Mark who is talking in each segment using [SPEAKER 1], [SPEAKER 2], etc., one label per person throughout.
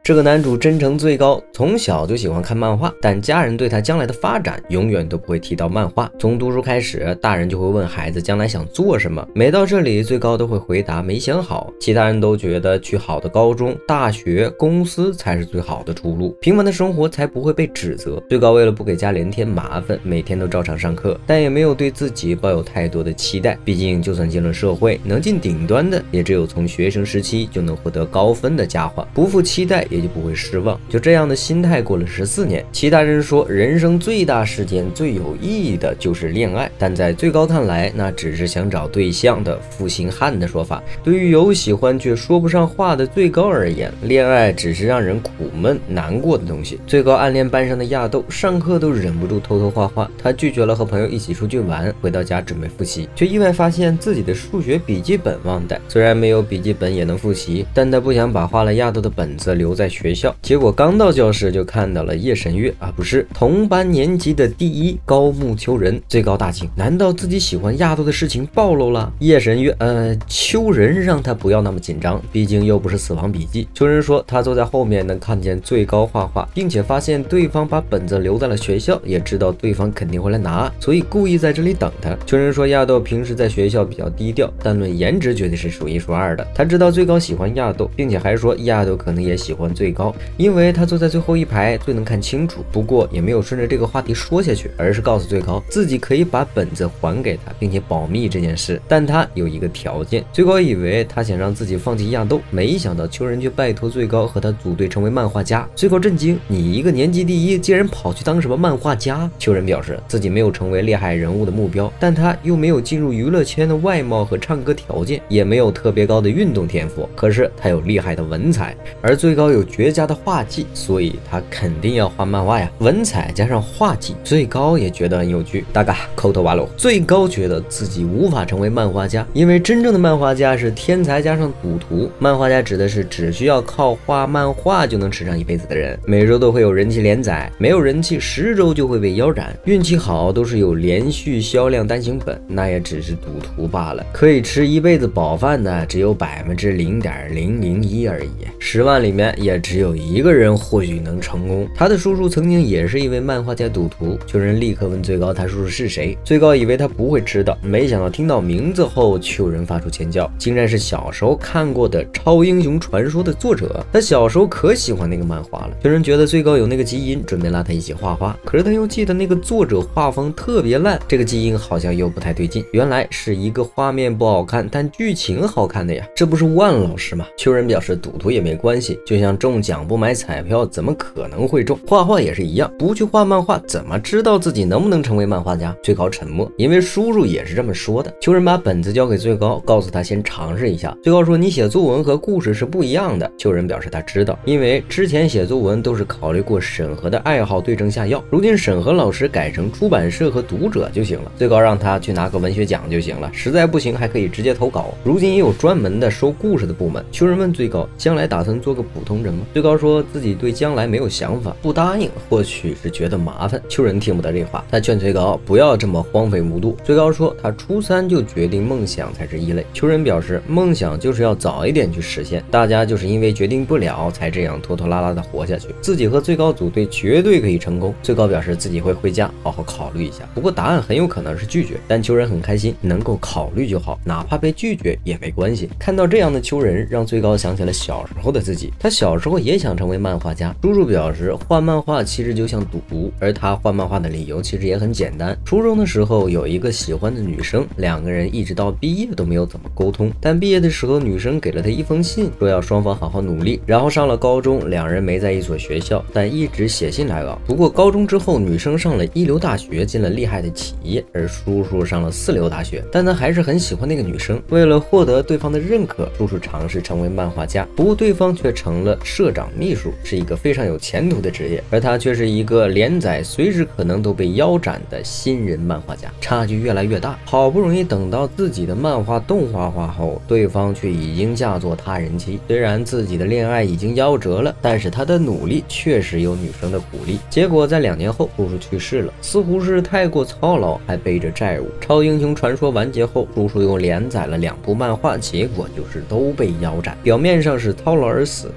[SPEAKER 1] 这个男主真诚最高，从小就喜欢看漫画，但家人对他将来的发展永远都不会提到漫画。从读书开始，大人就会问孩子将来想做什么，每到这里，最高都会回答没想好。其他人都觉得去好的高中、大学、公司才是最好的出路，平凡的生活才不会被指责。最高为了不给家连添麻烦，每天都照常上课，但也没有对自己抱有太多的期待。毕竟，就算进了社会，能进顶端的也只有从学生时期就能获得高分的家伙，不负期待也就不会失望。就这样的心态过了14年。其他人说，人生最大事件最有意义的就是恋爱，但在最高看来，那只是想找对象的负心汉的说法。对于有喜欢却说不上话的最高而言，恋爱只是让人苦闷难过的东西。最高暗恋班上的亚豆，上课都忍不住偷偷画画。他拒绝了和朋友一起出去玩，回到家准备复习，却意外发现自己的数学笔记本忘带。虽然没有笔记本也能复习，但他不想把画了亚豆的本子留在学校。结果刚到教室就看到了叶神月不是同班年级的第一高木秋人。最高大惊，难道自己喜欢亚豆的事情暴露了？叶神月秋人让他不要那么紧张，毕竟又不是死亡笔记。秋人说他坐在后面能看见最高画画，并且发现对方把本子留在了学校，也知道对方肯定会来拿，所以故意在这里等他。秋人说亚豆平时在学校比较低调，但论颜值绝对是数一数二的。他知道最高喜欢亚豆，并且还说亚豆可能也喜欢最高，因为他坐在最后一排最能看清楚。不过也没有顺着这个话题说下去，而是告诉最高自己可以把本子还给他，并且保密这件事，但他有一个条件。最高以为他想让自己放弃亚豆，没想到秋人却拜托最高和他组队成为漫画家。最高震惊，你一个年级第一竟然跑去当什么漫画家？秋人表示自己没有成为厉害人物的目标，但他又没有进入娱乐圈的外貌和唱歌条件，也没有特别高的运动天赋，可是他有厉害的文采，而最高有绝佳的画技，所以他肯定要画漫画呀。文采加上画技，最高也觉得很有趣。大概口头瓦鲁，最高觉得自己无法成为漫画家，因为真正的漫画家是天才加上赌徒。漫画家指的是只需要靠画漫画就能吃上一辈子的人，每周都会有人气连载，没有人气10周就会被腰斩，运气好都是有连续销量单行本，那也只是赌徒罢了。可以吃一辈子饱饭的只有0.001%而已，10万里面也只有1个人或许能成功。他的叔叔曾经也是一位漫画家赌徒。秋人立刻问最高他叔叔是谁，最高以为他不会知道，没想到听到名字后，秋人发出尖叫，竟然是小时候看过的《超英雄传说》的作者。他小时候可喜欢那个漫画了。秋人觉得最高有那个基因，准备拉他一起画画，可是他又记得那个作者画风特别烂，这个基因好像又不太对劲。原来是一个画面不好看但剧情好看的呀，这不是万老师吗？秋人表示赌徒也没关系，就像中奖不买彩票怎么可能会中，画画也是一样，不去画漫画怎么知道自己能不能成为漫画家？最高沉默，因为叔叔也是这么说的。秋人把本子交给最高，告诉他先尝试一下。最高说你写作文和故事是不一样的。秋人表示他知道，因为之前写作文都是考虑过审核的爱好对症下药，如今审核老师改成出版社和读者就行了。最高让他去拿个文学奖就行了，实在不行还可以直接投稿。如今也有专门的收故事的部门。秋人问最高将来打算做个普通人吗？最高说自己对将来没有想法，不答应或许是觉得麻烦。秋人听不得这话，他劝最高不要这么荒废无度。最高说他初3就决定梦想才是异类。秋人表示梦想就是要早一点去实现，大家就是因为决定不了才这样拖拖拉拉的活下去，自己和最高组队绝对可以成功。最高表示自己会回家好好考虑一下，不过答案很有可能是拒绝，但秋人很开心能够考虑就好，哪怕被拒绝也没关系。看到这样的秋人，让最高想起了小时候的自己，他小时候也想成为漫画家。叔叔表示画漫画其实就像赌徒，而他画漫画的理由其实也很简单。初中的时候有一个喜欢的女生，两个人一直到毕业都没有怎么沟通，但毕业的时候女生给了他一封信，说要双方好好努力。然后上了高中，两人没在一所学校，但一直写信来往。不过高中之后，女生上了一流大学，进了厉害的企业，而叔叔上了4流大学，但他还是很喜欢那个女生。为了获得对方的认可，叔叔尝试成为漫画家，不过对方却成了社长秘书，是一个非常有前途的职业，而他却是一个连载随时可能都被腰斩的新人漫画家，差距越来越大。好不容易等到自己的漫画动画化后，对方却已经嫁作他人妻。虽然自己的恋爱已经夭折了，但是他的努力确实有女生的鼓励。结果在2年后，叔叔去世了，似乎是太过操劳，还背着债务。超英雄传说完结后，叔叔又连载了2部漫画，结果就是都被腰斩。表面上是操劳而死，但最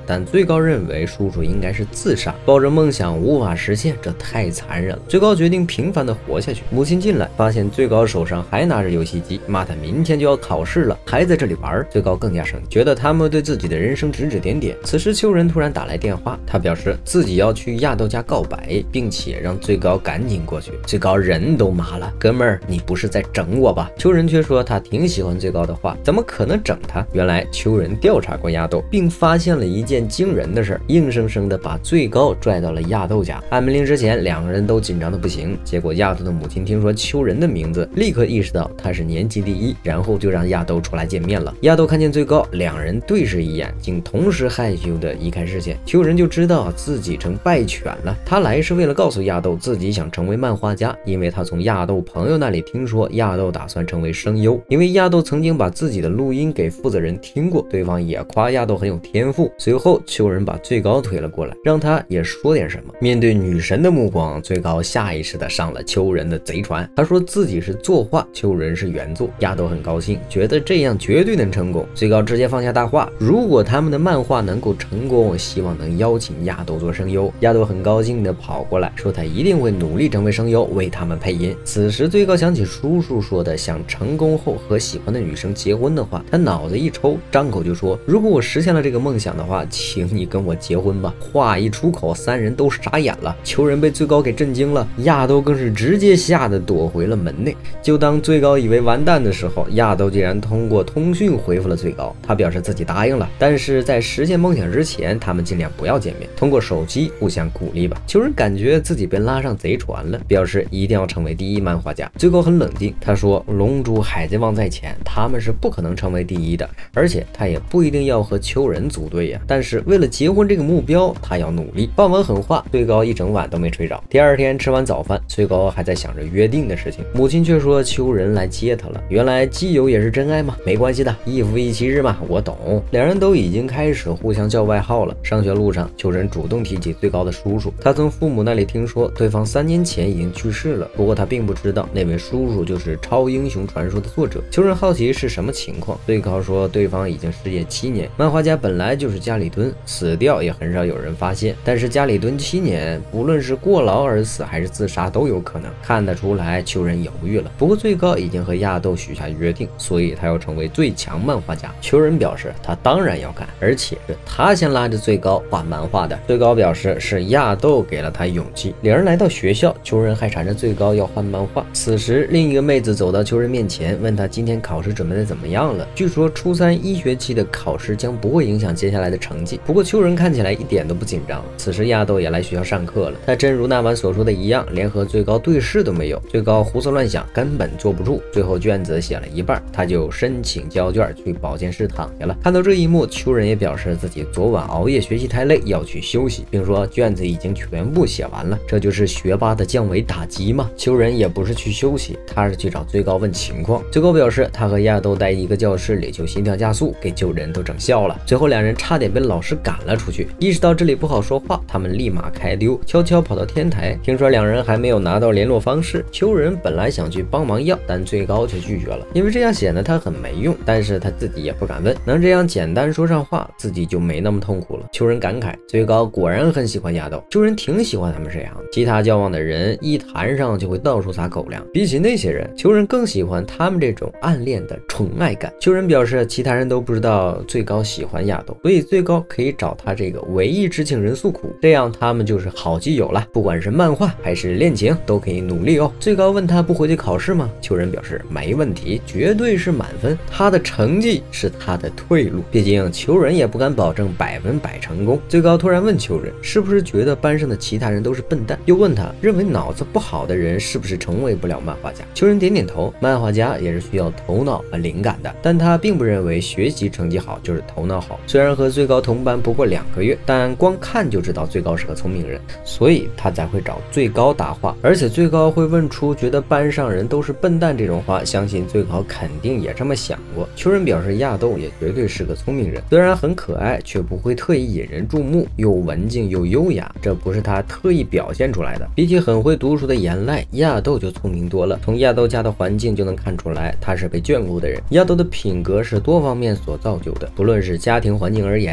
[SPEAKER 1] 最高认为叔叔应该是自杀，抱着梦想无法实现，这太残忍了。最高决定平凡的活下去。母亲进来发现最高手上还拿着游戏机，骂他明天就要考试了，还在这里玩。最高更加生气，觉得他们对自己的人生指指点点。此时秋人突然打来电话，他表示自己要去亚豆家告白，并且让最高赶紧过去。最高人都麻了，哥们儿，你不是在整我吧？秋人却说他挺喜欢最高的话，怎么可能整他？原来秋人调查过亚豆，并发现了一件惊人的事儿，硬生生的把最高拽到了亚豆家。按门铃之前，两个人都紧张的不行。结果亚豆的母亲听说秋人的名字，立刻意识到他是年级第一，然后就让亚豆出来见面了。亚豆看见最高，两人对视一眼，竟同时害羞的移开视线。秋人就知道自己成败犬了。他来是为了告诉亚豆自己想成为漫画家，因为他从亚豆朋友那里听说亚豆打算成为声优，因为亚豆曾经把自己的录音给负责人听过，对方也夸亚豆很有天赋。随后秋人把最高推了过来，让他也说点什么。面对女神的目光，最高下意识的上了秋人的贼船。他说自己是作画，秋人是原作。亚豆很高兴，觉得这样绝对能成功。最高直接放下大话，如果他们的漫画能够成功，希望能邀请亚豆做声优。亚豆很高兴的跑过来，说他一定会努力成为声优，为他们配音。此时最高想起叔叔说的想成功后和喜欢的女生结婚的话，他脑子一抽，张口就说，如果我实现了这个梦想的话，请你跟我结婚吧。话一出口，三人都傻眼了。秋人被最高给震惊了，亚豆更是直接吓得躲回了门内。就当最高以为完蛋的时候，亚豆竟然通过通讯回复了最高，他表示自己答应了，但是在实现梦想之前，他们尽量不要见面，通过手机互相鼓励吧。秋人感觉自己被拉上贼船了，表示一定要成为第一漫画家。最高很冷静，他说龙珠、海贼王在前，他们是不可能成为第一的，而且他也不一定要和秋人组队呀。但是为了结婚这个目标，他要努力。放完狠话，最高一整晚都没睡着。第二天吃完早饭，最高还在想着约定的事情，母亲却说秋人来接他了。原来基友也是真爱吗？没关系的，一夫一妻制嘛，我懂。两人都已经开始互相叫外号了。上学路上，秋人主动提起最高的叔叔，他从父母那里听说对方3年前已经去世了，不过他并不知道那位叔叔就是超英雄传说的作者。秋人好奇是什么情况，最高说对方已经失业7年，漫画家本来就是家里蹲，死掉也很少有人发现，但是家里蹲7年，不论是过劳而死还是自杀都有可能。看得出来秋人犹豫了，不过最高已经和亚豆许下约定，所以他要成为最强漫画家。秋人表示他当然要干，而且是他先拉着最高画漫画的。最高表示是亚豆给了他勇气。两人来到学校，秋人还缠着最高要换漫画。此时另一个妹子走到秋人面前，问他今天考试准备的怎么样了。据说初31学期的考试将不会影响接下来的成绩，不过秋人看起来一点都不紧张。此时亚豆也来学校上课了，他真如那晚所说的一样，连和最高对视都没有。最高胡思乱想，根本坐不住，最后卷子写了一半，他就申请交卷去保健室躺下了。看到这一幕，秋人也表示自己昨晚熬夜学习太累，要去休息，并说卷子已经全部写完了。这就是学霸的降维打击吗？秋人也不是去休息，他是去找最高问情况。最高表示他和亚豆在一个教室里就心跳加速，给秋人都整笑了。最后两人差点被老师赶了出去。意识到这里不好说话，他们立马开溜，悄悄跑到天台。听说两人还没有拿到联络方式，秋人本来想去帮忙要，但最高却拒绝了，因为这样显得他很没用，但是他自己也不敢问，能这样简单说上话，自己就没那么痛苦了。秋人感慨，最高果然很喜欢亚豆。秋人挺喜欢他们这样的，其他交往的人一谈上就会到处撒狗粮，比起那些人，秋人更喜欢他们这种暗恋的宠爱感。秋人表示其他人都不知道最高喜欢亚豆，所以最高可以找他这个唯一知情人诉苦，这样他们就是好基友了，不管是漫画还是恋情都可以努力哦。最高问他不回去考试吗？秋人表示没问题，绝对是满分，他的成绩是他的退路，毕竟秋人也不敢保证100%成功。最高突然问秋人是不是觉得班上的其他人都是笨蛋，又问他认为脑子不好的人是不是成为不了漫画家。秋人点点头，漫画家也是需要头脑和灵感的，但他并不认为学习成绩好就是头脑好。虽然和最高同班不过2个月，但光看就知道最高是个聪明人，所以他才会找最高搭话。而且最高会问出觉得班上人都是笨蛋这种话，相信最高肯定也这么想过。秋人表示亚豆也绝对是个聪明人，虽然很可爱，却不会特意引人注目，又文静又优雅，这不是他特意表现出来的。比起很会读书的言赖，亚豆就聪明多了。从亚豆家的环境就能看出来，他是被眷顾的人。亚豆的品格是多方面所造就的，不论是家庭环境而言，愿意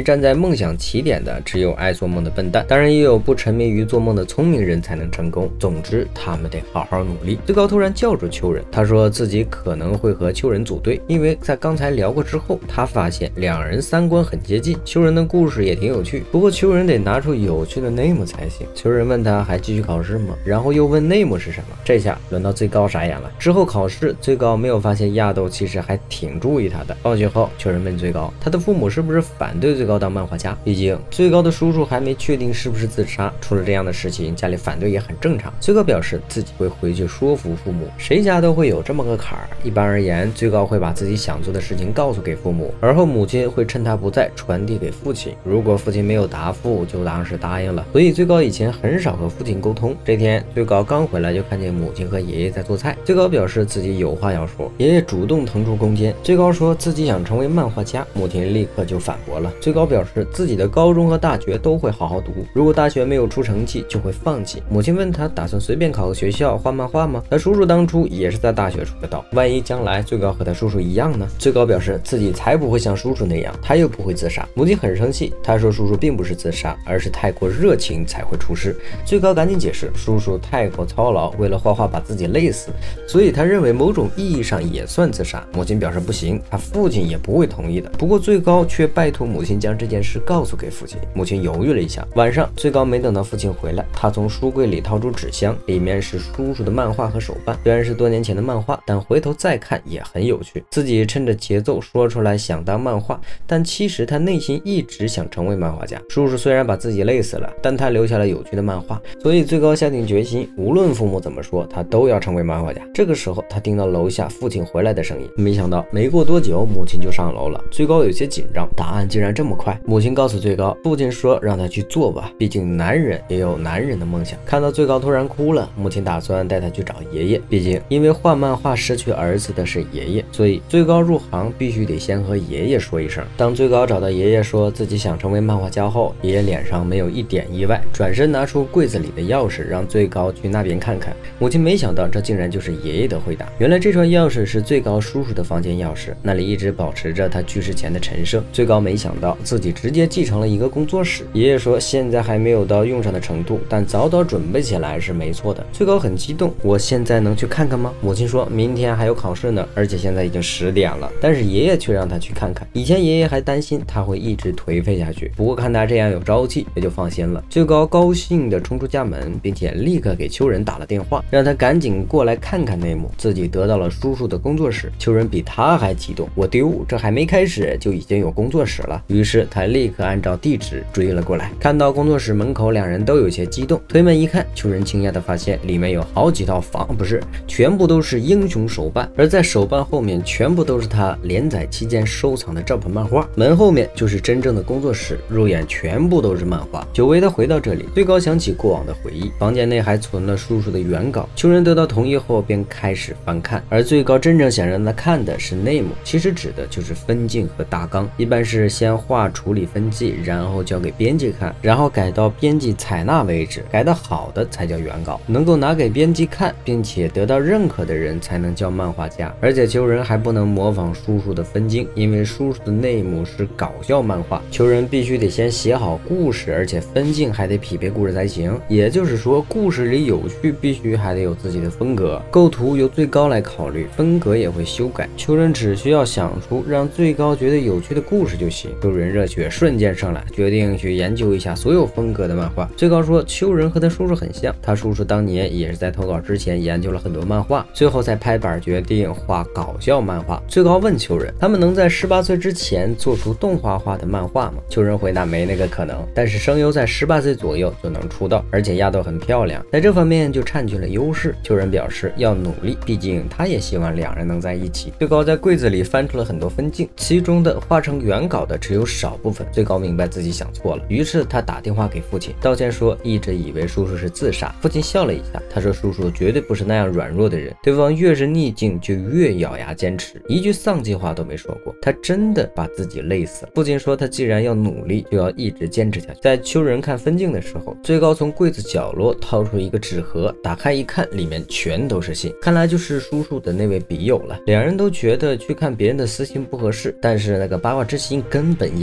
[SPEAKER 1] 以站在梦想起点的只有爱做梦的笨蛋，当然也有不沉迷于做梦的聪明人才能成功。总之，他们得好好努力。最高突然叫住秋人，他说自己可能会和秋人组队，因为在刚才聊过之后，他发现两人三观很接近。秋人的故事也挺有趣，不过秋人得拿出有趣的内幕才行。秋人问他还继续考试吗？然后又问内幕是什么？这下轮到最高傻眼了。之后考试，最高没有发现亚豆其实还挺注意他的。放学后，秋人问最高，他的父母是不是反对最高当漫画家？毕竟最高的叔叔还没确定是不是自杀，出了这样的事情，家里反对也很正常。最高表示自己会回去说服父母，谁家都会有这么个坎儿。一般而言，最高会把自己想做的事情告诉给父母，而后母亲会趁他不在传递给父亲。如果父亲没有答复，就当是答应了。所以最高以前很少和父亲沟通。这天最高刚回来，就看见母亲和爷爷在做菜。最高表示自己有话要说，爷爷主动腾出空间。最高说自己想成为漫画家，母亲立刻就反驳了。最高表示自己的高中和大学都会好好读，如果大学没有出成绩就会放弃。母亲问他打算随便考个学校画漫画吗？他叔叔当初也是在大学出的道，万一将来最高和他叔叔一样呢？最高表示自己才不会像叔叔那样，他又不会自杀。母亲很生气，他说叔叔并不是自杀，而是太过热情才会出事。最高赶紧解释，叔叔太过操劳，为了画画把自己累死，所以他认为某种意义上也算自杀。母亲表示不行，他父亲也不会同意的。不过最高却拜托母亲将这件事告诉给父亲。母亲犹豫了一下，晚上最高没等到父亲回来，他从书柜里掏出纸箱，里面是叔叔的漫画和手办。虽然是多年前的漫画，但回头再看也很有趣。自己趁着节奏说出来想当漫画，但其实他内心一直想成为漫画家。叔叔虽然把自己累死了，但他留下了有趣的漫画，所以最高下定决心，无论父母怎么说，他都要成为漫画家。这个时候他听到楼下父亲回来的声音，没想到没过多久母亲就上楼了。最高有些紧张，答案竟然这么快。母亲告诉最高，父亲说让他去做吧，毕竟男人也有男人的梦想。看到最高突然哭了，母亲打算带他去找爷爷，毕竟因为画漫画失去儿子的是爷爷，所以最高入行必须得先和爷爷说一声。当最高找到爷爷说自己想成为漫画家后，爷爷脸上没有一点意外，转身拿出柜子里的钥匙让最高去那边看看。母亲没想到这竟然就是爷爷的回答，原来这串钥匙是最高叔叔的房间钥匙，那里一直保持着他去世前的陈设。最高没想到自己直接继承了一个工作室。爷爷说现在还没有到用上的程度，但早早准备起来是没错的。最高很激动，我现在能去看看吗？母亲说明天还有考试呢，而且现在已经10点了。但是爷爷却让他去看看。以前爷爷还担心他会一直颓废下去，不过看他这样有朝气，也就放心了。最高高兴地冲出家门，并且立刻给秋人打了电话，让他赶紧过来看看内幕。自己得到了叔叔的工作室。秋人比他还激动，我丢，这还没开始就已经有工作室了。于是他立刻按照地址追了过来。看到工作室门口，两人都有些激动。推门一看，秋人惊讶地发现里面有好几套房，不是，全部都是英雄手办，而在手办后面全部都是他连载期间收藏的照本漫画。门后面就是真正的工作室，入眼全部都是漫画。久违的回到这里，最高想起过往的回忆，房间内还存了叔叔的原稿。秋人得到同意后便开始翻看，而最高真正想让他看的是内幕，其实指的就是分镜和大纲。一般是先画处理分镜，然后交给编辑看，然后改到编辑采纳为止，改得好的才叫原稿，能够拿给编辑看并且得到认可的人才能叫漫画家。而且秋人还不能模仿叔叔的分镜，因为叔叔的内幕是搞笑漫画，秋人必须得先写好故事，而且分镜还得匹配故事才行。也就是说，故事里有趣必须还得有自己的风格，构图由最高来考虑，风格也会修改。秋人只需要想出让最高觉得有趣的故事就行。秋人热血瞬间上来，决定去研究一下所有风格的漫画。最高说秋人和他叔叔很像，他叔叔当年也是在投稿之前研究了很多漫画，最后才拍板决定画搞笑漫画。最高问秋人，他们能在18岁之前做出动画化的漫画吗？秋人回答没那个可能，但是声优在18岁左右就能出道，而且亚豆很漂亮，在这方面就占据了优势。秋人表示要努力，毕竟他也希望两人能在一起。最高在柜子里翻出了很多分镜，其中的画成原稿的只有少部分。最高明白自己想错了，于是他打电话给父亲道歉，说一直以为叔叔是自杀。父亲笑了一下，他说叔叔绝对不是那样软弱的人，对方越是逆境就越咬牙坚持，一句丧气话都没说过。他真的把自己累死了。父亲说他既然要努力，就要一直坚持下去。在秋人看分镜的时候，最高从柜子角落掏出一个纸盒，打开一看，里面全都是信，看来就是叔叔的那位笔友了。两人都觉得去看别人的私信不合适，但是那个八卦之心根本压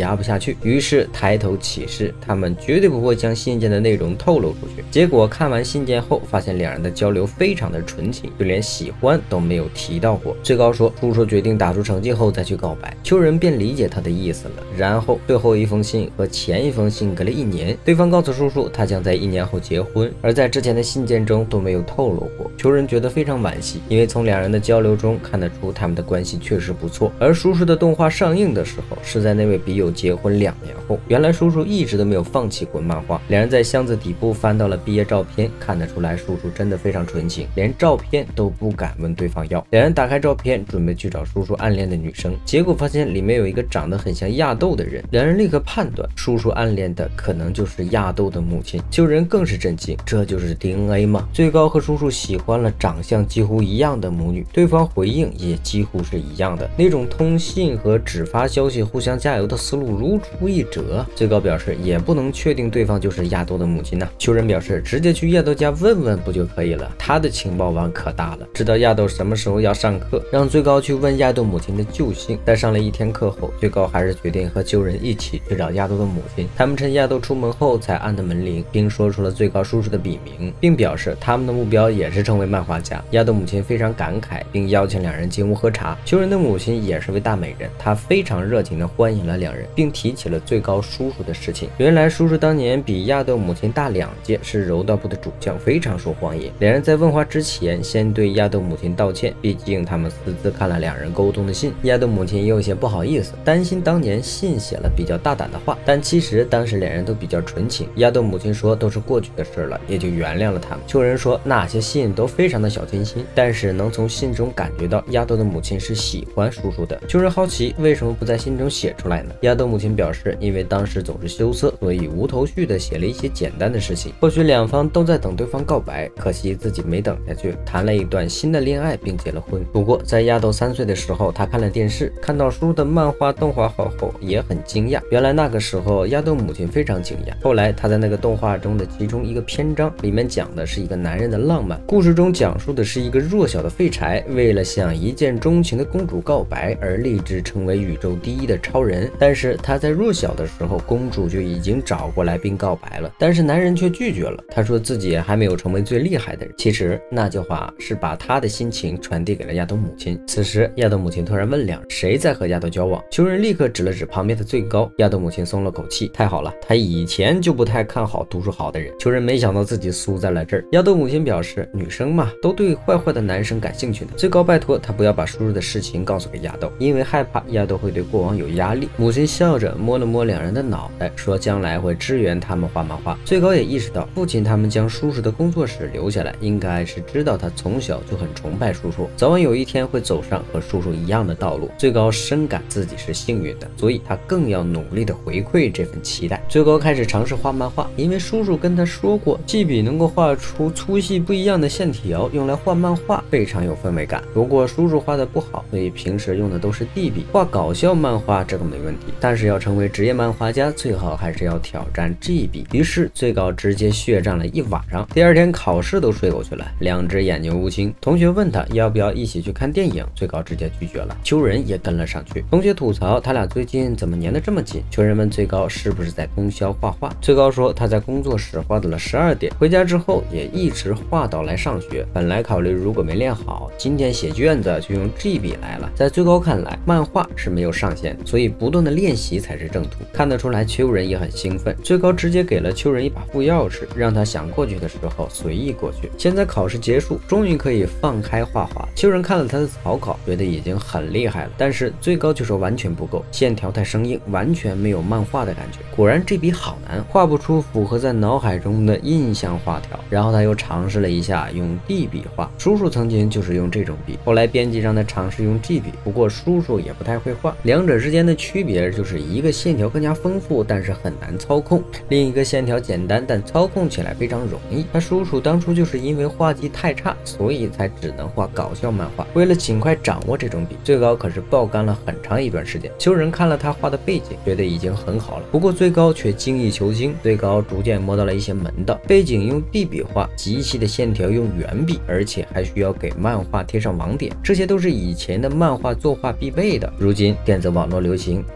[SPEAKER 1] 压不下去，于是抬头起誓，他们绝对不会将信件的内容透露出去。结果看完信件后，发现两人的交流非常的纯情，就连喜欢都没有提到过。最高说，叔叔决定打出成绩后再去告白，秋人便理解他的意思了。然后最后一封信和前一封信隔了1年，对方告诉叔叔他将在1年后结婚，而在之前的信件中都没有透露过。秋人觉得非常惋惜，因为从两人的交流中看得出他们的关系确实不错。而叔叔的动画上映的时候是在那位笔友结婚2年后，原来叔叔一直都没有放弃过漫画。两人在箱子底部翻到了毕业照片，看得出来叔叔真的非常纯情，连照片都不敢问对方要。两人打开照片准备去找叔叔暗恋的女生，结果发现里面有一个长得很像亚豆的人，两人立刻判断叔叔暗恋的可能就是亚豆的母亲。秋人更是震惊，这就是 DNA 吗？最高和叔叔喜欢了长相几乎一样的母女，对方回应也几乎是一样的，那种通信和只发消息互相加油的思路如出一辙。最高表示也不能确定对方就是亚豆的母亲呢。秋人表示直接去亚豆家问问不就可以了，他的情报网可大了，知道亚豆什么时候要上课，让最高去问亚豆母亲的旧姓。在上了1天课后，最高还是决定和秋人一起去找亚豆的母亲。他们趁亚豆出门后才按的门铃，并说出了最高叔叔的笔名，并表示他们的目标也是成为漫画家。亚豆母亲非常感慨，并邀请两人进屋喝茶。秋人的母亲也是位大美人，她非常热情地欢迎了两人，并提起了最高叔叔的事情。原来叔叔当年比亚豆母亲大2届，是柔道部的主将，非常受欢迎。两人在问话之前先对亚豆母亲道歉，毕竟他们私自看了两人沟通的信。亚豆母亲也有些不好意思，担心当年信写了比较大胆的话，但其实当时两人都比较纯情。亚豆母亲说都是过去的事了，也就原谅了他们。秋人说那些信都非常的小清新，但是能从信中感觉到亚豆的母亲是喜欢叔叔的。秋人好奇为什么不在信中写出来呢？亚豆母亲表示，因为当时总是羞涩，所以无头绪的写了一些简单的事情。或许两方都在等对方告白，可惜自己没等下去，谈了一段新的恋爱并结了婚。不过在亚豆3岁的时候，他看了电视，看到叔叔的漫画动画化后也很惊讶。原来那个时候亚豆母亲非常惊讶。后来他在那个动画中的其中一个篇章里面讲的是一个男人的浪漫故事，中讲述的是一个弱小的废柴为了向一见钟情的公主告白而立志成为宇宙第一的超人。但是他在弱小的时候，公主就已经找过来并告白了，但是男人却拒绝了。他说自己还没有成为最厉害的人。其实那句话是把他的心情传递给了亚豆母亲。此时亚豆母亲突然问两人谁在和亚豆交往，秋人立刻指了指旁边的最高。亚豆母亲松了口气，太好了，他以前就不太看好读书好的人。秋人没想到自己输在了这儿。亚豆母亲表示，女生嘛，都对坏坏的男生感兴趣的。最高拜托他不要把叔叔的事情告诉给亚豆，因为害怕亚豆会对过往有压力。母亲笑着摸了摸两人的脑袋，说将来会支援他们画漫画。最高也意识到父亲他们将叔叔的工作室留下来，应该是知道他从小就很崇拜叔叔，早晚有一天会走上和叔叔一样的道路。最高深感自己是幸运的，所以他更要努力的回馈这份期待。最高开始尝试画漫画，因为叔叔跟他说过，记笔能够画出粗细不一样的线条，用来画漫画非常有氛围感。不过叔叔画的不好，所以平时用的都是地笔。画搞笑漫画这个没问题，但是要成为职业漫画家，最好还是要挑战 G 笔。于是最高直接血战了一晚上，第2天考试都睡过去了，2只眼睛乌青。同学问他要不要一起去看电影，最高直接拒绝了。秋人也跟了上去。同学吐槽他俩最近怎么粘得这么紧。秋人问最高是不是在通宵画画，最高说他在工作室画到了12点，回家之后也一直画到来上学。本来考虑如果没练好，今天写卷子就用 G 笔来了。在最高看来，漫画是没有上限，所以不断的练习才是正途。看得出来秋人也很兴奋，最高直接给了秋人一把副钥匙，让他想过去的时候随意过去。现在考试结束，终于可以放开画画。秋人看了他的草稿，觉得已经很厉害了，但是最高就说完全不够，线条太生硬，完全没有漫画的感觉。果然这笔好难，画不出符合在脑海中的印象画条。然后他又尝试了一下用 D 笔画，叔叔曾经就是用这种笔，后来编辑让他尝试用 G 笔，不过叔叔也不太会画。两者之间的区别就是一个线条更加丰富，但是很难操控，另一个线条简单，但操控起来非常容易。他叔叔当初就是因为画技太差，所以才只能画搞笑漫画。为了尽快掌握这种笔，最高可是爆肝了很长一段时间。秋人看了他画的背景，觉得已经很好了，不过最高却精益求精。最高逐渐摸到了一些门道，背景用 D 笔画，极细的线条用圆笔，而且还需要给漫画贴上网点，这些都是以前的漫画作画必备的。如今电子网络流行，大部分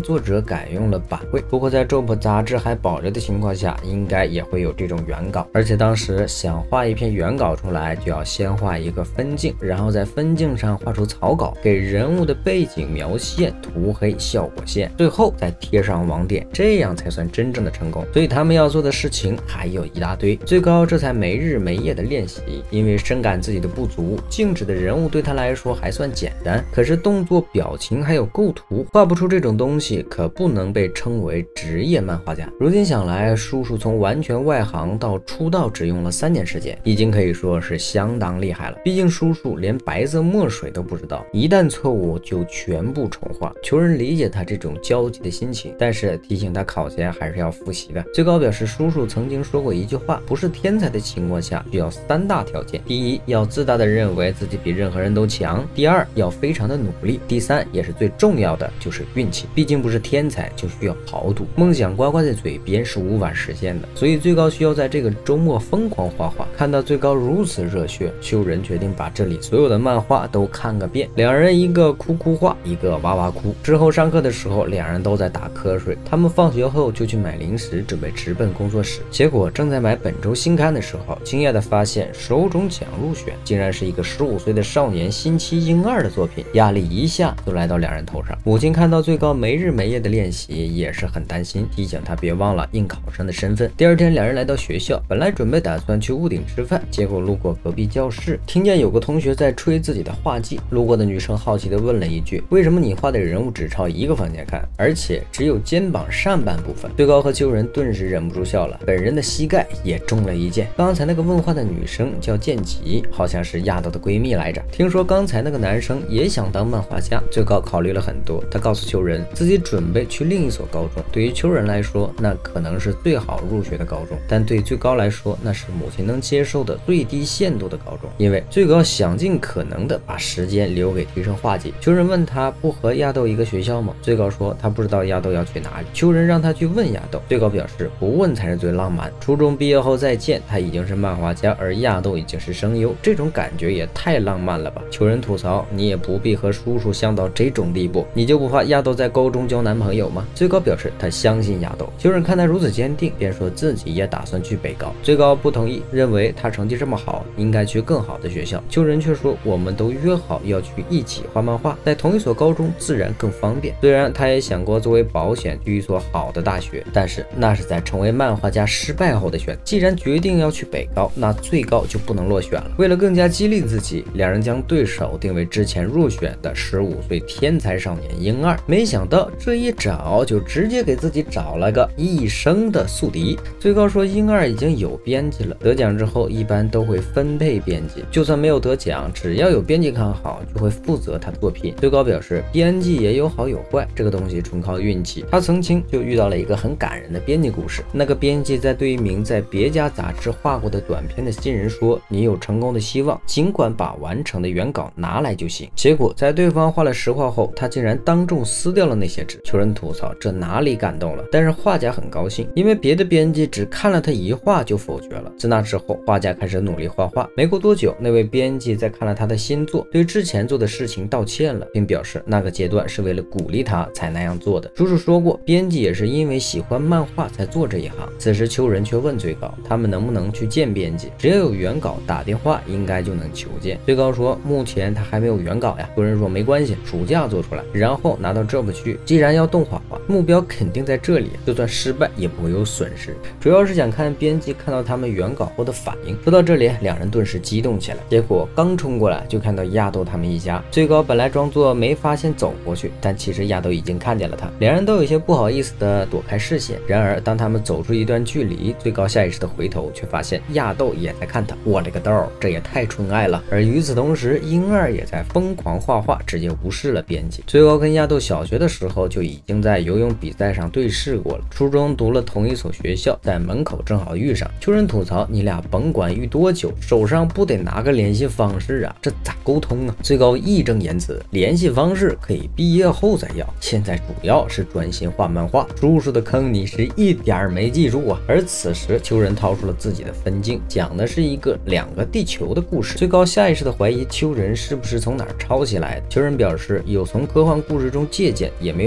[SPEAKER 1] 作者改用了版绘，不过在 Jump 杂志还保留的情况下，应该也会有这种原稿。而且当时想画一篇原稿出来，就要先画一个分镜，然后在分镜上画出草稿，给人物的背景描线、涂黑、效果线，最后再贴上网点，这样才算真正的成功。所以他们要做的事情还有一大堆，最高这才没日没夜的练习，因为深感自己的不足，静止的人物对他来说还算简单，可是动作、表情还有构图画不出这种东西，可不能被称为职业漫画家。如今想来，叔叔从完全外行到出道只用了3年时间，已经可以说是相当厉害了。毕竟叔叔连白色墨水都不知道，一旦错误就全部重画。求人理解他这种焦急的心情，但是提醒他考前还是要复习的。最高表示，叔叔曾经说过一句话，不是天才的情况下需要3大条件：第一，要自大的认为自己比任何人都强；第二，要非常的努力；第三，也是最重要的，就是运气。毕竟不是天才就需要豪赌，梦想乖乖在嘴边是无法实现的，所以最高需要在这个周末疯狂画画。看到最高如此热血，秋人决定把这里所有的漫画都看个遍。两人一个哭哭画，一个哇哇哭。之后上课的时候，两人都在打瞌睡。他们放学后就去买零食，准备直奔工作室。结果正在买本周新刊的时候，惊讶地发现首种奖入选竟然是一个15岁的少年星期婴儿的作品，压力一下就来到两人头上。母亲看到最高没日没夜的练习，也是很担心，提醒他别忘了应考生的身份。第二天，两人来到学校，本来准备打算去屋顶吃饭，结果路过隔壁教室，听见有个同学在吹自己的画技。路过的女生好奇地问了一句：“为什么你画的人物只朝一个房间看，而且只有肩膀上半部分？”最高和秋人顿时忍不住笑了，本人的膝盖也中了一箭。刚才那个问话的女生叫剑吉，好像是亚豆的闺蜜来着。听说刚才那个男生也想当漫画家，最高考虑了很多，他告诉秋人自己准备去另一所高中。对于秋人来说，那可能是最好入学的高中，但对最高来说，那是母亲能接受的最低限度的高中，因为最高想尽可能的把时间留给提升画技。秋人问他不和亚豆一个学校吗？最高说他不知道亚豆要去哪里。秋人让他去问亚豆，最高表示不问才是最浪漫。初中毕业后再见，他已经是漫画家，而亚豆已经是声优，这种感觉也太浪漫了吧。秋人吐槽，你也不必和叔叔像到这种地步，你就不怕亚豆在高中交男朋友吗？最高表示他相信亚豆。秋人看他如此坚定，便说自己也打算去北高。最高不同意，认为他成绩这么好，应该去更好的学校。秋人却说，我们都约好要去一起画漫画，在同一所高中自然更方便。虽然他也想过作为保险去一所好的大学，但是那是在成为漫画家失败后的选择。既然决定要去北高，那最高就不能落选了。为了更加激励自己，两人将对手定为之前入选的15岁天才少年婴儿。没想到这一找就直接给自己找了个一生的宿敌。最高说婴儿已经有编辑了，得奖之后一般都会分配编辑，就算没有得奖，只要有编辑看好，就会负责他作品。最高表示，编辑也有好有坏，这个东西纯靠运气。他曾经就遇到了一个很感人的编辑故事。那个编辑在对一名在别家杂志画过的短片的新人说，你有成功的希望，尽管把完成的原稿拿来就行。结果在对方画了实画后，他竟然当众撕掉了那些纸。求人吐槽，这哪里感动了？但是画家很高兴，因为别的编辑只看了他一画就否决了。自那之后，画家开始努力画画。没过多久，那位编辑在看了他的新作，对之前做的事情道歉了，并表示那个阶段是为了鼓励他才那样做的。叔叔说过，编辑也是因为喜欢漫画才做这一行。此时秋人却问最高，他们能不能去见编辑？只要有原稿，打电话应该就能求见。最高说，目前他还没有原稿呀。秋人说没关系，暑假做出来，然后拿到这不去。既然要动画化，目标肯定在这里，就算失败也不会有损失。主要是想看编辑看到他们原稿后的反应。说到这里，两人顿时激动起来。结果刚冲过来，就看到亚豆他们一家。最高本来装作没发现走过去，但其实亚豆已经看见了他。两人都有些不好意思的躲开视线。然而当他们走出一段距离，最高下意识的回头，却发现亚豆也在看他。我勒个豆，这也太纯爱了。而与此同时，婴儿也在疯狂画画，直接无视了编辑。最高跟亚豆小学的时候就已经在游泳比赛上对视过了，初中读了同一所学校，在门口正好遇上。秋人吐槽，你俩甭管遇多久，手上不得拿个联系方式啊，这咋沟通啊？最高义正言辞，联系方式可以毕业后再要，现在主要是专心画漫画。叔叔的坑你是一点没记住啊。而此时秋人掏出了自己的分镜，讲的是两个地球的故事。最高下意识的怀疑秋人是不是从哪儿抄袭来的。秋人表示有从科幻故事中借鉴，也没有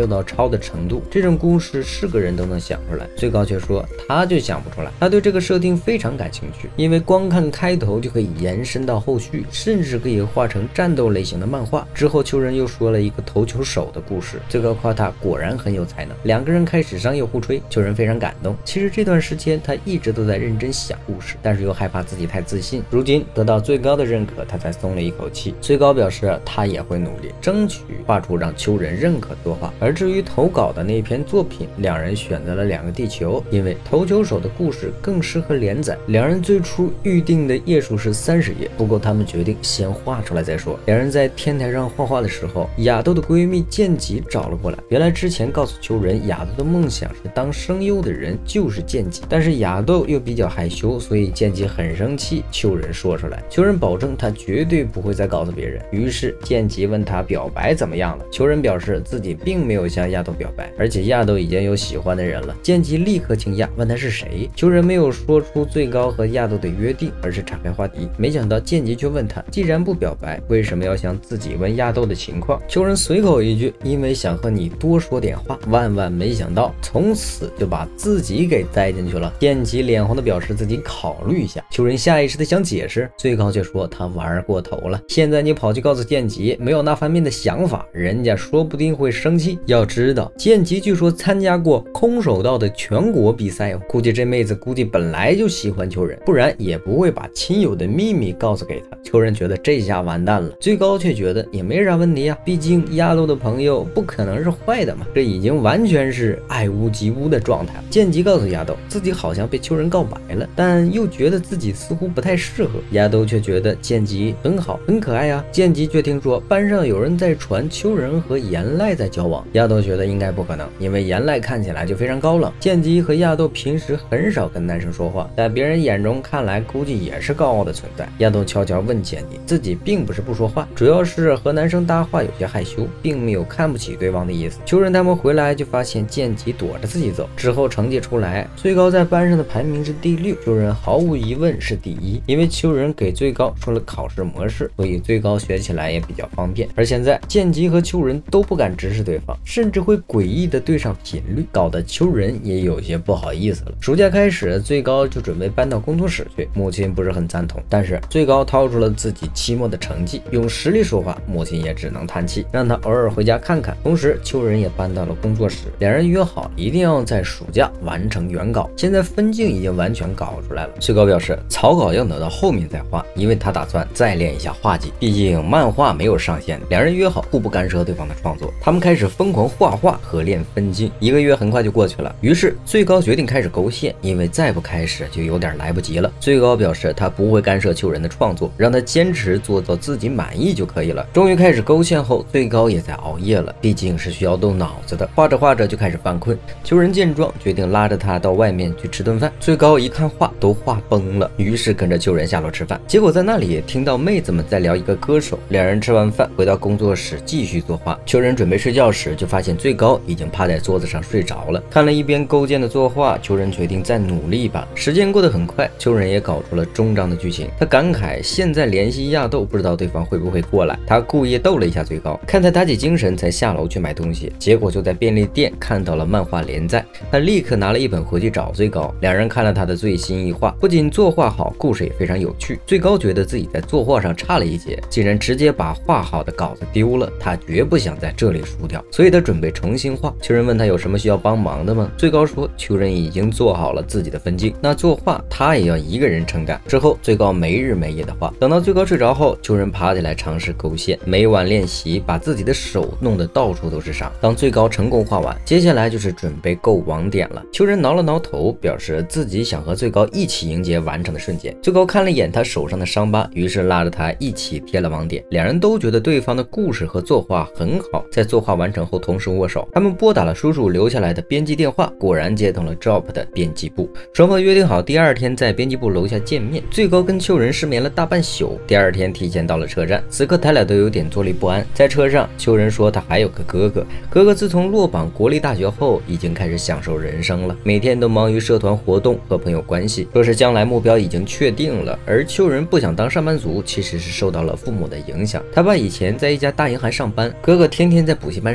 [SPEAKER 1] 到抄的程度，这种故事是个人都能想出来。最高却说他就想不出来。他对这个设定非常感兴趣，因为光看开头就可以延伸到后续，甚至可以画成战斗类型的漫画。之后秋人又说了一个投球手的故事，最高夸他果然很有才能。两个人开始商业互吹，秋人非常感动。其实这段时间他一直都在认真想故事，但是又害怕自己太自信。如今得到最高的认可，他才松了一口气。最高表示他也会努力，争取画出让秋人认可的作画。而至于投稿的那篇作品，两人选择了2个地球，因为投球手的故事更适合连载。两人最初预定的页数是30页，不过他们决定先画出来再说。两人在天台上画画的时候，亚豆的闺蜜剑吉找了过来。原来之前告诉秋人，亚豆的梦想是当声优的人就是剑吉，但是亚豆又比较害羞，所以剑吉很生气。秋人说出来，秋人保证他绝对不会再告诉别人。于是剑吉问他表白怎么样了，秋人表示自己并没有向亚豆表白，而且亚豆已经有喜欢的人了。剑吉立刻惊讶，问他是谁。秋人没有说出最高和亚豆的约定，而是岔开话题。没想到剑吉却问他，既然不表白，为什么要向自己问亚豆的情况？秋人随口一句，因为想和你多说点话。万万没想到，从此就把自己给栽进去了。剑吉脸红的表示自己考虑一下。秋人下意识的想解释，最高却说他玩过头了。现在你跑去告诉剑吉没有那方面的想法，人家说不定会生气。要知道剑吉据说参加过空手道的全国比赛哦，估计这妹子本来就喜欢秋人，不然也不会把亲友的秘密告诉给他。秋人觉得这下完蛋了，最高却觉得也没啥问题呀，毕竟亚豆的朋友不可能是坏的嘛，这已经完全是爱屋及乌的状态了。剑吉告诉亚豆自己好像被秋人告白了，但又觉得自己似乎不太适合。亚豆却觉得剑吉很好很可爱呀。剑吉却听说班上有人在传秋人和岩濑在交往，亚豆觉得应该不可能，因为岩濑看起来就非常高冷。剑吉和亚豆平时很少跟男生说话，在别人眼中看来估计也是高傲的存在。亚豆悄悄问剑吉，自己并不是不说话，主要是和男生搭话有些害羞，并没有看不起对方的意思。秋人他们回来就发现剑吉躲着自己走，之后成绩出来，最高在班上的排名是第6，秋人毫无疑问是第1，因为秋人给最高说了考试模式，所以最高学起来也比较方便。而现在剑吉和秋人都不敢直视对方，甚至会诡异的对上频率，搞得秋人也有些不好意思了。暑假开始，最高就准备搬到工作室去，母亲不是很赞同，但是最高掏出了自己期末的成绩，用实力说话，母亲也只能叹气，让他偶尔回家看看。同时秋人也搬到了工作室，两人约好一定要在暑假完成原稿。现在分镜已经完全搞出来了，最高表示草稿要等到后面再画，因为他打算再练一下画技，毕竟漫画没有上限。两人约好互不干涉对方的创作，他们开始疯狂画画和练分镜。1个月很快就过去了，于是最高决定开始勾线，因为再不开始就有点来不及了。最高表示他不会干涉秋人的创作，让他坚持做到自己满意就可以了。终于开始勾线后，最高也在熬夜了，毕竟是需要动脑子的。画着画着就开始犯困，秋人见状决定拉着他到外面去吃顿饭。最高一看画都画崩了，于是跟着秋人下楼吃饭。结果在那里听到妹子们在聊一个歌手，两人吃完饭回到工作室继续作画。秋人准备睡觉时，就发现最高已经趴在桌子上睡着了。看了一边勾践的作画，秋人决定再努力一把。时间过得很快，秋人也搞出了终章的剧情。他感慨现在联系亚豆，不知道对方会不会过来。他故意逗了一下最高，看他打起精神才下楼去买东西，结果就在便利店看到了漫画连载。他立刻拿了一本回去找最高，两人看了他的最新一话，不仅作画好，故事也非常有趣。最高觉得自己在作画上差了一截，竟然直接把画好的稿子丢了，他绝不想在这里输掉，所以他准备重新画。秋人问他有什么需要帮忙的吗？最高说秋人已经做好了自己的分镜，那作画他也要一个人承担。之后最高没日没夜的画，等到最高睡着后，秋人爬起来尝试勾线，每晚练习，把自己的手弄得到处都是伤。当最高成功画完，接下来就是准备够网点了。秋人挠了挠头，表示自己想和最高一起迎接完成的瞬间。最高看了一眼他手上的伤疤，于是拉着他一起贴了网点。两人都觉得对方的故事和作画很好，在作画完成后同时握手。他们拨打了叔叔留下来的编辑电话，果然接通了 Drop 的编辑部。双方约定好第2天在编辑部楼下见面。最高跟秋人失眠了大半宿，第2天提前到了车站。此刻他俩都有点坐立不安。在车上，秋人说他还有个哥哥，哥哥自从落榜国立大学后，已经开始享受人生了，每天都忙于社团活动和朋友关系，说是将来目标已经确定了。而秋人不想当上班族，其实是受到了父母的影响。他爸以前在一家大银行上班，哥哥天天在补习班上课，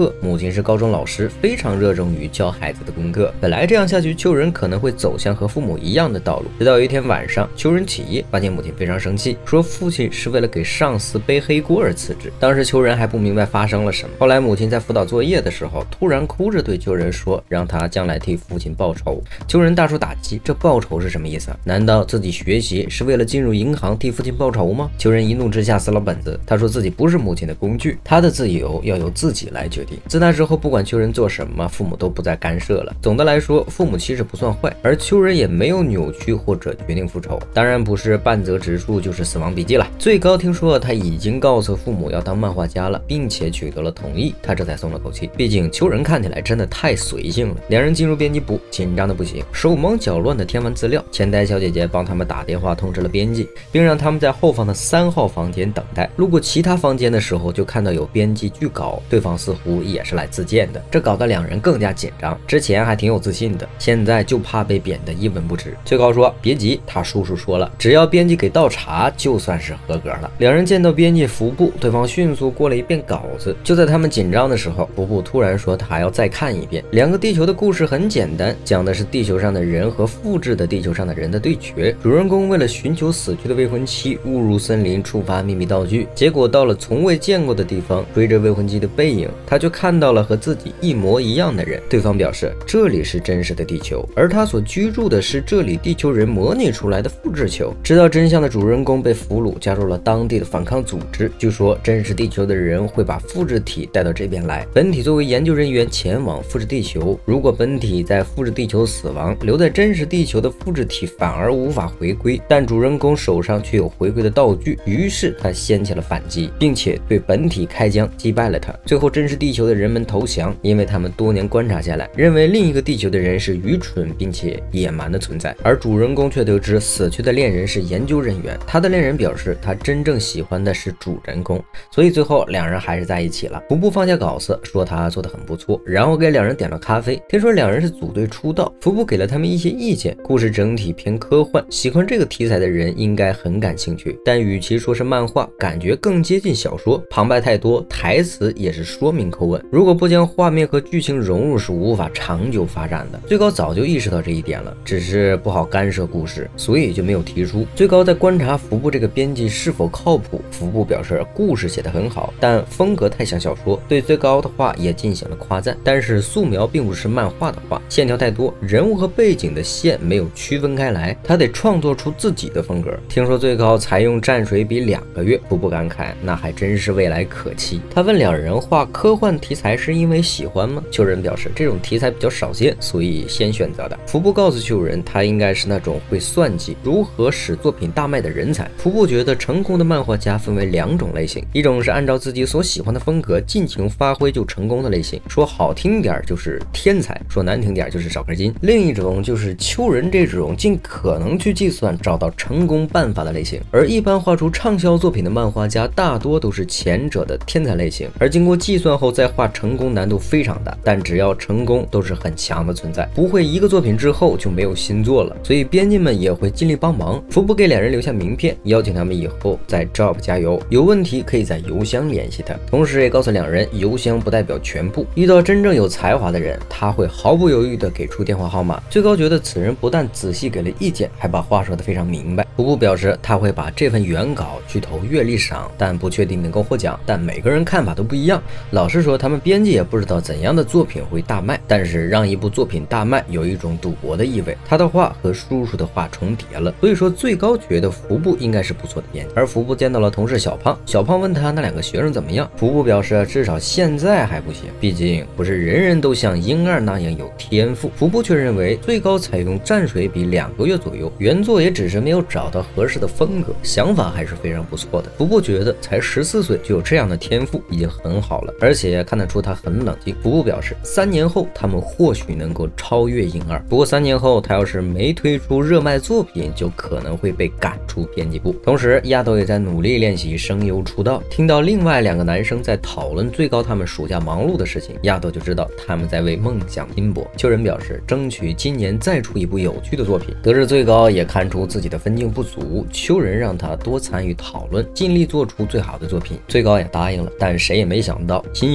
[SPEAKER 1] 课，母亲是高中老师，非常热衷于教孩子的功课。本来这样下去，秋人可能会走向和父母一样的道路。直到有一天晚上，秋人起夜，发现母亲非常生气，说父亲是为了给上司背黑锅而辞职。当时秋人还不明白发生了什么。后来母亲在辅导作业的时候，突然哭着对秋人说，让他将来替父亲报仇。秋人大受打击，这报仇是什么意思啊？难道自己学习是为了进入银行替父亲报仇吗？秋人一怒之下撕了本子，他说自己不是母亲的工具，他的自由要由自己来决定。自那之后，不管秋人做什么，父母都不再干涉了。总的来说，父母其实不算坏，而秋人也没有扭曲或者决定复仇。当然不是半泽直树就是死亡笔记了。最高听说他已经告诉父母要当漫画家了，并且取得了同意，他这才松了口气。毕竟秋人看起来真的太随性了。两人进入编辑部，紧张的不行，手忙脚乱的填完资料。前台小姐姐帮他们打电话通知了编辑，并让他们在后方的3号房间等待。路过其他房间的时候，就看到有编辑拒稿，对方似乎也是来自荐的，这搞得两人更加紧张。之前还挺有自信的，现在就怕被贬得一文不值。最高说别急，他叔叔说了，只要编辑给倒茶就算是合格了。两人见到编辑服部，对方迅速过了一遍稿子。就在他们紧张的时候，服部突然说他还要再看一遍。两个地球的故事很简单，讲的是地球上的人和复制的地球上的人的对决。主人公为了寻求死去的未婚妻，误入森林触发秘密道具，结果到了从未见过的地方，追着未婚妻的背影，他却看到了和自己一模一样的人。对方表示这里是真实的地球，而他所居住的是这里地球人模拟出来的复制球。知道真相的主人公被俘虏，加入了当地的反抗组织。据说真实地球的人会把复制体带到这边来，本体作为研究人员前往复制地球。如果本体在复制地球死亡，留在真实地球的复制体反而无法回归，但主人公手上却有回归的道具，于是他掀起了反击，并且对本体开枪击败了他。最后真实地球的人们投降，因为他们多年观察下来，认为另一个地球的人是愚蠢并且野蛮的存在。而主人公却得知死去的恋人是研究人员，他的恋人表示他真正喜欢的是主人公，所以最后两人还是在一起了。服部放下稿子，说他做得很不错，然后给两人点了咖啡。听说两人是组队出道，服部给了他们一些意见。故事整体偏科幻，喜欢这个题材的人应该很感兴趣，但与其说是漫画，感觉更接近小说，旁白太多，台词也是说明口吻，如果不将画面和剧情融入，是无法长久发展的。最高早就意识到这一点了，只是不好干涉故事，所以就没有提出。最高在观察服部这个编辑是否靠谱，服部表示故事写得很好，但风格太像小说，对最高的话也进行了夸赞，但是素描并不是漫画的画，线条太多，人物和背景的线没有区分开来，他得创作出自己的风格。听说最高采用蘸水笔2个月，服部感慨那还真是未来可期。他问两人画科幻题材是因为喜欢吗？秋人表示这种题材比较少见，所以先选择的。服部告诉秋人，他应该是那种会算计如何使作品大卖的人才。服部觉得成功的漫画家分为2种类型，一种是按照自己所喜欢的风格尽情发挥就成功的类型，说好听点就是天才，说难听点就是少根筋。另一种就是秋人这种尽可能去计算找到成功办法的类型。而一般画出畅销作品的漫画家大多都是前者的天才类型，而经过计算后再画成功难度非常大，但只要成功都是很强的存在，不会一个作品之后就没有新作了，所以编辑们也会尽力帮忙。服部给两人留下名片，邀请他们以后在 Job 加油，有问题可以在邮箱联系他，同时也告诉两人邮箱不代表全部，遇到真正有才华的人他会毫不犹豫地给出电话号码。最高觉得此人不但仔细给了意见，还把话说得非常明白。服部表示他会把这份原稿去投阅历赏，但不确定能够获奖，但每个人看法都不一样。老实说，他们编辑也不知道怎样的作品会大卖，但是让一部作品大卖有一种赌博的意味，他的话和叔叔的话重叠了，所以说最高觉得服部应该是不错的编辑。而服部见到了同事小胖，小胖问他那2个学生怎么样，服部表示至少现在还不行，毕竟不是人人都像婴儿那样有天赋。服部却认为最高采用蘸水笔2个月左右，原作也只是没有找到合适的风格，想法还是非常不错的。服部觉得才14岁就有这样的天赋已经很好了，而且看得出他很冷静。服部表示3年后他们或许能够超越婴儿，不过3年后他要是没推出热卖作品，就可能会被赶出编辑部。同时亚斗也在努力练习声优出道，听到另外2个男生在讨论最高他们暑假忙碌的事情，亚斗就知道他们在为梦想拼搏。秋人表示争取今年再出一部有趣的作品。得知最高也看出自己的分镜不足，秋人让他多参与讨论，尽力做出最好的作品。最高也答应了，但谁也没想到新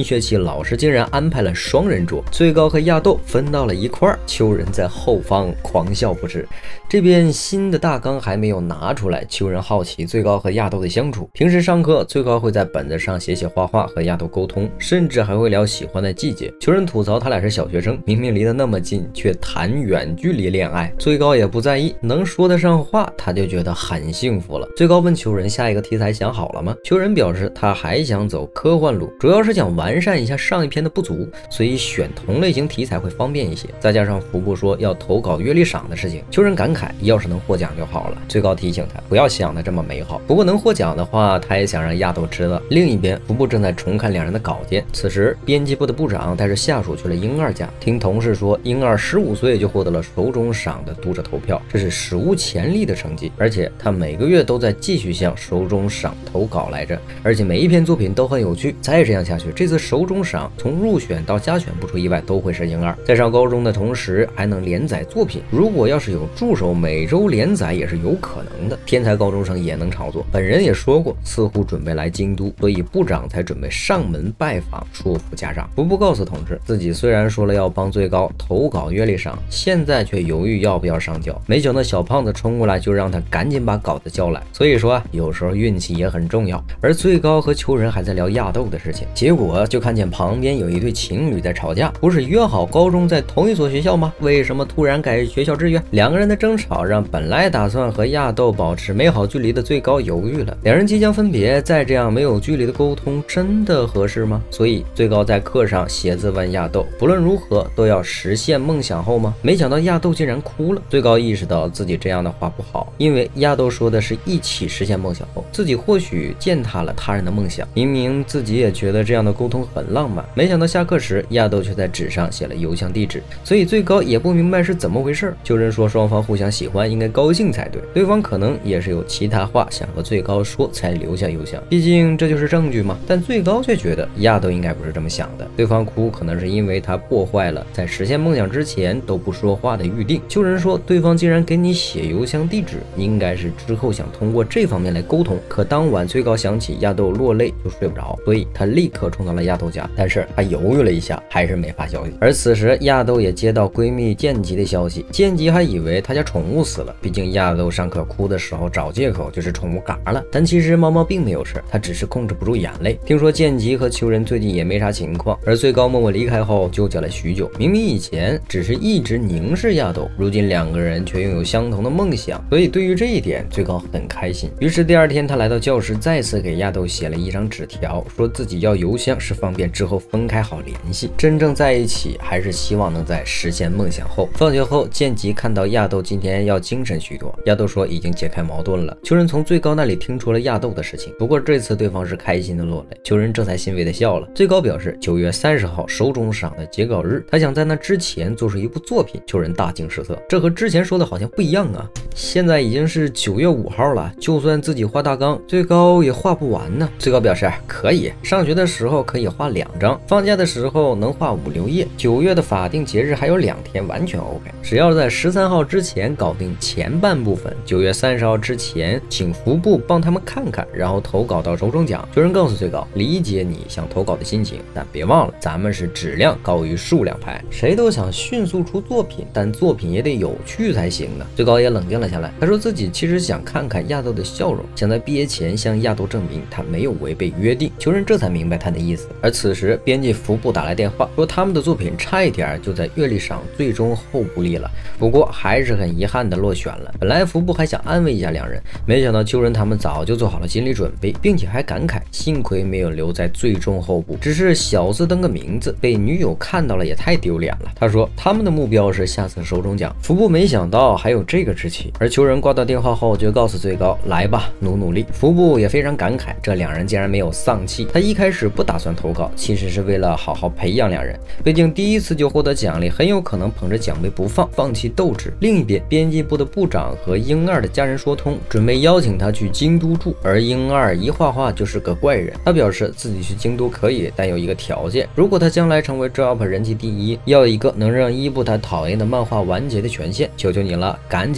[SPEAKER 1] 学期老师竟然安排了双人桌，最高和亚豆分到了一块儿，秋人在后方狂笑不止。这边新的大纲还没有拿出来，秋人好奇最高和亚豆的相处。平时上课，最高会在本子上写画画和亚豆沟通，甚至还会聊喜欢的季节。秋人吐槽他俩是小学生，明明离得那么近，却谈远距离恋爱。最高也不在意，能说得上话，他就觉得很幸福了。最高问秋人下一个题材想好了吗？秋人表示他还想走科幻路，主要是想完善一下上一篇的不足，所以选同类型题材会方便一些。再加上服部说要投稿月历赏的事情，秋人感慨要是能获奖就好了。最高提醒他不要想的这么美好，不过能获奖的话，他也想让亚豆知道。另一边，服部正在重看两人的稿件，此时编辑部的部长带着下属去了婴儿家，听同事说婴儿15岁就获得了手冢赏的读者投票，这是史无前例的成绩，而且他每个月都在继续向手冢赏投稿来着，而且每一篇作品都很有趣。再这样下去，这次手冢赏从入选到加选不出意外都会是婴儿。在上高中的同时还能连载作品，如果要是有助手每周连载也是有可能的。天才高中生也能炒作，本人也说过似乎准备来京都，所以部长才准备上门拜访说服家长。服部告诉同事，自己虽然说了要帮最高投稿月历赏，现在却犹豫要不要上交。没想到小胖子冲过来就让他赶紧把稿子交来。所以说有时候运气也很重要。而最高和秋人还在聊亚豆的事情，结果就看见旁边有一对情侣在吵架。不是约好高中在同一所学校吗？为什么突然改学校志愿？两个人的争吵让本来打算和亚豆保持美好距离的最高犹豫了。两人即将分别，再这样没有距离的沟通真的合适吗？所以最高在课上写字问亚豆，不论如何都要实现梦想后吗？没想到亚豆竟然哭了。最高意识到自己这样的话不好，因为亚豆说的是一起实现梦想后，自己或许践踏了他人的梦想。明明自己也觉得这样的沟通很浪漫，没想到下课时亚豆却在纸上写了邮箱地址，所以最高也不明白是怎么回事。秋人说双方互相喜欢应该高兴才对，对方可能也是有其他话想和最高说才留下邮箱，毕竟这就是证据嘛。但最高却觉得亚豆应该不是这么想的，对方哭可能是因为他破坏了在实现梦想之前都不说话的预定。秋人说对方竟然给你写邮箱地址，应该是之后想通过这方面来沟通。可当晚最高想起亚豆落泪就睡不着，所以他立刻冲到了亚豆家，但是他犹豫了一下还是没发消息。而此时亚豆也接到闺蜜剑吉的消息，剑吉还以为他家宠物死了，毕竟亚豆上课哭的时候找借口就是宠物嘎了，但其实猫猫并没有事，它只是控制不住眼泪。听说剑吉和秋人最近也没啥情况，而最高默默离开后纠结了许久，明明以前只是一直凝视亚豆，如今两个人却拥有相同的梦想，所以对于这一点最高很开心。于是第二天他来到教室，再次给亚豆写了一张纸条，说自己要邮箱是方便之后分开好联系，真正在一起还是希望能在实现梦想后。放学后剑吉看到亚豆今天要精神许多，亚豆说已经解开矛盾了。秋人从最高那里听出了亚豆的事情，不过这次对方是开心的落泪，秋人这才欣慰的笑了。最高表示9月30号手冢赏的截稿日，他想在那之前做出一部作品。秋人大惊失色，这和之前说的好像不一样啊，现在已经是9月5号了，就算自己画大纲，最高也画不完呢。最高表示可以，上学的时候可以画2张，放假的时候能画5、6页，9月的法定节日还有2天，完全 OK。只要在13号之前搞定前半部分，9月30号之前请服部帮他们看看，然后投稿到手冢奖。秋人告诉最高，理解你想投稿的心情，但别忘了咱们是质量高于数量派，谁都想迅速出作品，但作品也得有趣才行呢。最高也冷静了下来，他说自己其实想看看亚豆的笑容，想在毕业前向亚豆证明他没有违背约定。秋人这才明白他的意思。而此时编辑服部打来电话，说他们的作品差一点就在月历上最终候补里了，不过还是很遗憾的落选了。本来服部还想安慰一下两人，没想到秋人他们早就做好了心理准备，并且还感慨幸亏没有留在最终候补，只是小字登个名字，被女友看到了也太丢脸了。他说他们的目标是下次手冢奖。服部没想到还有这个志气，而秋人挂到电话后就告诉最高，来吧，努力。服部也非常感慨，这两人竟然没有丧气。他一开始不打算投稿，其实是为了好好培养两人，毕竟第一次就获得奖励，很有可能捧着奖杯不放，放弃斗志。另一边，编辑部的部长和英二的家人说通，准备邀请他去京都住，而英二一画画就是个怪人。他表示自己去京都可以，但有一个条件，如果他将来成为 JOP 人气第一，要一个能让伊布他讨厌的漫画完结的权限，求求你了，赶紧让柯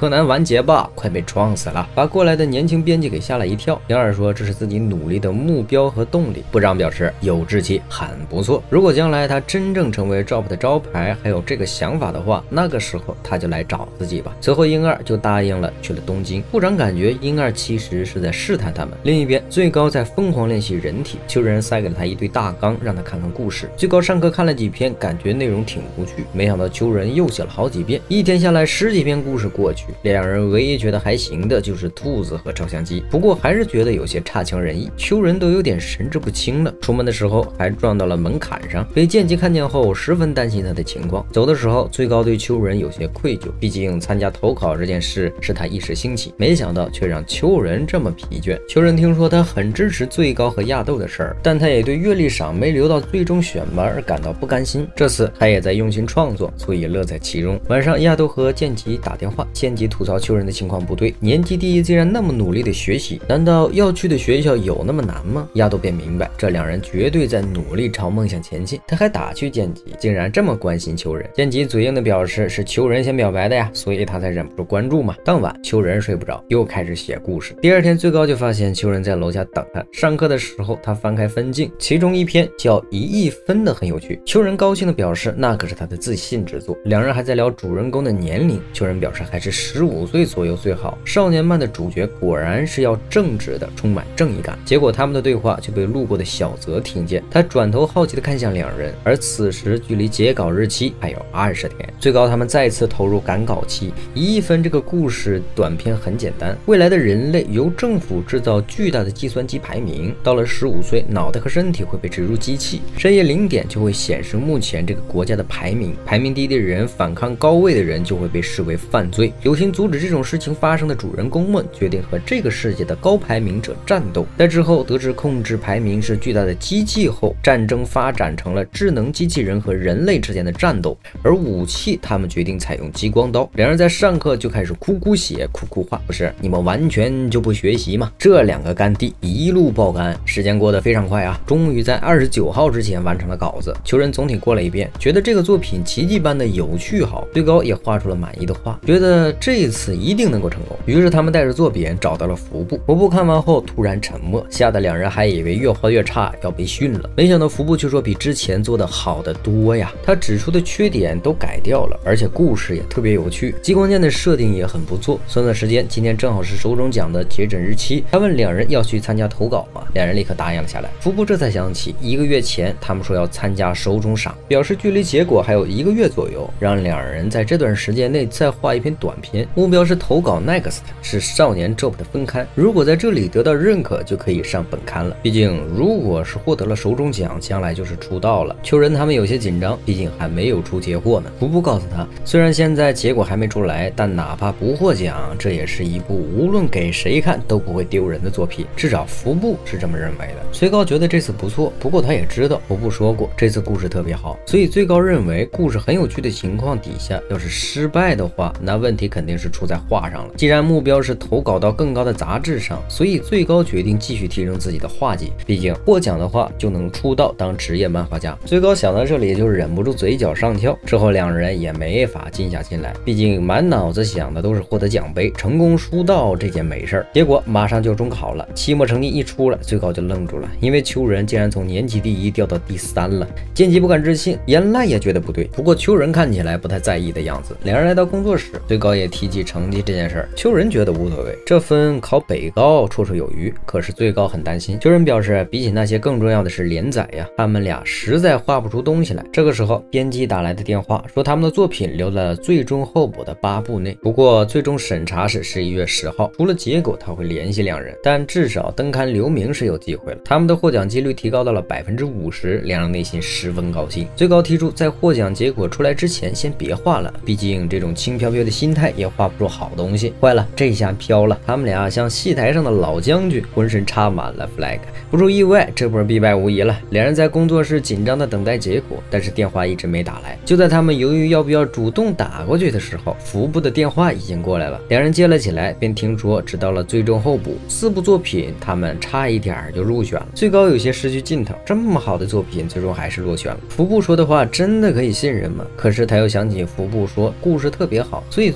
[SPEAKER 1] 柯南完结吧，快被撞死了，把过来的年轻编辑给吓了一跳。杨二说这是自己努力的目标和动力。部长表示有志气，很不错。如果将来他真正成为 Drop 的招牌，还有这个想法的话，那个时候他就来找自己吧。随后鹰二就答应了，去了东京。部长感觉鹰二其实是在试探他们。另一边，最高在疯狂练习人体，秋人塞给了他一堆大纲，让他看看故事。最高上课看了几篇，感觉内容挺无趣，没想到秋人又写了好几遍，一天下来10几篇故事过去，两人唯一觉得还行的就是兔子和照相机，不过还是觉得有些差强人意。秋人都有点神志不清了，出门的时候还撞到了门槛上，被剑姬看见后十分担心他的情况。走的时候，最高对秋人有些愧疚，毕竟参加投考这件事是他一时兴起，没想到却让秋人这么疲倦。秋人听说他很支持最高和亚斗的事儿，但他也对阅历赏没留到最终选拔而感到不甘心。这次他也在用心创作，所以乐在其中。晚上，亚斗和剑姬打电话，剑姬吐槽秋人的情况不对，年级第一竟然那么努力的学习，难道要去的学校有那么难吗？亚斗便明白，这两人绝对在努力朝梦想前进。他还打趣剑姬竟然这么关心秋人，剑姬嘴硬的表示是秋人先表白的呀，所以他才忍不住关注嘛。当晚秋人睡不着，又开始写故事。第二天，最高就发现秋人在楼下等他。上课的时候，他翻开分镜，其中一篇叫1亿分的很有趣。秋人高兴的表示那可是他的自信之作。两人还在聊主人公的年龄，秋人表示还是15岁左右最好。少年漫的主角果然是要正直的，充满正义感。结果他们的对话就被路过的小泽听见，他转头好奇的看向两人，而此时距离截稿日期还有20天。最高他们再次投入赶稿期。1亿分这个故事短片很简单，未来的人类由政府制造巨大的计算机排名，到了15岁，脑袋和身体会被植入机器，深夜0点就会显示目前这个国家的排名，排名低的人反抗高位的人就会被视为犯罪。有心阻止这种事情发生的主人公们决定和这个世界的高排名者战斗。在之后得知控制排名是巨大的机器后，战争发展成了智能机器人和人类之间的战斗，而武器他们决定采用激光刀。两人在上课就开始哭写哭画，不是你们完全就不学习吗？这两个干弟一路爆肝，时间过得非常快啊，终于在29号之前完成了稿子。秋人总体过了一遍，觉得这个作品奇迹般的有趣好，最高也画出了满意的画，觉得这一次一定能够成功。于是他们带着作品找到了服部，服部看完后突然沉默，吓得两人还以为越画越差要被训了，没想到服部却说比之前做的好得多呀，他指出的缺点都改掉了，而且故事也特别有趣，激光剑的设定也很不错。算算时间，今天正好是手冢奖的截止日期，他问两人要去参加投稿吗？两人立刻答应了下来。服部这才想起1个月前他们说要参加手冢赏，表示距离结果还有1个月左右，让两人在这段时间内再画一篇短片，目标是投稿 Next， 是少年 Jump 的分刊，如果在这里得到认可就可以上本刊了。毕竟如果是获得了手冢奖，将来就是出道了。秋人他们有些紧张，毕竟还没有出结果呢。服部告诉他，虽然现在结果还没出来，但哪怕不获奖，这也是一部无论给谁看都不会丢人的作品，至少服部是这么认为的。最高觉得这次不错，不过他也知道服部说过这次故事特别好，所以最高认为故事很有趣的情况底下，要是失败的话，那问题肯定是出在画上了。既然目标是投稿到更高的杂志上，所以最高决定继续提升自己的画技，毕竟获奖的话就能出道当职业漫画家。最高想到这里就忍不住嘴角上翘，之后两人也没法静下心来，毕竟满脑子想的都是获得奖杯、成功出道这件美事儿。结果马上就中考了，期末成绩一出来，最高就愣住了，因为秋人竟然从年级第1掉到第3了。剑姬不敢置信，岩濑也觉得不对，不过秋人看起来不太在意的样子。两人来到工作室，最高也提起成绩这件事儿，秋人觉得无所谓，这分考北高绰绰有余。可是最高很担心，秋人表示比起那些更重要的是连载呀，他们俩实在画不出东西来。这个时候编辑打来的电话说他们的作品留在了最终候补的8部内，不过最终审查是11月10号，除了结果他会联系两人，但至少登刊留名是有机会了。他们的获奖几率提高到了50%，两人内心十分高兴。最高提出在获奖结果出来之前先别画了，毕竟这种轻飘飘的心态也画不出好东西。坏了，这下飘了，他们俩像戏台上的老将军，浑身插满了 flag。 不出意外，这波必败无疑了。两人在工作室紧张的等待结果，但是电话一直没打来。就在他们犹豫要不要主动打过去的时候，服部的电话已经过来了。两人接了起来，便听说直到了最终候补4部作品，他们差一点就入选了。最高有些失去劲头，这么好的作品最终还是落选了。服部说的话真的可以信任吗？可是他又想起服部说故事特别好，所以最高怀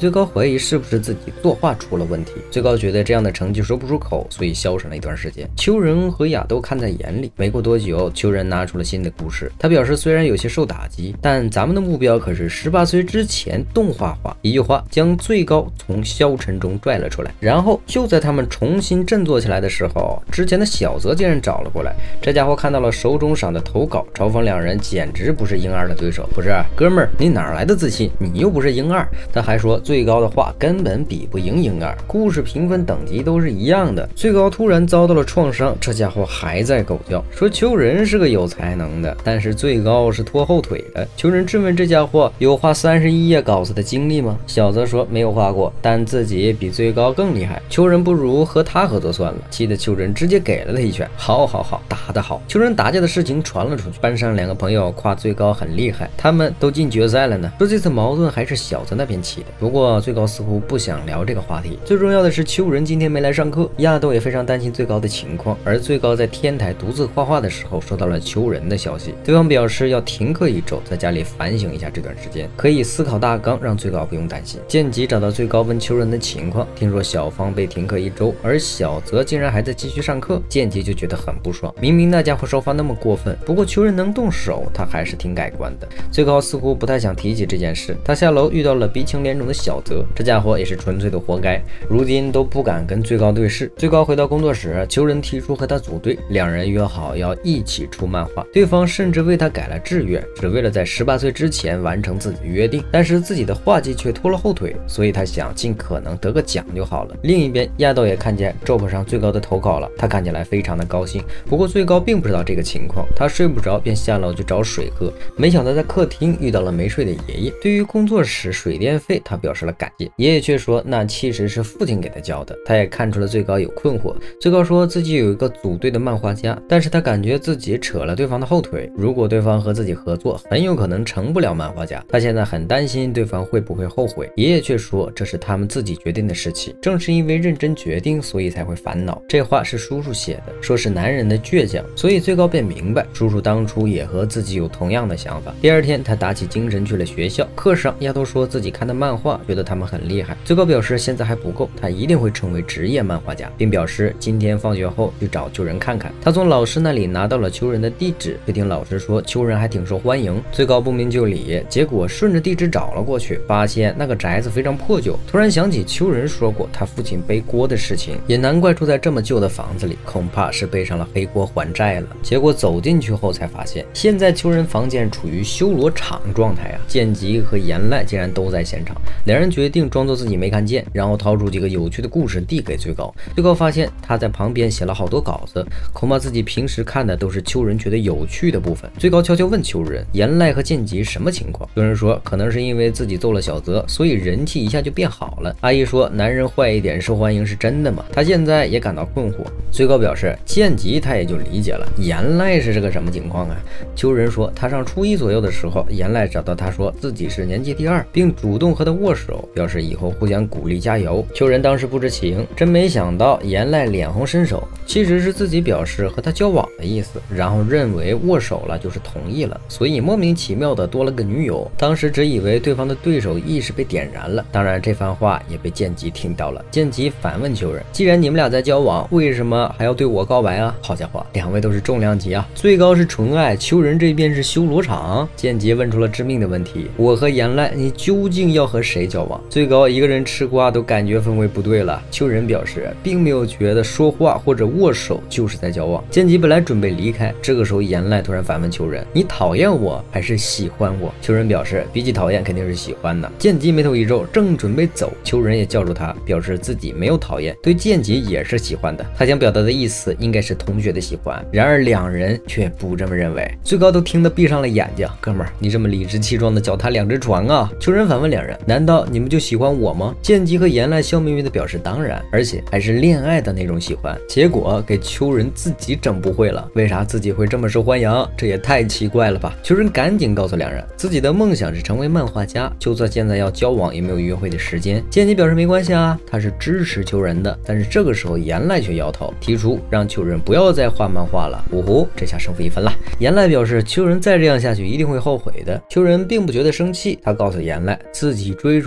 [SPEAKER 1] 怀疑是不是自己作画出了问题。最高觉得这样的成绩说不出口，所以消沉了一段时间。秋人和亚都看在眼里。没过多久，秋人拿出了新的故事。他表示虽然有些受打击，但咱们的目标可是18岁之前动画化。一句话将最高从消沉中拽了出来。然后就在他们重新振作起来的时候，之前的小泽竟然找了过来。这家伙看到了手冢赏的投稿，嘲讽两人简直不是婴儿的对手。不是，哥们儿，你哪来的自信？你又不是婴儿。他还说最高的话根本比不赢婴儿，故事评分等级都是一样的。最高突然遭到了创伤，这家伙还在狗叫，说秋人是个有才能的，但是最高是拖后腿的。秋人质问这家伙有画31页稿子的经历吗？小泽说没有画过，但自己比最高更厉害。秋人不如和他合作算了，气得秋人直接给了他一拳。好，打得好。秋人打架的事情传了出去，班上2个朋友夸最高很厉害，他们都进决赛了呢。说这次矛盾还是小泽那边起的，不过最高似乎不想聊这个话题。最重要的是秋人今天没来上课，亚斗也非常担心最高的情况。而最高在天台独自画画的时候收到了秋人的消息，对方表示要停课1周，在家里反省一下这段时间，可以思考大纲，让最高不用担心。剑吉找到最高问秋人的情况，听说小芳被停课1周，而小泽竟然还在继续上课，剑吉就觉得很不爽，明明那家伙手法那么过分，不过秋人能动手，他还是挺改观的。最高似乎不太想提起这件事，他下楼遇到了鼻青脸肿的小泽，这家伙也是纯粹的活该，如今都不敢跟最高对视。最高回到工作室，秋人提出和他组队，两人约好要一起出漫画，对方甚至为他改了志愿，只为了在18岁之前完成自己的约定。但是自己的画技却拖了后腿，所以他想尽可能得个奖就好了。另一边，亚斗也看见 Job 上最高的投稿了，他看起来非常的高兴。不过最高并不知道这个情况，他睡不着，便下楼去找水喝。没想到在客厅遇到了没睡的爷爷。对于工作室水电费，他表示了感谢。爷爷却说那其实是父亲给他交的。他也看出了最高有困惑。最高说自己有一个组队的漫画家，但是他感觉自己扯了对方的后腿，如果对方和自己合作，很有可能成不了漫画家。他现在很担心对方会不会后悔。爷爷却说这是他们自己决定的事情，正是因为认真决定，所以才会烦恼。这话是叔叔写的，说是男人的倔强，所以最高便明白叔叔当初也和自己有同样的想法。第二天他打起精神去了学校，课上丫头说自己看的漫画觉得他们很厉害，最高表示现在还不够，他一定会成为职业漫画家，并表示今天放学后去找秋人看看。他从老师那里拿到了秋人的地址，却听老师说秋人还挺受欢迎。最高不明就里，结果顺着地址找了过去，发现那个宅子非常破旧。突然想起秋人说过他父亲背锅的事情，也难怪住在这么旧的房子里，恐怕是背上了黑锅还债了。结果走进去后才发现，现在秋人房间处于修罗场状态啊！剑吉和岩濑竟然都在现场，两人决定装作自己没看见，然后掏出几个有趣的故事递给最高。最高发现他在旁边写了好多稿子，恐怕自己平时看的都是秋人觉得有趣的部分。最高悄悄问秋人，岩濑和剑吉什么情况？秋人说可能是因为自己揍了小泽，所以人气一下就变好了。阿姨说男人坏一点受欢迎是真的吗？他现在也感到困惑。最高表示剑吉他也就理解了，岩濑是个什么情况啊？秋人说他上初1左右的时候，岩濑找到他说自己是年级第2，并主动和他握手，表示以后互相鼓励加油。秋人当时不知情，真没想到岩濑脸红伸手，其实是自己表示和他交往的意思，然后认为握手了就是同意了，所以莫名其妙的多了个女友。当时只以为对方的对手意识被点燃了，当然这番话也被剑吉听到了。剑吉反问秋人，既然你们俩在交往，为什么还要对我告白啊？好家伙，两位都是重量级啊！最高是纯爱，秋人这边是修罗场。剑吉问出了致命的问题，我和岩濑你究竟要和谁交往？最高一个人吃瓜都感觉氛围不对了。秋人表示并没有觉得说话或者握手就是在交往。剑吉本来准备离开，这个时候岩濑突然反问秋人，你讨厌我还是喜欢我？秋人表示比起讨厌肯定是喜欢的。剑吉眉头一皱，正准备走，秋人也叫住他，表示自己没有讨厌，对剑吉也是喜欢的。他想表达的意思应该是同学的喜欢，然而两人却不这么认为。最高都听得闭上了眼睛，哥们儿，你这么理直气壮的脚踏两只船啊！秋人反问两人，难道你们就喜欢我吗？剑吉和岩濑笑眯眯的表示当然，而且还是恋爱的那种喜欢。结果给秋人自己整不会了，为啥自己会这么受欢迎？这也太奇怪了吧！秋人赶紧告诉两人，自己的梦想是成为漫画家，就算现在要交往也没有约会的时间。剑吉表示没关系啊，他是支持秋人的。但是这个时候岩濑却摇头，提出让秋人不要再画漫画了。呜呼，这下胜负一分了。岩濑表示秋人再这样下去一定会后悔的。秋人并不觉得生气，他告诉岩濑自己追逐着梦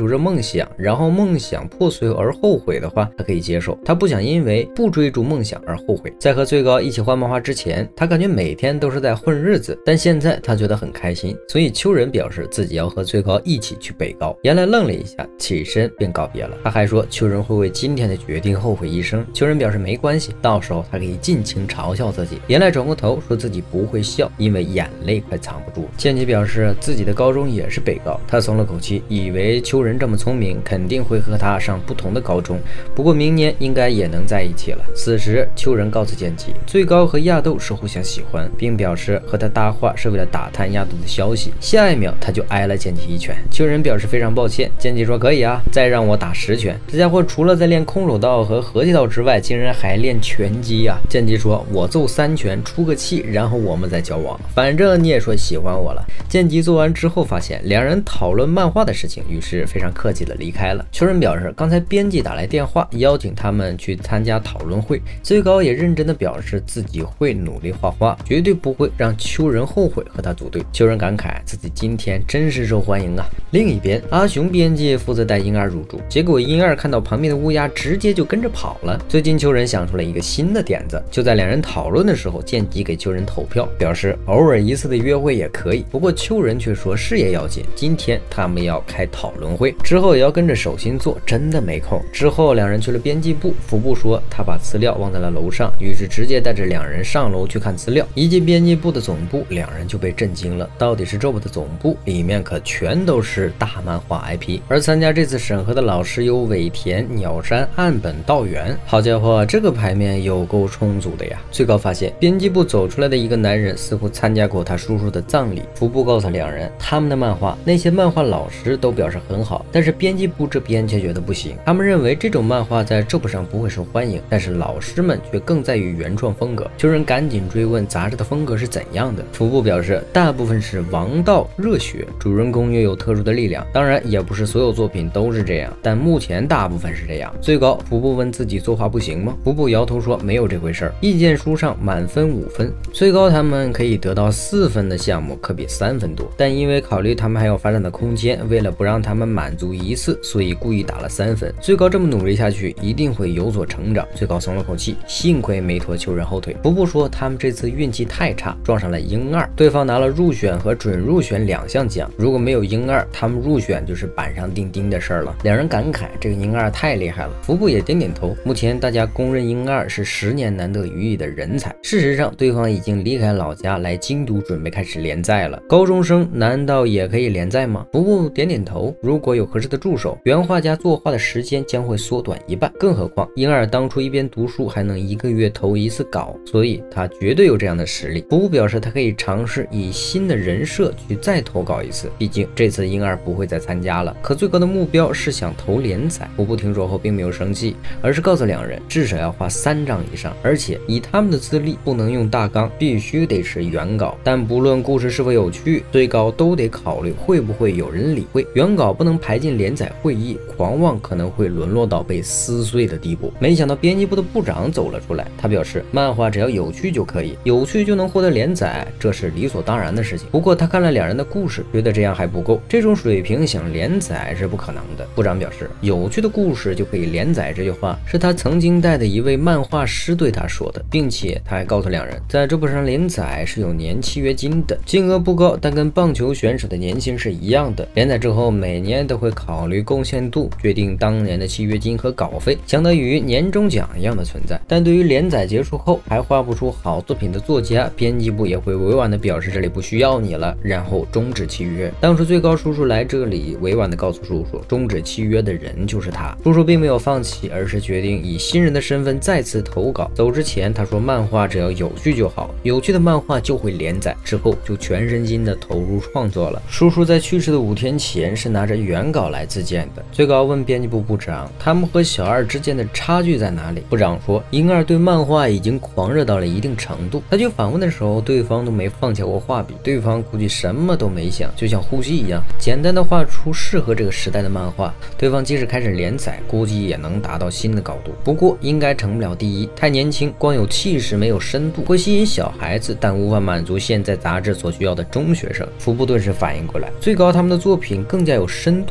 [SPEAKER 1] 想，然后梦想破碎而后悔的话，他可以接受。他不想因为不追逐梦想而后悔。在和最高一起画漫画之前，他感觉每天都是在混日子，但现在他觉得很开心，所以秋人表示自己要和最高一起去北高。言来愣了一下，起身便告别了。他还说秋人会为今天的决定后悔一生。秋人表示没关系，到时候他可以尽情嘲笑自己。言来转过头说自己不会笑，因为眼泪快藏不住。剑姬表示自己的高中也是北高，他松了口气，以为秋人这么聪明，肯定会和他上不同的高中，不过明年应该也能在一起了。此时秋人告诉剑姬，最高和亚豆是互相喜欢，并表示和他搭话是为了打探亚豆的消息。下一秒他就挨了剑姬一拳。秋人表示非常抱歉，剑姬说可以啊，再让我打10拳。这家伙除了在练空手道和合气道之外，竟然还练拳击啊。剑姬说我揍3拳出个气，然后我们再交往，反正你也说喜欢我了。剑姬做完之后发现两人讨论漫画的事情，于是非常客气的离开了。秋人表示刚才编辑打来电话邀请他们去参加讨论会，最高也认真的表示自己会努力画画，绝对不会让秋人后悔和他组队。秋人感慨自己今天真是受欢迎啊。另一边，阿雄编辑负责带婴儿入住，结果婴儿看到旁边的乌鸦直接就跟着跑了。最近秋人想出了一个新的点子，就在两人讨论的时候，剑姬给秋人投票，表示偶尔一次的约会也可以。不过秋人却说事业要紧，今天他们要开讨论会，之后也要跟着手心做，真的没空。之后两人去了编辑部，服部说他把资料忘在了楼上，于是直接带着两人上楼去看资料。一进编辑部的总部，两人就被震惊了，到底是 Job 的总部，里面可全都是大漫画 IP， 而参加这次审核的老师有尾田、鸟山、岸本、道元。好家伙，这个牌面有够充足的呀！最高发现编辑部走出来的一个男人似乎参加过他叔叔的葬礼。服部告诉两人，他们的漫画那些漫画老师都表示很好，但是编辑部这边却觉得不行。他们认为这种漫画在 Job 上不会受欢迎，但是老师们却更在于原创风格。秋人赶紧追问杂志的风格是怎样的，服部表示大部分是王道热血，主人公又有特殊的力量，当然也不是所有作品都是这样，但目前大部分是这样。最高服部问自己作画不行吗？服部摇头说没有这回事儿，意见书上满分5分，最高他们可以得到4分的项目可比3分多，但因为考虑他们还有发展的空间，为了不让他们满足一次，所以故意打了3分。最高这么努力下去一定会有所成长。最高松了口气，幸亏没拖秋人后腿。服部说他们这次运气太差，撞上了鹰二，对方拿了入选和准入选2项奖，如果没有鹰二，他们入选就是板上钉钉的事儿了。两人感慨这个鹰二太厉害了，服部也点点头。目前大家公认鹰二是10年难得一遇的人才。事实上对方已经离开老家来京都准备开始连载了，高中生难道也可以连载吗？服部点点头，如果有合适的助手，原画家作画的时间将会缩短1半，更何况鹰二当初一边读书还能1个月投1次稿，所以他绝对有这样的实力。服部表示他可以尝试以新的人设去再投稿1次，毕竟这次鹰二不会再参加了。可最高的目标是想投连载。服部听说后并没有生气，而是告诉两人至少要画3章以上，而且以他们的资历不能用大纲，必须得是原稿。但不论故事是否有趣，最高都得考虑会不会有人理会，原稿不能排进连载会议，狂妄可能会沦落到被撕碎的地步。没想到编辑部的部长走了出来，他表示漫画只要有趣就可以，有趣就能获得连载，这是理所当然的事情。不过他看了两人的故事，觉得这样还不够，这种水平想连载是不可能的。部长表示有趣的故事就可以连载，这句话是他曾经带的一位漫画师对他说的，并且他还告诉两人在这部上连载是有年契约金的，金额不高，但跟棒球选手的年薪是一样的。连载之后每年都会考虑贡献度，决定当年的契约金和稿费，相当于年终奖一样的存在。但对于连载结束后还画不出好作品的作家，编辑部也会委婉的表示这里不需要你了，然后终止契约。当时最高叔叔来这里委婉的告诉叔叔，终止契约的人就是他。叔叔并没有放弃，而是决定以新人的身份再次投稿。走之前他说漫画只要有趣就好，有趣的漫画就会连载，之后就全身心的投入创作了。叔叔在去世的5天前是拿着原稿来自荐的。最高问编辑部部长他们和小二之间的差距在哪里，部长说婴儿对漫画已经狂热到了一定程度，他去访问的时候对方都没放下过画笔，对方估计什么都没想，就像呼吸一样简单的画出适合这个时代的漫画。对方即使开始连载，估计也能达到新的高度，不过应该成不了第一，太年轻，光有气势没有深度，会吸引小孩子，但无法满足现在杂志所需要的中学生。服部顿时反应过来，最高他们的作品更加有深度和内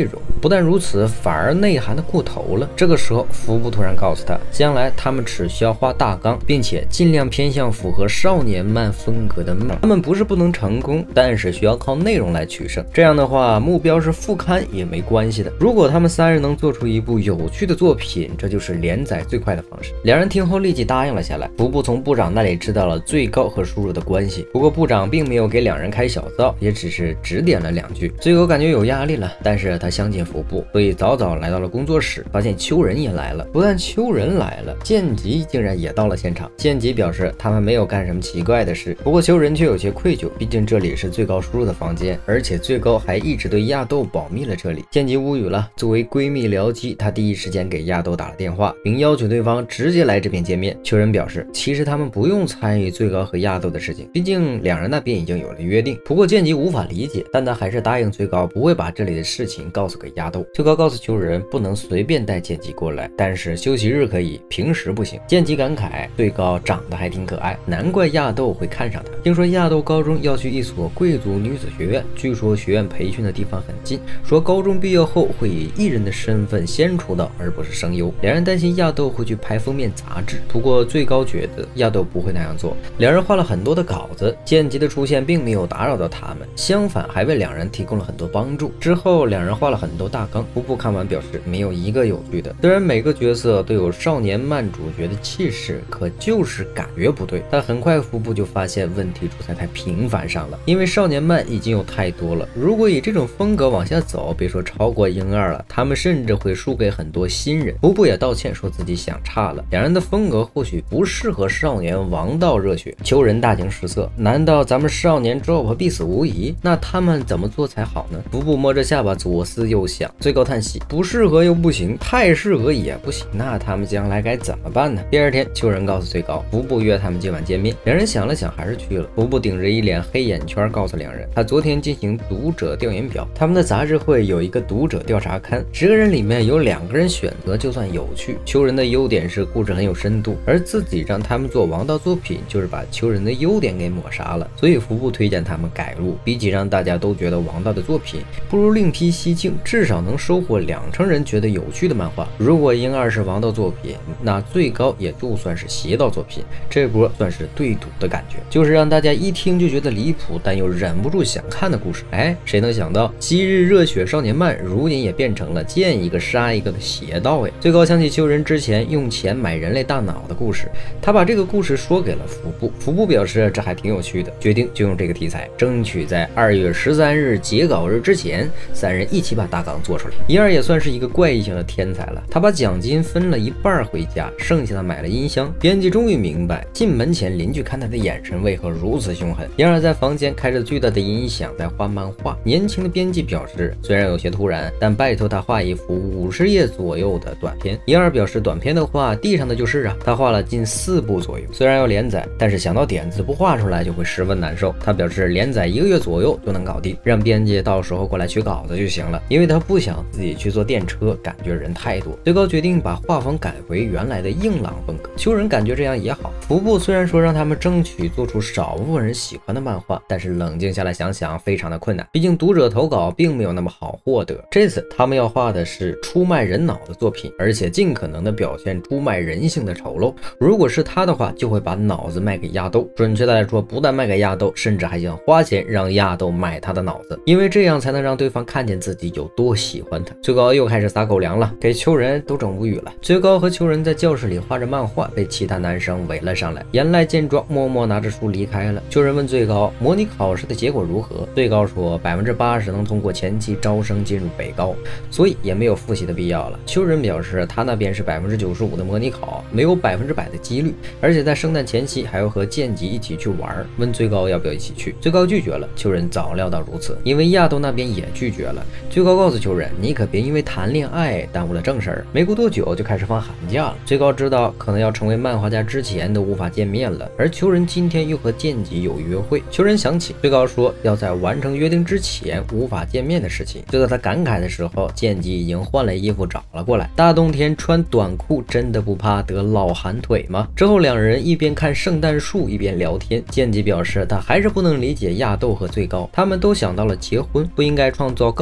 [SPEAKER 1] 容。不但如此，反而内涵的过头了。这个时候，服部突然告诉他，将来他们只需要画大纲，并且尽量偏向符合少年漫风格的漫。他们不是不能成功，但是需要靠内容来取胜。这样的话，目标是副刊也没关系的。如果他们3人能做出一部有趣的作品，这就是连载最快的方式。两人听后立即答应了下来。服部从部长那里知道了最高和叔叔的关系，不过部长并没有给两人开小灶，也只是指点了2句。最高感觉有压力了，但是他相信服部，所以早早来到了工作室，发现秋人也来了。不但秋人来了，剑吉竟然也到了现场。剑吉表示他们没有干什么奇怪的事，不过秋人却有些愧疚，毕竟这里是最高叔叔的房间，而且最高还一直对亚豆保密了这里。剑吉无语了，作为闺蜜僚机，她第一时间给亚豆打了电话，并要求对方直接来这边见面。秋人表示，其实他们不用参与最高和亚豆的事情，毕竟两人那边已经有了约定。不过剑吉无法理解，但他还是答应最高不会把这里的事情告诉给亚豆。最高告诉秋人不能随便带剑吉过来，但是休息日可以，平时不行。剑吉感慨，最高长得还挺可爱，难怪亚豆会看上他。听说亚豆高中要去一所贵族女子学院，据说学院培训的地方很近，说高中毕业后会以艺人的身份先出道，而不是声优。两人担心亚豆会去拍封面杂志，不过最高觉得亚豆不会那样做。两人画了很多的稿子，剑吉的出现并没有打扰到他们，相反还为两人提供了很多帮助。之后两人画了很多大纲，服部看完表示没有一个有趣的。虽然每个角色都有少年漫主角的气势，可就是感觉不对。但很快服部就发现问题出在太平凡上了，因为少年漫已经有太多了，如果以这种风格往下走，别说超过英二了，他们甚至会输给很多新人。服部也道歉说自己想差了，两人的风格或许不适合少年王道热血。秋人大惊失色，难道咱们少年 drop 必死无疑？那他们怎么做才好呢？服部摸着下巴左思右想，最高叹息，不适合又不行，太适合也不行，那他们将来该怎么办呢？第二天，秋人告诉最高，服部约他们今晚见面。两人想了想，还是去了。服部顶着一脸黑眼圈告诉两人，他昨天进行读者调研表，他们的杂志会有一个读者调查刊，10个人里面有2个人选择就算有趣。秋人的优点是故事很有深度，而自己让他们做王道作品，就是把秋人的优点给抹杀了。所以服部推荐他们改路，比起让大家都觉得王道的作品，不如另辟蹊径，至少能收获2成人觉得有趣的漫画。如果英二是王道作品，那最高也就算是邪道作品，这波算是对赌的感觉，就是让大家一听就觉得离谱，但又忍不住想看的故事。哎，谁能想到昔日热血少年漫如今也变成了见一个杀一个的邪道哎！最高想起秋人之前用钱买人类大脑的故事，他把这个故事说给了服部，服部表示这还挺有趣的，决定就用这个题材，争取在2月13日截稿日之前，3人一起把大纲做出来。一二也算是一个怪异性的天才了，他把奖金分了一半回家，剩下的买了音箱。编辑终于明白进门前邻居看他的眼神为何如此凶狠。一二在房间开着巨大的音响在画漫画，年轻的编辑表示虽然有些突然，但拜托他画一幅50页左右的短片。一二表示短片的话地上的就是啊，他画了近4部左右，虽然要连载，但是想到点子不画出来就会十分难受。他表示连载1个月左右就能搞定，让编辑到时候过来取稿子就行了，因为他不想自己去坐电车，感觉人太多。最高决定把画风改回原来的硬朗风格，秋人感觉这样也好。服部虽然说让他们争取做出少部分人喜欢的漫画，但是冷静下来想想非常的困难，毕竟读者投稿并没有那么好获得。这次他们要画的是出卖人脑的作品，而且尽可能的表现出卖人性的丑陋。如果是他的话，就会把脑子卖给亚豆，准确的来说不但卖给亚豆，甚至还想花钱让亚豆买他的脑子，因为这样才能让对方看见自己有多喜欢他。最高又开始撒狗粮了，给秋人都整无语了。最高和秋人在教室里画着漫画，被其他男生围了上来。岩濑见状默默拿着书离开了。秋人问最高模拟考试的结果如何，最高说80%能通过前期招生进入北高，所以也没有复习的必要了。秋人表示他那边是95%的模拟考，没有100%的几率，而且在圣诞前夕还要和剑吉一起去玩，问最高要不要一起去。最高拒绝了，秋人早料到如此，因为亚豆那边也拒绝了。最高告诉秋人，你可别因为谈恋爱耽误了正事儿。没过多久就开始放寒假了，最高知道可能要成为漫画家之前都无法见面了，而秋人今天又和剑吉有约会。秋人想起最高说要在完成约定之前无法见面的事情，就在他感慨的时候，剑吉已经换了衣服找了过来。大冬天穿短裤真的不怕得老寒腿吗？之后两人一边看圣诞树一边聊天，剑吉表示他还是不能理解亚豆和最高，他们都想到了结婚，不应该创造更美好的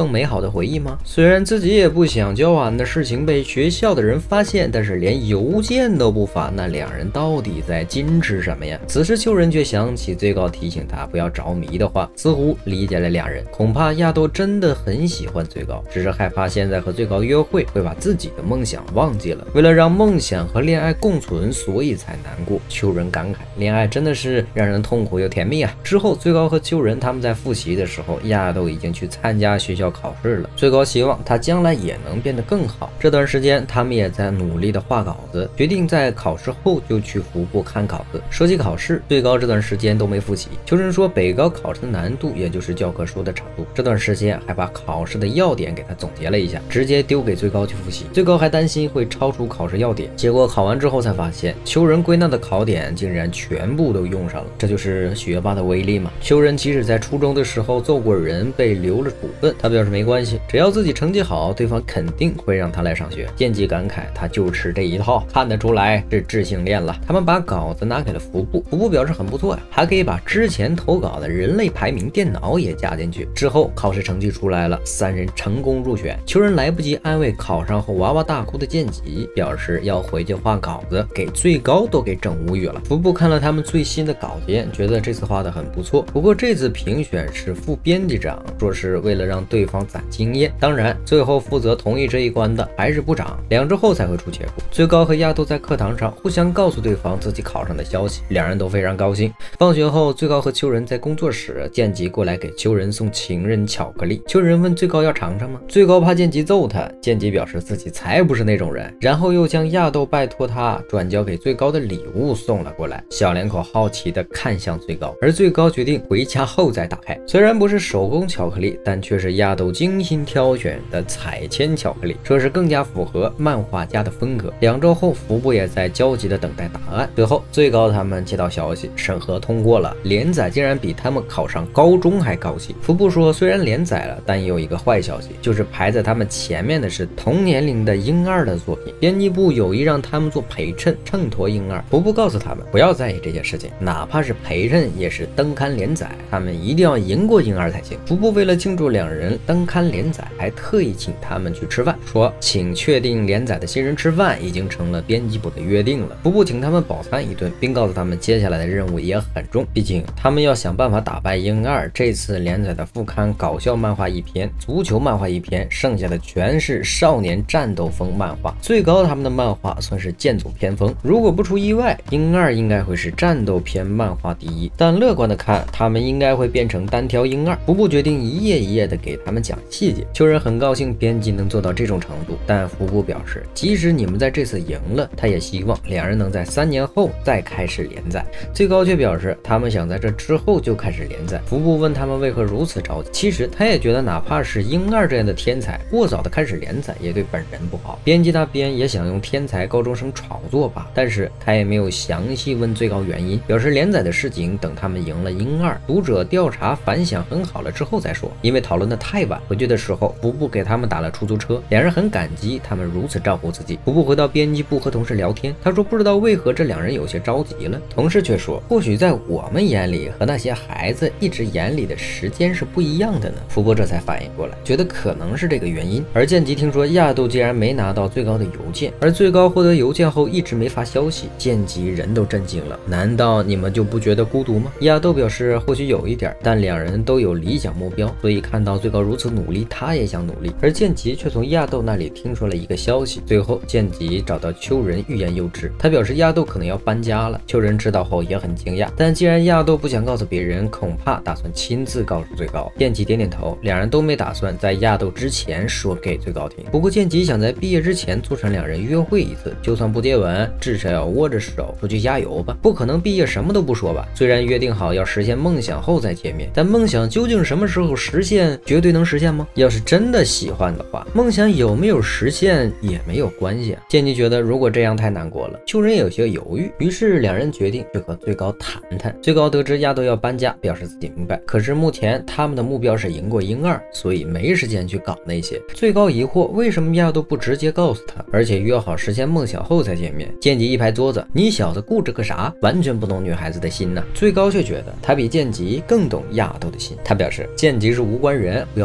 [SPEAKER 1] 的回忆吗？虽然自己也不想交完的事情被学校的人发现，但是连邮件都不发，那两人到底在矜持什么呀？此时秋人却想起最高提醒他不要着迷的话，似乎理解了两人。恐怕亚豆真的很喜欢最高，只是害怕现在和最高约会会把自己的梦想忘记了。为了让梦想和恋爱共存，所以才难过。秋人感慨，恋爱真的是让人痛苦又甜蜜啊。之后最高和秋人他们在复习的时候，亚豆已经去参加学校考试了。最高希望他将来也能变得更好。这段时间他们也在努力的画稿子，决定在考试后就去服部看稿子。说起考试，最高这段时间都没复习。秋人说北高考试的难度也就是教科书的长度，这段时间还把考试的要点给他总结了一下，直接丢给最高去复习。最高还担心会超出考试要点，结果考完之后才发现秋人归纳的考点竟然全部都用上了，这就是学霸的威力嘛。秋人即使在初中的时候揍过人，被留了处分，他表示没关系，只要自己成绩好，对方肯定会让他来上学。剑吉感慨，他就吃这一套，看得出来是智性恋了。他们把稿子拿给了服部，服部表示很不错呀，还可以把之前投稿的人类排名电脑也加进去。之后考试成绩出来了，三人成功入选。秋人来不及安慰考上后哇哇大哭的剑吉，表示要回去画稿子，给最高都给整无语了。服部看了他们最新的稿件，觉得这次画得很不错，不过这次评选是副编辑长，说是为了让对方攒经验，当然最后负责同意这一关的还是部长，2周后才会出结果。最高和亚豆在课堂上互相告诉对方自己考上的消息，两人都非常高兴。放学后，最高和秋人在工作室，剑吉过来给秋人送情人巧克力。秋人问最高要尝尝吗？最高怕剑吉揍他，剑吉表示自己才不是那种人，然后又将亚豆拜托他转交给最高的礼物送了过来。小两口好奇地看向最高，而最高决定回家后再打开。虽然不是手工巧克力，但却是亚豆精心挑选的彩铅巧克力，这是更加符合漫画家的风格。2周后，服部也在焦急地等待答案。最后，最高他们接到消息，审核通过了，连载竟然比他们考上高中还高兴。服部说，虽然连载了，但也有一个坏消息，就是排在他们前面的是同年龄的婴儿的作品，编辑部有意让他们做陪衬，衬托婴儿。服部告诉他们不要在意这件事情，哪怕是陪衬也是登刊连载，他们一定要赢过婴儿才行。服部为了庆祝两人登刊连载，还特意请他们去吃饭，说请确定连载的新人吃饭已经成了编辑部的约定了。服部请他们饱餐一顿，并告诉他们接下来的任务也很重，毕竟他们要想办法打败婴儿。这次连载的副刊搞笑漫画1篇，足球漫画1篇，剩下的全是少年战斗风漫画。最高他们的漫画算是剑走偏锋，如果不出意外，婴儿应该会是战斗篇漫画第一，但乐观的看，他们应该会变成单挑婴儿。服部决定一页一页的给他们讲细节。秋人很高兴编辑能做到这种程度，但服部表示，即使你们在这次赢了，他也希望两人能在3年后再开始连载。最高却表示，他们想在这之后就开始连载。服部问他们为何如此着急，其实他也觉得，哪怕是婴儿这样的天才，过早的开始连载也对本人不好。编辑那边也想用天才高中生炒作吧，但是他也没有详细问最高原因，表示连载的事情等他们赢了婴儿，读者调查反响很好了之后再说，因为讨论的太晚。回去的时候，服部给他们打了出租车，两人很感激他们如此照顾自己。服部回到编辑部和同事聊天，他说不知道为何这两人有些着急了，同事却说或许在我们眼里和那些孩子一直眼里的时间是不一样的呢。服部这才反应过来，觉得可能是这个原因。而剑吉听说亚豆竟然没拿到最高的邮件，而最高获得邮件后一直没发消息，剑吉人都震惊了。难道你们就不觉得孤独吗？亚豆表示或许有一点，但两人都有理想目标，所以看到最高如此努力，他也想努力。而剑吉却从亚豆那里听说了一个消息。最后剑吉找到秋人欲言又止，他表示亚豆可能要搬家了。秋人知道后也很惊讶，但既然亚豆不想告诉别人，恐怕打算亲自告诉最高。剑吉点点头，两人都没打算在亚豆之前说给最高听。不过剑吉想在毕业之前促成两人约会一次，就算不接吻，至少要握着手说句加油吧，不可能毕业什么都不说吧。虽然约定好要实现梦想后再见面，但梦想究竟什么时候实现，绝对能实现吗？要是真的喜欢的话，梦想有没有实现也没有关系啊。剑吉觉得如果这样太难过了，秋人也有些犹豫，于是两人决定去和最高谈谈。最高得知亚豆要搬家，表示自己明白，可是目前他们的目标是赢过婴儿，所以没时间去搞那些。最高疑惑为什么亚豆不直接告诉他，而且约好实现梦想后才见面。剑吉一拍桌子，你小子固执个啥，完全不懂女孩子的心呢。最高却觉得他比剑吉更懂亚豆的心，他表示剑吉是无关人，不要多管闲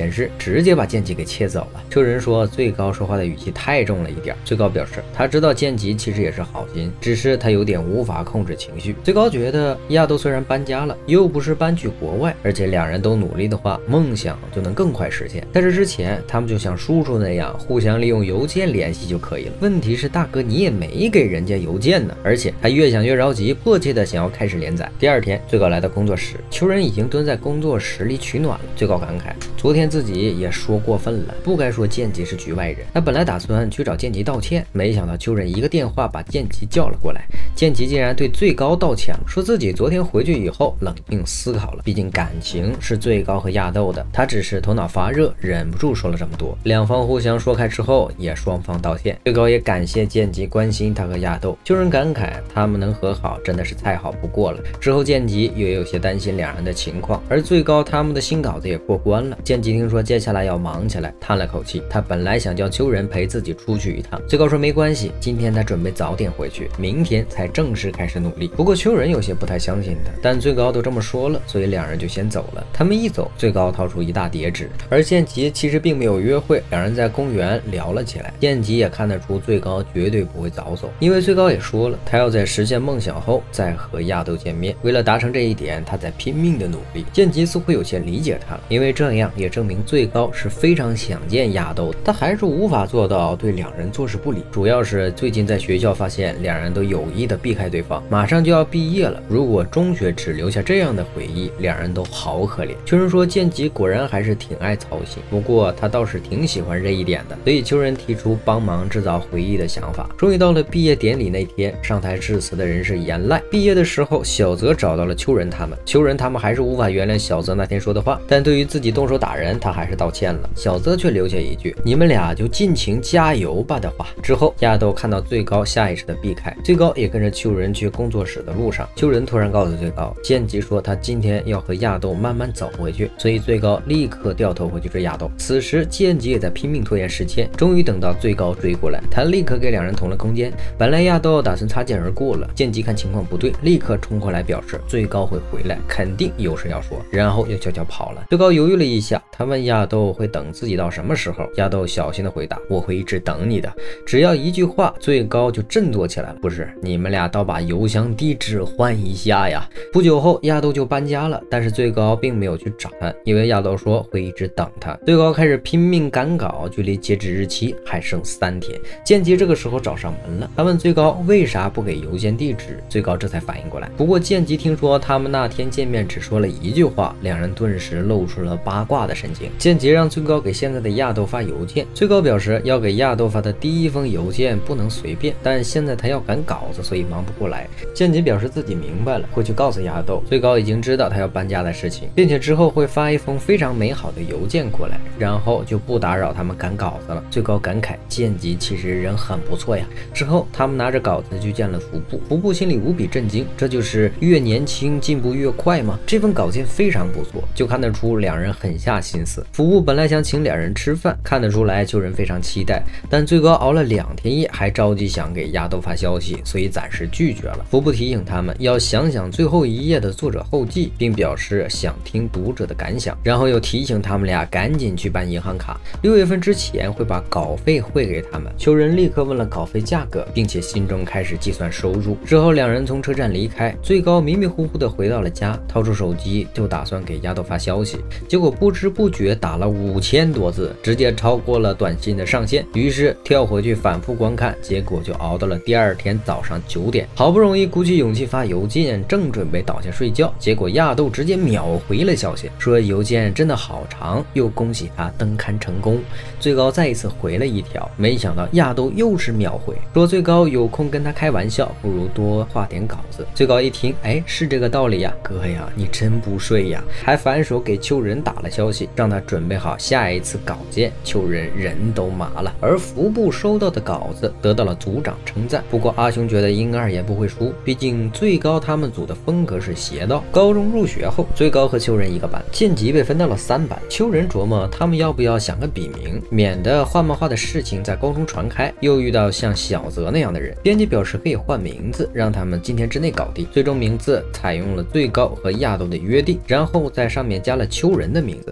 [SPEAKER 1] 件事，直接把剑吉给切走了。秋人说最高说话的语气太重了一点，最高表示他知道剑吉其实也是好心，只是他有点无法控制情绪。最高觉得亚斗虽然搬家了，又不是搬去国外，而且两人都努力的话，梦想就能更快实现。在这之前，他们就像叔叔那样互相利用邮件联系就可以了。问题是大哥你也没给人家邮件呢，而且他越想越着急，迫切的想要开始连载。第二天，最高来到工作室，秋人已经蹲在工作室里取暖了。最高感慨，昨天自己也说过分了，不该说剑吉是局外人。他本来打算去找剑吉道歉，没想到秋人一个电话把剑吉叫了过来。剑吉竟然对最高道歉了，说自己昨天回去以后冷静思考了，毕竟感情是最高和亚斗的，他只是头脑发热，忍不住说了这么多。两方互相说开之后，也双方道歉。最高也感谢剑吉关心他和亚斗，秋人感慨他们能和好真的是太好不过了。之后剑吉也有些担心两人的情况，而最高他们的新稿子也过关了。剑吉听说接下来要忙起来，叹了口气，他本来想叫秋人陪自己出去一趟，最高说没关系，今天他准备早点回去，明天才正式开始努力。不过秋人有些不太相信他，但最高都这么说了，所以两人就先走了。他们一走，最高掏出一大叠纸，而剑吉其实并没有约会，两人在公园聊了起来。剑吉也看得出最高绝对不会早走，因为最高也说了，他要在实现梦想后再和亚斗见面。为了达成这一点，他在拼命的努力。剑吉似乎有些理解他了，因为这样也证明最高是非常想见亚斗的，他还是无法做到对两人坐视不理。主要是最近在学校发现两人都有意的避开对方，马上就要毕业了，如果中学只留下这样的回忆，两人都好可怜。秋人说剑吉果然还是挺爱操心，不过他倒是挺喜欢这一点的，所以秋人提出帮忙制造回忆的想法。终于到了毕业典礼那天，上台致辞的人是严濑。毕业的时候，小泽找到了秋人他们，秋人他们还是无法原谅小泽那天说的话，但对于自己动手打人，他还是道歉了。小泽却留下一句你们俩就尽情加油吧的话。之后亚斗看到最高下意识的避开，最高也跟着秋人去工作室的路上。秋人突然告诉最高，剑吉说他今天要和亚斗慢慢走回去，所以最高立刻掉头回去追亚斗。此时剑吉也在拼命拖延时间，终于等到最高追过来，他立刻给两人同了空间。本来亚斗打算擦肩而过了，剑吉看情况不对，立刻冲过来表示最高会回来，肯定有事要说，然后又悄悄跑了。最高犹豫了一下，他问亚斗会等自己到什么时候。亚斗小心的回答，我会一直等你的。只要一句话，最高就振作起来，不是你们俩倒把邮箱地址换一下呀。不久后亚斗就搬家了，但是最高并没有去找他，因为亚斗说会一直等他。最高开始拼命赶稿，距离截止日期还剩3天。剑吉这个时候找上门了，他问最高为啥不给邮件地址，最高这才反应过来。不过剑吉听说他们那天见面只说了一句话，两人顿时露出了八卦的神情。剑吉让最高给现在的亚斗发邮件，最高表示要给亚斗发的第一封邮件不能随便，但现在他要赶稿子，所以忙不过来。剑吉表示自己明白了，会去告诉亚斗，最高已经知道他要搬家的事情，并且之后会发一封非常美好的邮件过来，然后就不打扰他们赶稿子了。最高感慨剑吉其实人很不错呀。之后他们拿着稿子去见了服部，服部心里无比震惊，这就是越年轻进步越快吗？这份稿件非常不错，就看得出两人狠下心思。服部本来想请两人吃饭，看得出来秋人非常期待，但最高熬了2天夜，还着急想给亚斗发消息，所以暂时拒绝了。服部提醒他们要想想最后一页的作者后记，并表示想听读者的感想，然后又提醒他们俩赶紧去办银行卡，6月份之前会把稿费汇给他们。秋人立刻问了稿费价格，并且心中开始计算收入。之后两人从车站离开，最高迷迷糊糊的回到了家，掏出手机就打算给亚斗发消息，结果不知不觉打了5000多字，直接超过了短信的上限，于是跳回去反复观看，结果就熬到了第2天早上9点。好不容易鼓起勇气发邮件，正准备倒下睡觉，结果亚斗直接秒回了消息，说邮件真的好长，又恭喜他登刊成功。最高再一次回了一条，没想到亚斗又是秒回，说最高有空跟他开玩笑，不如多画点稿子。最高一听，哎，是这个道理呀，哥呀，你真不睡呀，还反手给秋人打了消息，让他准备好下一次稿件。秋人人都麻了。而服部收到的稿子得到了组长称赞，不过阿雄觉得英二也不会输，毕竟最高他们组的风格是邪道。高中入学后，最高和秋人一个班，剑吉被分到了3班。秋人琢磨他们要不要想个笔名，免得画漫画的事情在高中传开，又遇到像小泽那样的人。编辑表示可以换名字，让他们今天之内搞定。最终名字采用了最高和亚斗的约定，然后在上面加了秋人的名字，笔名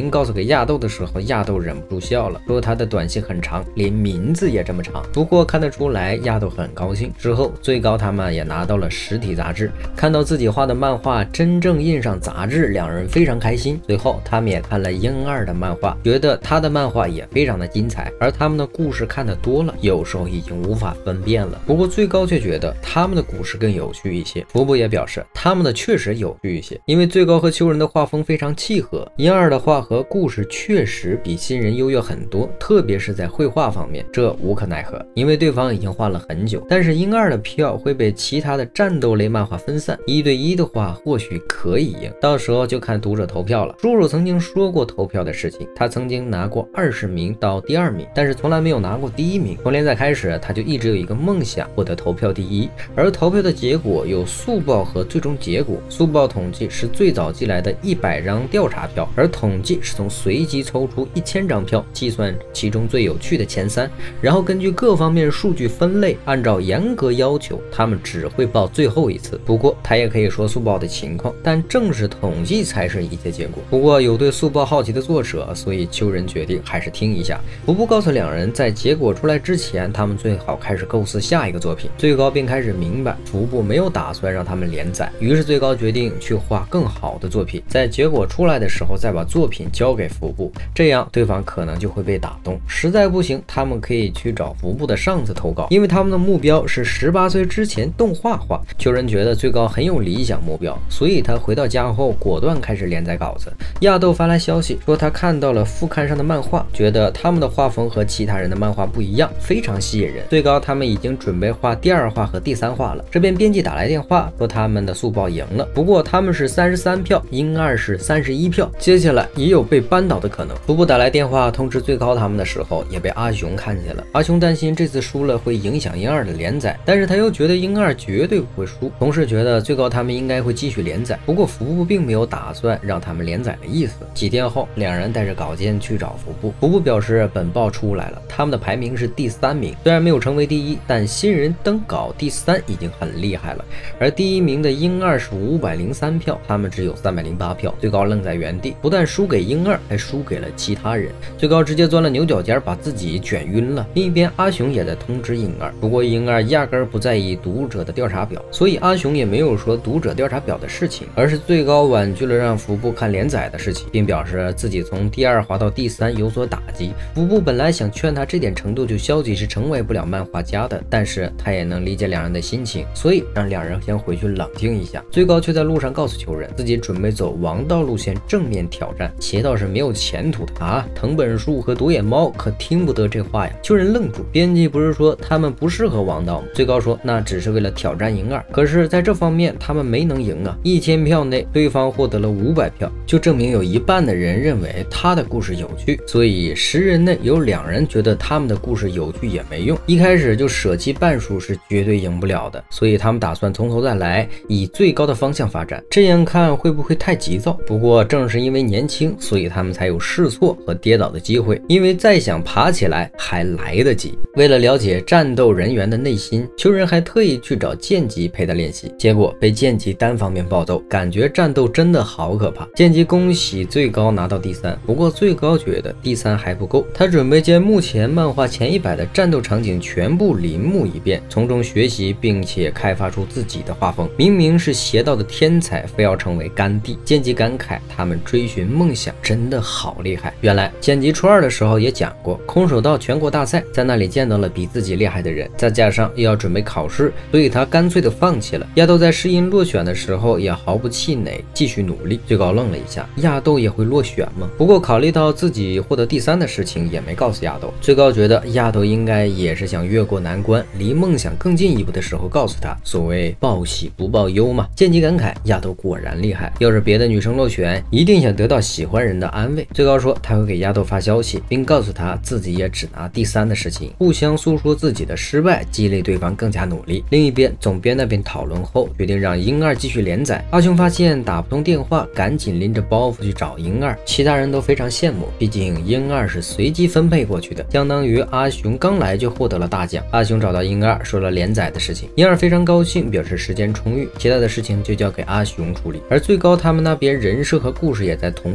[SPEAKER 1] 信告诉给亚豆的时候，亚豆忍不住笑了，说他的短信很长，连名字也这么长。不过看得出来亚豆很高兴。之后最高他们也拿到了实体杂志，看到自己画的漫画真正印上杂志，两人非常开心。随后他们也看了英二的漫画，觉得他的漫画也非常的精彩，而他们的故事看得多了，有时候已经无法分辨了。不过最高却觉得他们的故事更有趣一些。服部也表示他们的确实有趣一些，因为最高和秋人的画风非常契合，英二的画和故事确实比新人优越很多，特别是在绘画方面，这无可奈何，因为对方已经画了很久。但是英二的票会被其他的战斗类漫画分散，1对1的话或许可以赢，到时候就看读者投票了。叔叔曾经说过投票的事情，他曾经拿过20名到第2名，但是从来没有拿过第1名。从连载开始，他就一直有一个梦想，获得投票第1。而投票的结果有速报和最终结果。速报统计是最早寄来的100张调查票，而统计是从随机抽出1000张票，计算其中最有趣的前3，然后根据各方面数据分类，按照严格要求，他们只会报最后一次。不过他也可以说速报的情况，但正式统计才是一切结果。不过有对速报好奇的作者，所以秋人决定还是听一下。服部告诉两人，在结果出来之前，他们最好开始构思下一个作品。最高便开始明白服部没有打算让他们连载，于是最高决定去画更好的作品，在结果出来的时候再把作品交给服部，这样对方可能就会被打动。实在不行，他们可以去找服部的上司投稿，因为他们的目标是18岁之前动画化。秋人觉得最高很有理想目标，所以他回到家后果断开始连载稿子。亚豆发来消息说他看到了副刊上的漫画，觉得他们的画风和其他人的漫画不一样，非常吸引人。最高他们已经准备画第2话和第3话了。这边编辑打来电话说他们的速报赢了，不过他们是33票，英二是31票，接下来也有被扳倒的可能。服部打来电话通知最高他们的时候，也被阿雄看见了。阿雄担心这次输了会影响英二的连载，但是他又觉得英二绝对不会输，同时觉得最高他们应该会继续连载。不过服部并没有打算让他们连载的意思。几天后，两人带着稿件去找服部，服部表示本报出来了，他们的排名是第3名，虽然没有成为第1，但新人登稿第3已经很厉害了。而第1名的英二是503票，他们只有308票。最高愣在原地，不但输给英二，还输给了其他人。最高直接钻了牛角尖，把自己卷晕了。另一边，阿雄也在通知英二，不过英二压根儿不在意读者的调查表，所以阿雄也没有说读者调查表的事情，而是最高婉拒了让服部看连载的事情，并表示自己从第2滑到第3有所打击。服部本来想劝他这点程度就消极是成为不了漫画家的，但是他也能理解两人的心情，所以让两人先回去冷静一下。最高却在路上告诉秋人，自己准备走王道路线，正面挑战，邪道是没有前途的啊！藤本树和独眼猫可听不得这话呀。秋人愣住，编辑不是说他们不适合王道吗？最高说那只是为了挑战英二，可是在这方面他们没能赢啊。1000票内对方获得了500票，就证明有一半的人认为他的故事有趣，所以10人内有2人觉得他们的故事有趣也没用，一开始就舍弃半数是绝对赢不了的，所以他们打算从头再来，以最高的方向发展。这样看会不会太急躁？不过正是因为年轻，所以他们才有试错和跌倒的机会，因为再想爬起来还来得及。为了了解战斗人员的内心，秋人还特意去找剑吉陪他练习，结果被剑吉单方面暴揍，感觉战斗真的好可怕。剑吉恭喜最高拿到第3，不过最高觉得第3还不够，他准备将目前漫画前100的战斗场景全部临摹一遍，从中学习并且开发出自己的画风。明明是邪道的天才，非要成为干弟。剑吉感慨他们追寻梦想真的好厉害。原来剑吉初2的时候也讲过空手道全国大赛，在那里见到了比自己厉害的人，再加上又要准备考试，所以他干脆的放弃了。亚豆在试音落选的时候也毫不气馁，继续努力。最高愣了一下，亚豆也会落选吗？不过考虑到自己获得第3的事情，也没告诉亚豆。最高觉得亚豆应该也是想越过难关，离梦想更进一步的时候告诉他，所谓报喜不报忧嘛。剑吉感慨亚豆果然厉害，要是别的女生落选，一定想得到喜欢人的安慰。最高说他会给亚豆发消息，并告诉他自己也只拿第3的事情，互相诉说自己的失败，激励对方更加努力。另一边，总编那边讨论后决定让英二继续连载。阿雄发现打不通电话，赶紧拎着包袱去找英二，其他人都非常羡慕，毕竟英二是随机分配过去的，相当于阿雄刚来就获得了大奖。阿雄找到英二说了连载的事情，英二非常高兴，表示时间充裕，其他的事情就交给阿雄处理。而最高他们那边人设和故事也在同步进行，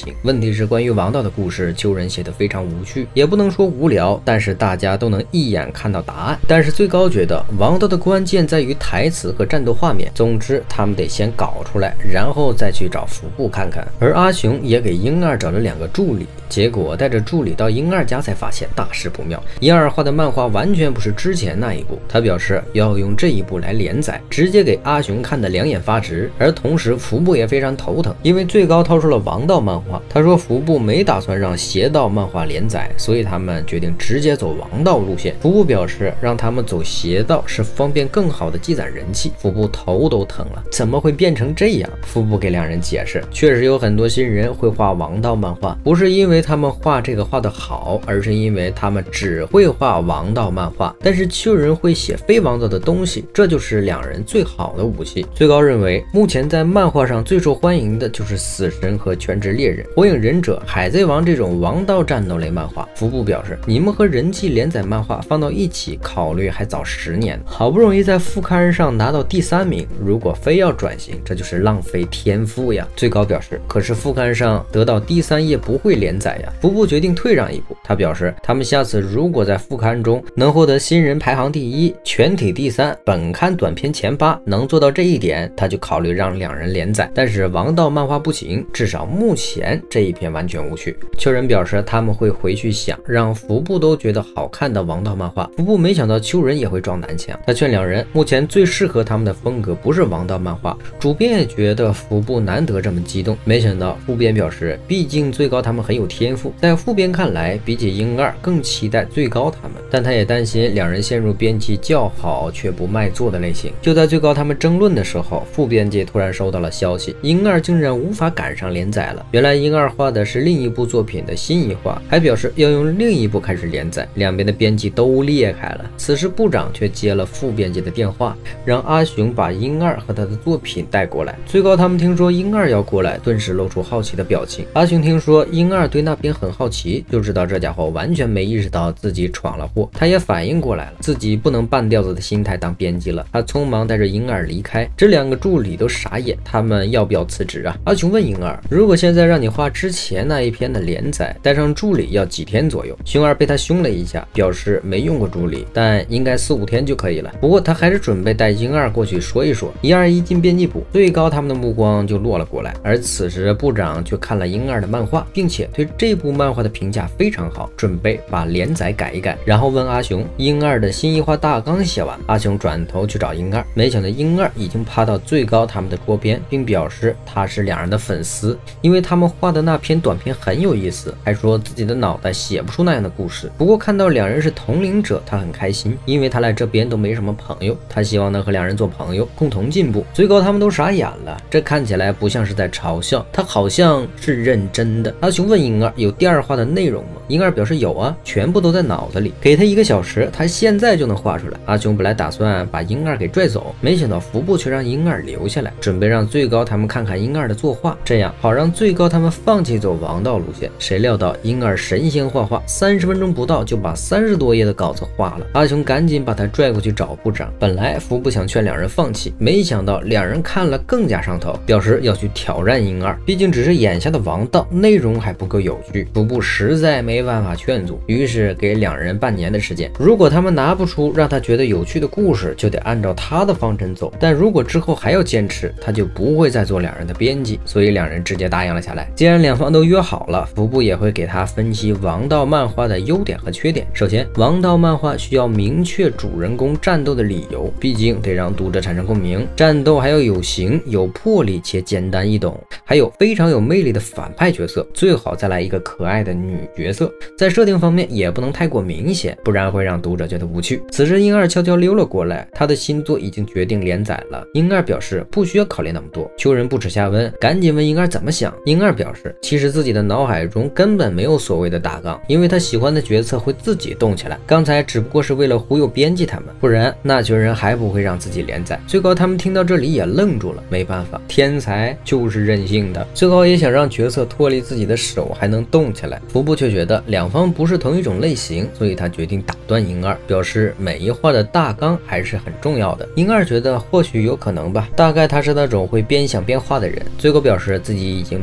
[SPEAKER 1] 行。问题是关于王道的故事，秋人写得非常无趣，也不能说无聊，但是大家都能一眼看到答案。但是最高觉得王道的关键在于台词和战斗画面，总之他们得先搞出来，然后再去找服部看看。而阿雄也给英二找了2个助理，结果带着助理到英二家才发现大事不妙。英二画的漫画完全不是之前那一部，他表示要用这一部来连载，直接给阿雄看得两眼发直。而同时服部也非常头疼，因为最高掏出了王道漫画，他说服部没打算让邪道漫画连载，所以他们决定直接走王道路线。服部表示让他们走邪道是方便更好的积攒人气。服部头都疼了，怎么会变成这样？服部给2人解释，确实有很多新人会画王道漫画，不是因为他们画这个画得好，而是因为他们只会画王道漫画。但是秋人会写非王道的东西，这就是2人最好的武器。最高认为目前在漫画上最受欢迎的就是死神和全职猎人、火影忍者、海贼王这种王道战斗类漫画。服部表示，你们和人气连载漫画放到一起考虑还早10年，好不容易在副刊上拿到第3名，如果非要转型，这就是浪费天赋呀。最高表示，可是副刊上得到第3页不会连载呀。服部决定退让一步，他表示他们下次如果在副刊中能获得新人排行第1、全体第3、本刊短篇前8，能做到这一点，他就考虑让2人连载。但是王道漫画不行，至少目前这一篇完全无趣。秋人表示他们会回去想让服部都觉得好看的王道漫画。服部没想到秋人也会撞南墙，他劝2人目前最适合他们的风格不是王道漫画。主编也觉得服部难得这么激动，没想到副编表示毕竟最高他们很有天赋，在副编看来比起英二更期待最高他们，但他也担心2人陷入编辑叫好却不卖座的类型。就在最高他们争论的时候，副编辑突然收到了消息，英二竟然无法赶上连载了。原来英二画的是另一部作品的新一话，还表示要用另一部开始连载，两边的编辑都裂开了。此时部长却接了副编辑的电话，让阿雄把英二和他的作品带过来。最高他们听说英二要过来，顿时露出好奇的表情。阿雄听说英二对那边很好奇，就知道这家伙完全没意识到自己闯了祸。他也反应过来了，自己不能半吊子的心态当编辑了。他匆忙带着英二离开，这2个助理都傻眼，他们要不要辞职啊？阿雄问英二，如果现在让你画之前那一篇的连载，带上助理要几天左右？雄二被他凶了一下，表示没用过助理，但应该4、5天就可以了。不过他还是准备带英二过去说一说。1、2一进编辑部，最高他们的目光就落了过来，而此时部长却看了英二的漫画，并且对这部漫画的评价非常好，准备把连载改一改，然后问阿雄，英二的新一话大纲写完。阿雄转头去找英二，没想到英二已经趴到最高他们的桌边，并表示他是2人的粉丝，因为他们画的那篇短片很有意思，还说自己的脑袋写不出那样的故事。不过看到2人是同龄者，他很开心，因为他来这边都没什么朋友，他希望能和2人做朋友，共同进步。最高他们都傻眼了，这看起来不像是在嘲笑，他好像是认真的。阿雄问英二有第2话的内容吗？英二表示有啊，全部都在脑子里，给他1个小时，他现在就能画出来。阿雄本来打算把英二给拽走，没想到服部却让英二留下来，准备让最高他们看看英二的作画，这样好让最高他们放弃走王道路线。谁料到英二神仙画画，30分钟不到就把30多页的稿子画了。阿雄赶紧把他拽过去找部长。本来服部想劝2人放弃，没想到2人看了更加上头，表示要去挑战英二，毕竟只是眼下的王道，内容还不够有趣。服部实在没办法劝阻，于是给2人半年的时间，如果他们拿不出让他觉得有趣的故事，就得按照他的方针走，但如果之后还要坚持，他就不会再做2人的编辑。所以2人直接答应了下来。既然2方都约好了，服部也会给他分析王道漫画的优点和缺点。首先，王道漫画需要明确主人公战斗的理由，毕竟得让读者产生共鸣，战斗还要有型、有魄力且简单易懂，还有非常有魅力的反派角色，最好再来一个可爱的女角色。在设定方面也不能太过明显，不然会让读者觉得无趣。此时英二悄悄溜了过来，他的新作已经决定连载了。英二表示不需要考虑那么多。秋人不耻下问，赶紧问英二怎么想。英二表示其实自己的脑海中根本没有所谓的大纲，因为他喜欢的角色会自己动起来，刚才只不过是为了忽悠编辑他们，不然那群人还不会让自己连载。最高他们听到这里也愣住了，没办法，天才就是任性的。最高也想让角色脱离自己的手还能动起来，服部却觉得2方不是同一种类型，所以他决定打断英二，表示每一话的大纲还是很重要的。英二觉得或许有可能吧，大概他是那种会边想边画的人。最高表示自己已经明白了，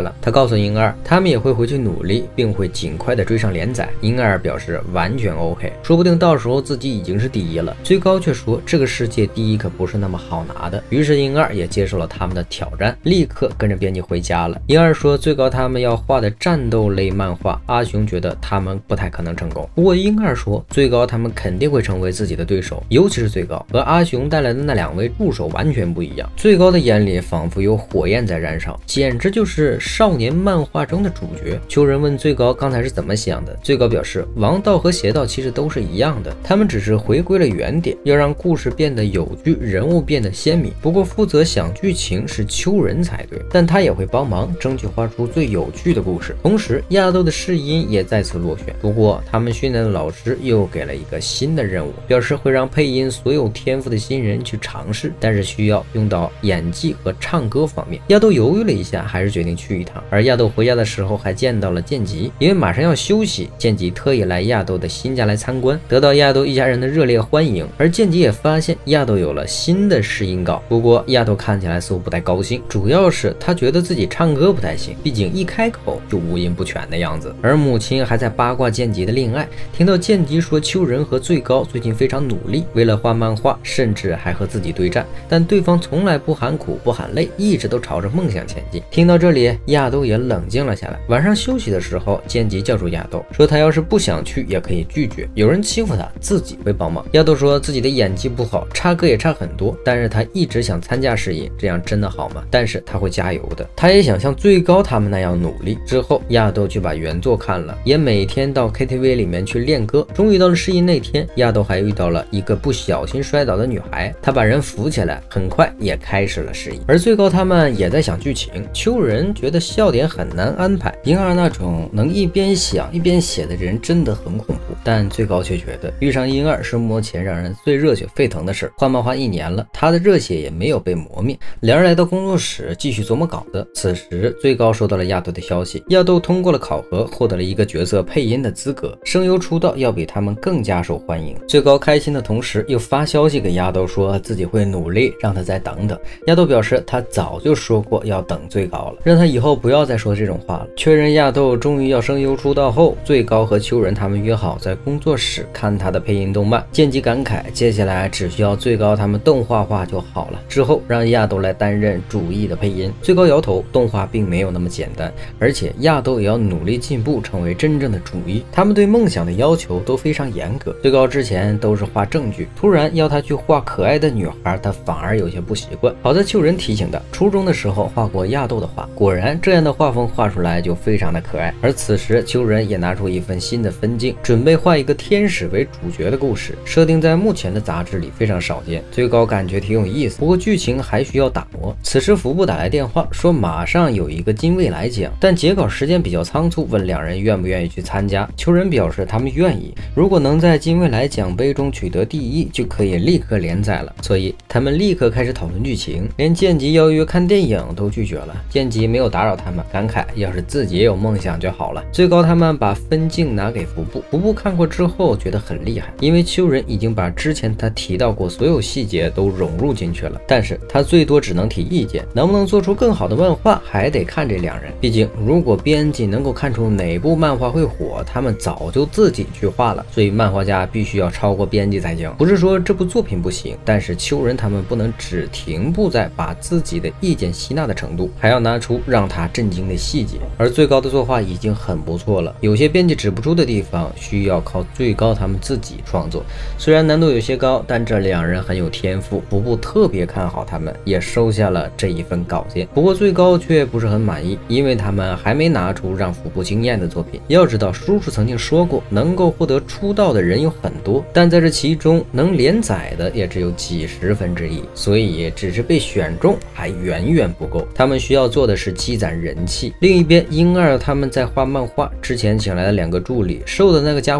[SPEAKER 1] 了。他告诉英二，他们也会回去努力，并会尽快的追上连载。英二表示完全 OK， 说不定到时候自己已经是第一了。最高却说这个世界第一可不是那么好拿的。于是英二也接受了他们的挑战，立刻跟着编辑回家了。英二说最高他们要画的战斗类漫画，阿雄觉得他们不太可能成功。不过英二说最高他们肯定会成为自己的对手，尤其是最高和阿雄带来的那2位助手完全不一样。最高的眼里仿佛有火焰在燃烧，简直就是少年漫画中的主角。秋人问最高刚才是怎么想的，最高表示王道和邪道其实都是一样的，他们只是回归了原点，要让故事变得有趣，人物变得鲜明。不过负责想剧情是秋人才对，但他也会帮忙争取画出最有趣的故事。同时亚豆的试音也再次落选，不过他们训练的老师又给了一个新的任务，表示会让配音所有天赋的新人去尝试，但是需要用到演技和唱歌方面。亚豆犹豫了一下，还是决定去一趟。而亚豆回家的时候还见到了剑吉，因为马上要休息，剑吉特意来亚豆的新家来参观，得到亚豆一家人的热烈欢迎。而剑吉也发现亚豆有了新的试音稿，不过亚豆看起来似乎不太高兴，主要是他觉得自己唱歌不太行，毕竟一开口就五音不全的样子。而母亲还在八卦剑吉的恋爱，听到剑吉说秋人和最高最近非常努力，为了画漫画甚至还和自己对战，但对方从来不喊苦不喊累，一直都朝着梦想前进。听到这里亚豆也冷静了下来。晚上休息的时候，剑吉叫住亚豆说他要是不想去也可以拒绝，有人欺负他自己会帮忙。亚豆说自己的演技不好，唱歌也差很多，但是他一直想参加试音，这样真的好吗？但是他会加油的，他也想像最高他们那样努力。之后亚豆去把原作看了，也每天到 KTV 里面去练歌。终于到了试音那天，亚豆还遇到了一个不小心摔倒的女孩，他把人扶起来，很快也开始了试音。而最高他们也在想剧情，秋人觉得笑点很难安排，英二那种能一边想一边写的人真的很恐怖，但最高却觉得遇上英二是目前让人最热血沸腾的事。画漫画1年了，他的热血也没有被磨灭。两人来到工作室继续琢磨稿子。此时最高收到了亚豆的消息，亚豆通过了考核，获得了一个角色配音的资格，声优出道要比他们更加受欢迎。最高开心的同时又发消息给亚豆说自己会努力，让他再等等。亚豆表示他早就说过要等最高了，让他以后不要再说这种话了。确认亚豆终于要声优出道后，最高和秋人他们约好在工作室看他的配音动漫。剑吉感慨接下来只需要最高他们动画化就好了，之后让亚豆来担任主役的配音。最高摇头，动画并没有那么简单，而且亚豆也要努力进步，成为真正的主役。他们对梦想的要求都非常严格。最高之前都是画正剧，突然要他去画可爱的女孩，他反而有些不习惯。好在秋人提醒他，初中的时候画过亚豆的画，果然这样的画风画出来就非常的可爱。而此时秋人也拿出一份新的分镜，准备画一个天使为主角的故事，设定在目前的杂志里非常少见。最高感觉挺有意思，不过剧情还需要打磨。此时服部打来电话说马上有一个金未来奖，但截稿时间比较仓促，问两人愿不愿意去参加。秋人表示他们愿意，如果能在金未来奖杯中取得第一，就可以立刻连载了。所以他们立刻开始讨论剧情，连剑吉邀约看电影都拒绝了。剑吉没有打扰他们，感慨要是自己也有梦想就好了。最高他们把分镜拿给服部，服部看过之后觉得很厉害，因为秋人已经把之前他提到过所有细节都融入进去了，但是他最多只能提意见，能不能做出更好的漫画还得看这两人。毕竟如果编辑能够看出哪部漫画会火，他们早就自己去画了，所以漫画家必须要超过编辑才行。不是说这部作品不行，但是秋人他们不能只停步在把自己的意见吸纳的程度，还要拿出让他震惊的细节。而最高的作画已经很不错了，有些编辑指不出的地方需要靠最高他们自己创作，虽然难度有些高，但这两人很有天赋，服部特别看好他们，也收下了这一份稿件。不过最高却不是很满意，因为他们还没拿出让服部惊艳的作品。要知道叔叔曾经说过，能够获得出道的人有很多，但在这其中能连载的也只有几十分之一，所以只是被选中还远远不够，他们需要做的是积攒人气。另一边英二他们在画漫画之前请来了2个助理，瘦的那个家伙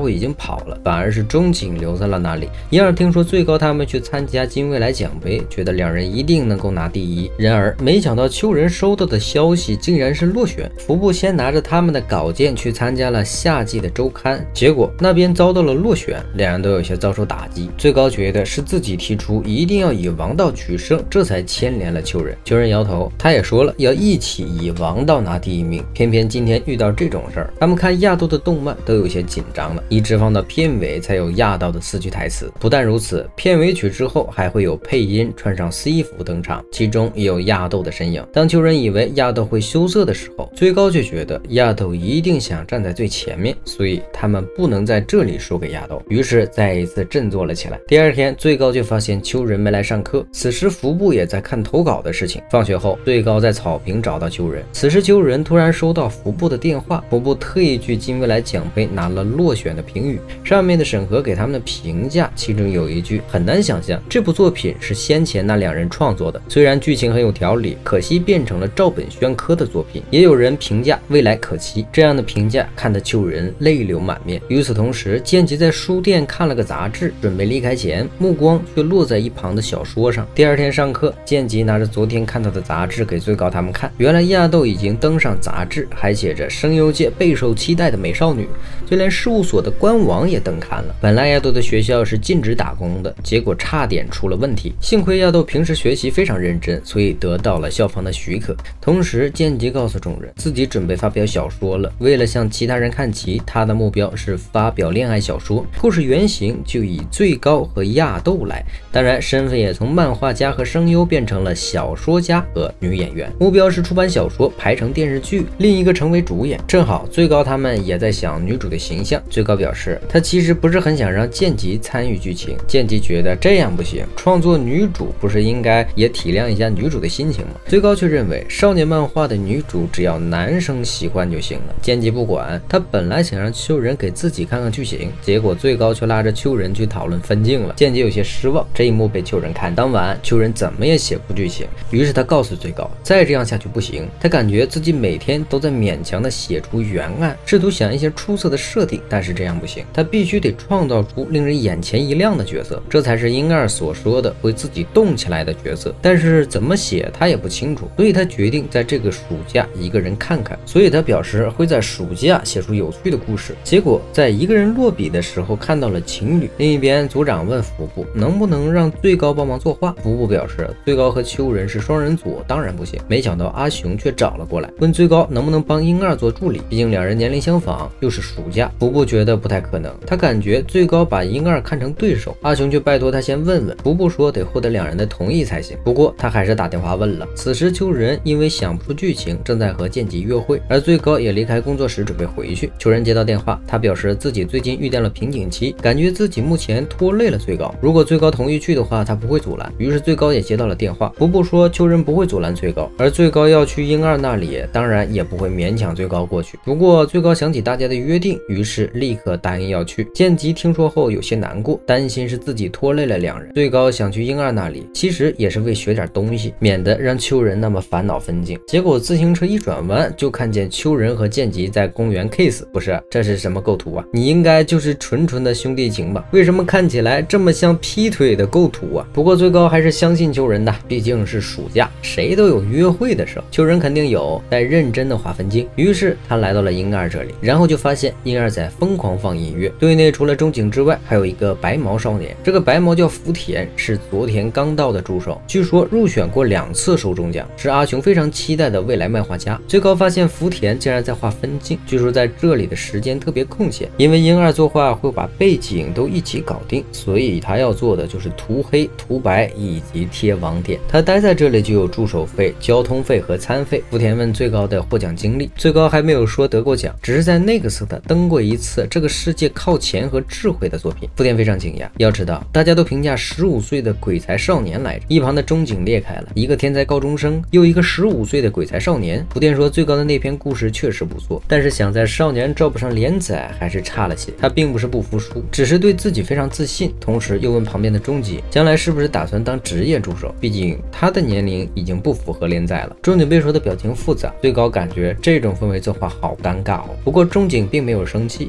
[SPEAKER 1] 已经跑了，反而是中井留在了那里。银二听说最高他们去参加金未来奖杯，觉得两人一定能够拿第一。然而没想到秋人收到的消息竟然是落选。服部先拿着他们的稿件去参加了夏季的周刊，结果那边遭到了落选，两人都有些遭受打击。最高觉得是自己提出一定要以王道取胜，这才牵连了秋人。秋人摇头，他也说了要一起以王道拿第一名，偏偏今天遇到这种事儿，他们看亚斗的动漫都有些紧张了，一直放到片尾才有亚斗的4句台词。不但如此，片尾曲之后还会有配音穿上 C 服登场，其中也有亚斗的身影。当秋人以为亚斗会羞涩的时候，最高却觉得亚斗一定想站在最前面，所以他们不能在这里输给亚斗，于是再一次振作了起来。第二天，最高就发现秋人没来上课，此时服部也在看投稿的事情。放学后，最高在草坪找到秋人，此时秋人突然收到服部的电话，服部特意去金未来奖杯拿了落选的评语，上面的审核给他们的评价，其中有一句很难想象这部作品是先前那两人创作的，虽然剧情很有条理，可惜变成了照本宣科的作品。也有人评价未来可期，这样的评价看得秋人泪流满面。与此同时，剑吉在书店看了个杂志，准备离开前，目光却落在一旁的小说上。第二天上课，剑吉拿着昨天看到的杂志给最高他们看，原来亚斗已经登上杂志，还写着声优界备受期待的美少女，就连事务所的官网也登刊了。本来亚斗的学校是禁止打工的，结果差点出了问题，幸亏亚斗平时学习非常认真，所以得到了校方的许可。同时，剑吉告诉众人自己准备发表小说了，为了向其他人看齐，他的目标是发表恋爱小说，故事原型就以最高和亚斗来，当然身份也从漫画家和声优变成了小说家和女演员，目标是出版小说拍成电视剧，另一个成为主演。正好最高他们也在想女主的形象，最高表示他其实不是很想让剑吉参与剧情，剑吉觉得这样不行，创作女主不是应该也体谅一下女主的心情吗？最高却认为少年漫画的女主只要男生喜欢就行了，剑吉不管，他本来想让秋人给自己看看剧情，结果最高却拉着秋人去讨论分镜了，剑吉有些失望，这一幕被秋人看。当晚秋人怎么也写不出剧情，于是他告诉最高再这样下去不行，他感觉自己每天都在勉强的写出原案，试图想一些出色的设定，但是这样不行，他必须得创造出令人眼前一亮的角色，这才是婴儿所说的会自己动起来的角色，但是怎么写他也不清楚，所以他决定在这个暑假一个人看看，所以他表示会在暑假写出有趣的故事。结果在一个人落笔的时候看到了情侣，另一边组长问服部能不能让最高帮忙作画，服部表示最高和秋人是双人组，当然不行。没想到阿雄却找了过来，问最高能不能帮婴儿做助理，毕竟两人年龄相仿，又是暑假。服部觉得不太可能，他感觉最高把婴儿看成对手，阿雄却拜托他先问问，服部说得获得两人的同意才行。不过他还是打电话问了。此时秋人因为想不出剧情，正在和剑吉约会，而最高也离开工作室准备回去。秋人接到电话，他表示自己最近遇见了瓶颈期，感觉自己目前拖累了最高，如果最高同意去的话，他不会阻拦。于是最高也接到了电话，服部说秋人不会阻拦最高，而最高要去婴儿那里，当然也不会勉强最高过去。不过最高想起大家的约定，于是立刻答应要去。剑吉听说后有些难过，担心是自己拖累了两人。最高想去婴儿那里，其实也是为学点东西，免得让秋人那么烦恼分镜。结果自行车一转弯，就看见秋人和剑吉在公园 kiss， 不是，这是什么构图啊？你应该就是纯纯的兄弟情吧？为什么看起来这么像劈腿的构图啊？不过最高还是相信秋人的，毕竟是暑假，谁都有约会的时候，秋人肯定有在认真的划分镜。于是他来到了婴儿这里，然后就发现婴儿在疯狂放音乐，队内除了中井之外，还有一个白毛少年，这个白毛叫福田，是昨天刚到的助手，据说入选过2次首中奖，是阿雄非常期待的未来漫画家。最高发现福田竟然在画分镜，据说在这里的时间特别空闲，因为婴儿作画会把背景都一起搞定，所以他要做的就是涂黑、涂白以及贴网点。他待在这里就有助手费、交通费和餐费。福田问最高的获奖经历，最高还没有说得过奖，只是在那个时代登过一次这个世界靠钱和智慧的作品。福田非常惊讶，要知道大家都评价15岁的鬼才少年来着。一旁的中井裂开了，一个天才高中生，又一个15岁的鬼才少年。福田说最高的那篇故事确实不错，但是想在少年照不上连载还是差了些。他并不是不服输，只是对自己非常自信，同时又问旁边的中井将来是不是打算当职业助手，毕竟他的年龄已经不符合连载了。中井被说的表情复杂，最高感觉这种氛围作画好尴尬哦。不过中井并没有生气，而是给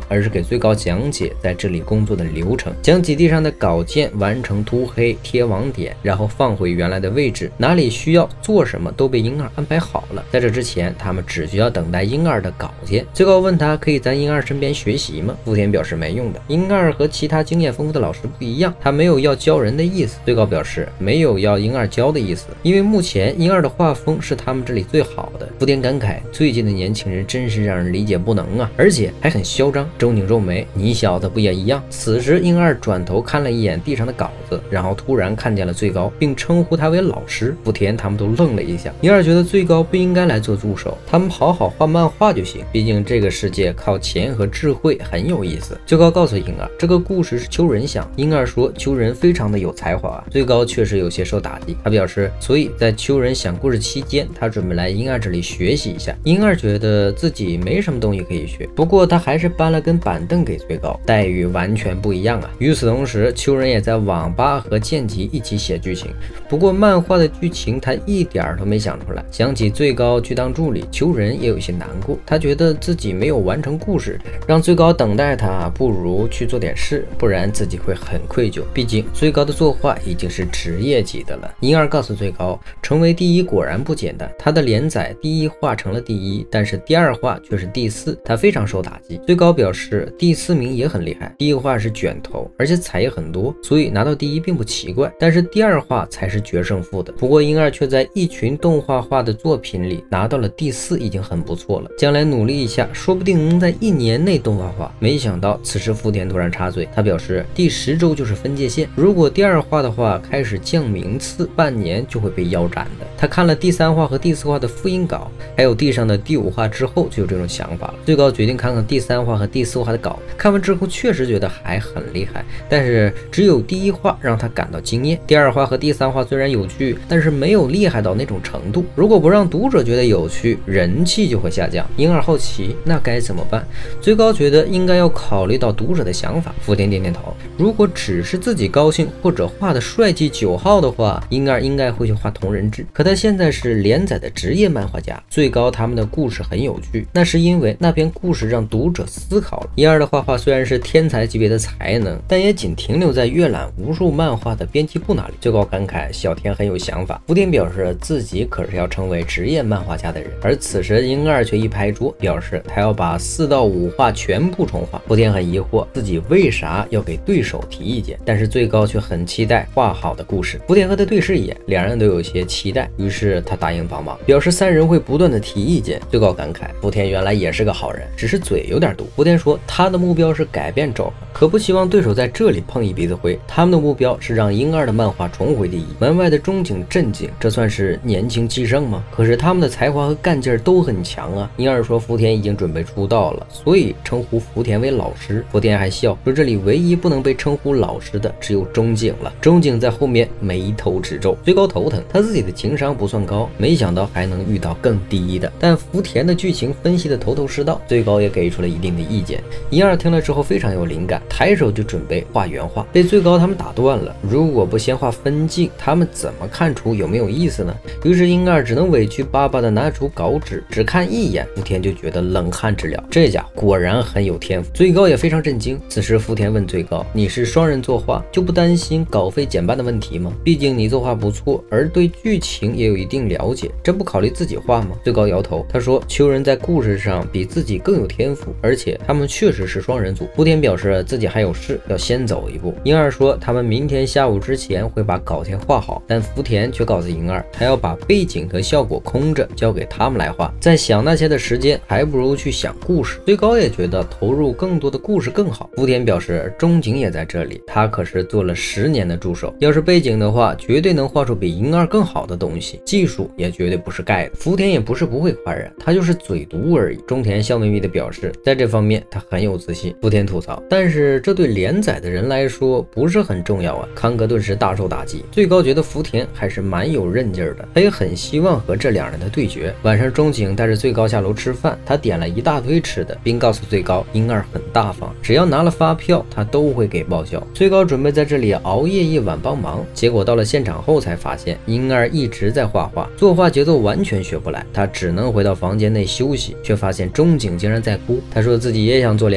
[SPEAKER 1] 最高讲解在这里工作的流程，将基地上的稿件完成涂黑、贴网点，然后放回原来的位置，哪里需要做什么都被婴儿安排好了。在这之前，他们只需要等待婴儿的稿件。最高问他可以在婴儿身边学习吗？福田表示没用的，婴儿和其他经验丰富的老师不一样，他没有要教人的意思。最高表示没有要婴儿教的意思，因为目前婴儿的画风是他们这里最好的。福田感慨，最近的年轻人真是让人理解不能啊，而且还很嚣张。中井皱眉，你小子不也一样？此时婴儿转头看了一眼地上的稿子，然后突然看见了最高，并称呼他为老师。福田他们都愣了一下。婴儿觉得最高不应该来做助手，他们好好画漫画就行，毕竟这个世界靠钱和智慧很有意思。最高告诉婴儿，这个故事是秋人想。婴儿说秋人非常的有才华啊。最高确实有些受打击，他表示，所以在秋人想故事期间，他准备来婴儿这里学习一下。婴儿觉得自己没什么东西可以学，不过他还是搬了根板凳给最高，待遇完全不一样啊。与此同时，秋人也在网吧和剑吉一起写剧情，不过漫画的剧情他一点都没想出来。想起最高去当助理，秋人也有些难过，他觉得自己没有完成故事，让最高等待他，不如去做点事，不然自己会很愧疚。毕竟最高的作画已经是职业级的了。婴儿告诉最高，成为第一果然不简单。他的连载第一话成了第一，但是第二话却是第四，他非常受打击。最高表示第4名也很厉害，第一话是卷头，而且彩也很多，所以拿到第一并不奇怪，但是第二话才是决胜负的。不过婴儿却在一群动画化的作品里拿到了第4，已经很不错了，将来努力一下，说不定能在1年内动画化。没想到此时福田突然插嘴，他表示第10周就是分界线，如果第2话的话开始降名次，半年就会被腰斩的。他看了第3话和第4话的复印稿，还有地上的第5话之后就有这种想法了。最高决定看看第3话和第4话的稿，看完之后确实觉得还很厉害，但是只有第1话让他感到惊艳，第2话和第3话虽然有趣，但是没有厉害到那种程度。如果不让读者觉得有趣，人气就会下降。婴儿好奇，那该怎么办？最高觉得应该要考虑到读者的想法。福田点点头，如果只是自己高兴或者画的帅气9号的话，婴儿应该会去画同人志。可他现在是连载的职业漫画家，最高他们的故事很有趣，那是因为那篇故事让读者思考了。婴儿的画画虽然是天才级别的才能，但也仅停留在阅览无数漫画的编辑部那里。最高感慨小田很有想法。福田表示自己可是要成为职业漫画家的人，而此时婴儿却一拍桌，表示他要把4到5话全部重画。福田很疑惑自己为啥要给对手提意见，但是最高却很期待画好的故事。福田和他对视一眼，两人都有些期待，于是他答应帮忙，表示3人会不断的提意见。最高感慨福田原来也是个好人，只是嘴有点毒。福田说他的目标是改变周，可不希望对手在这里碰一鼻子灰，他们的目标是让婴儿的漫画重回第一。门外的中井震惊，这算是年轻气盛吗？可是他们的才华和干劲儿都很强啊。婴儿说福田已经准备出道了，所以称呼福田为老师。福田还笑说这里唯一不能被称呼老师的只有中井了。中井在后面眉头直皱，最高头疼，他自己的情商不算高，没想到还能遇到更低的。但福田的剧情分析的头头是道，最高也给出了一定的意见。婴儿听了之后非常有灵感，抬手就准备画原画，被最高他们打断了。如果不先画分镜，他们怎么看出有没有意思呢？于是婴儿只能委屈巴巴的拿出稿纸，只看一眼，福田就觉得冷汗直流，这家果然很有天赋。最高也非常震惊。此时福田问最高，你是双人作画，就不担心稿费减半的问题吗？毕竟你作画不错，而对剧情也有一定了解，真不考虑自己画吗？最高摇头，他说秋人在故事上比自己更有天赋，而且他们确实是双人组。福田表示自己还有事要先走一步。婴儿说他们明天下午之前会把稿件画好，但福田却告诉婴儿他要把背景和效果空着交给他们来画，在想那些的时间还不如去想故事。最高也觉得投入更多的故事更好。福田表示中井也在这里，他可是做了10年的助手，要是背景的话绝对能画出比婴儿更好的东西，技术也绝对不是盖的。福田也不是不会夸人，他就是嘴毒而已。中田笑眯眯的表示在这方面他很有自信。福田吐槽，但是这对连载的人来说不是很重要啊。康格顿时大受打击。最高觉得福田还是蛮有韧劲儿的，他也很希望和这2人的对决。晚上中井带着最高下楼吃饭，他点了一大堆吃的，并告诉最高婴儿很大方，只要拿了发票他都会给报销。最高准备在这里熬夜一晚帮忙，结果到了现场后才发现婴儿一直在画画，作画节奏完全学不来，他只能回到房间内休息，却发现中井竟然在哭。他说自己也想做连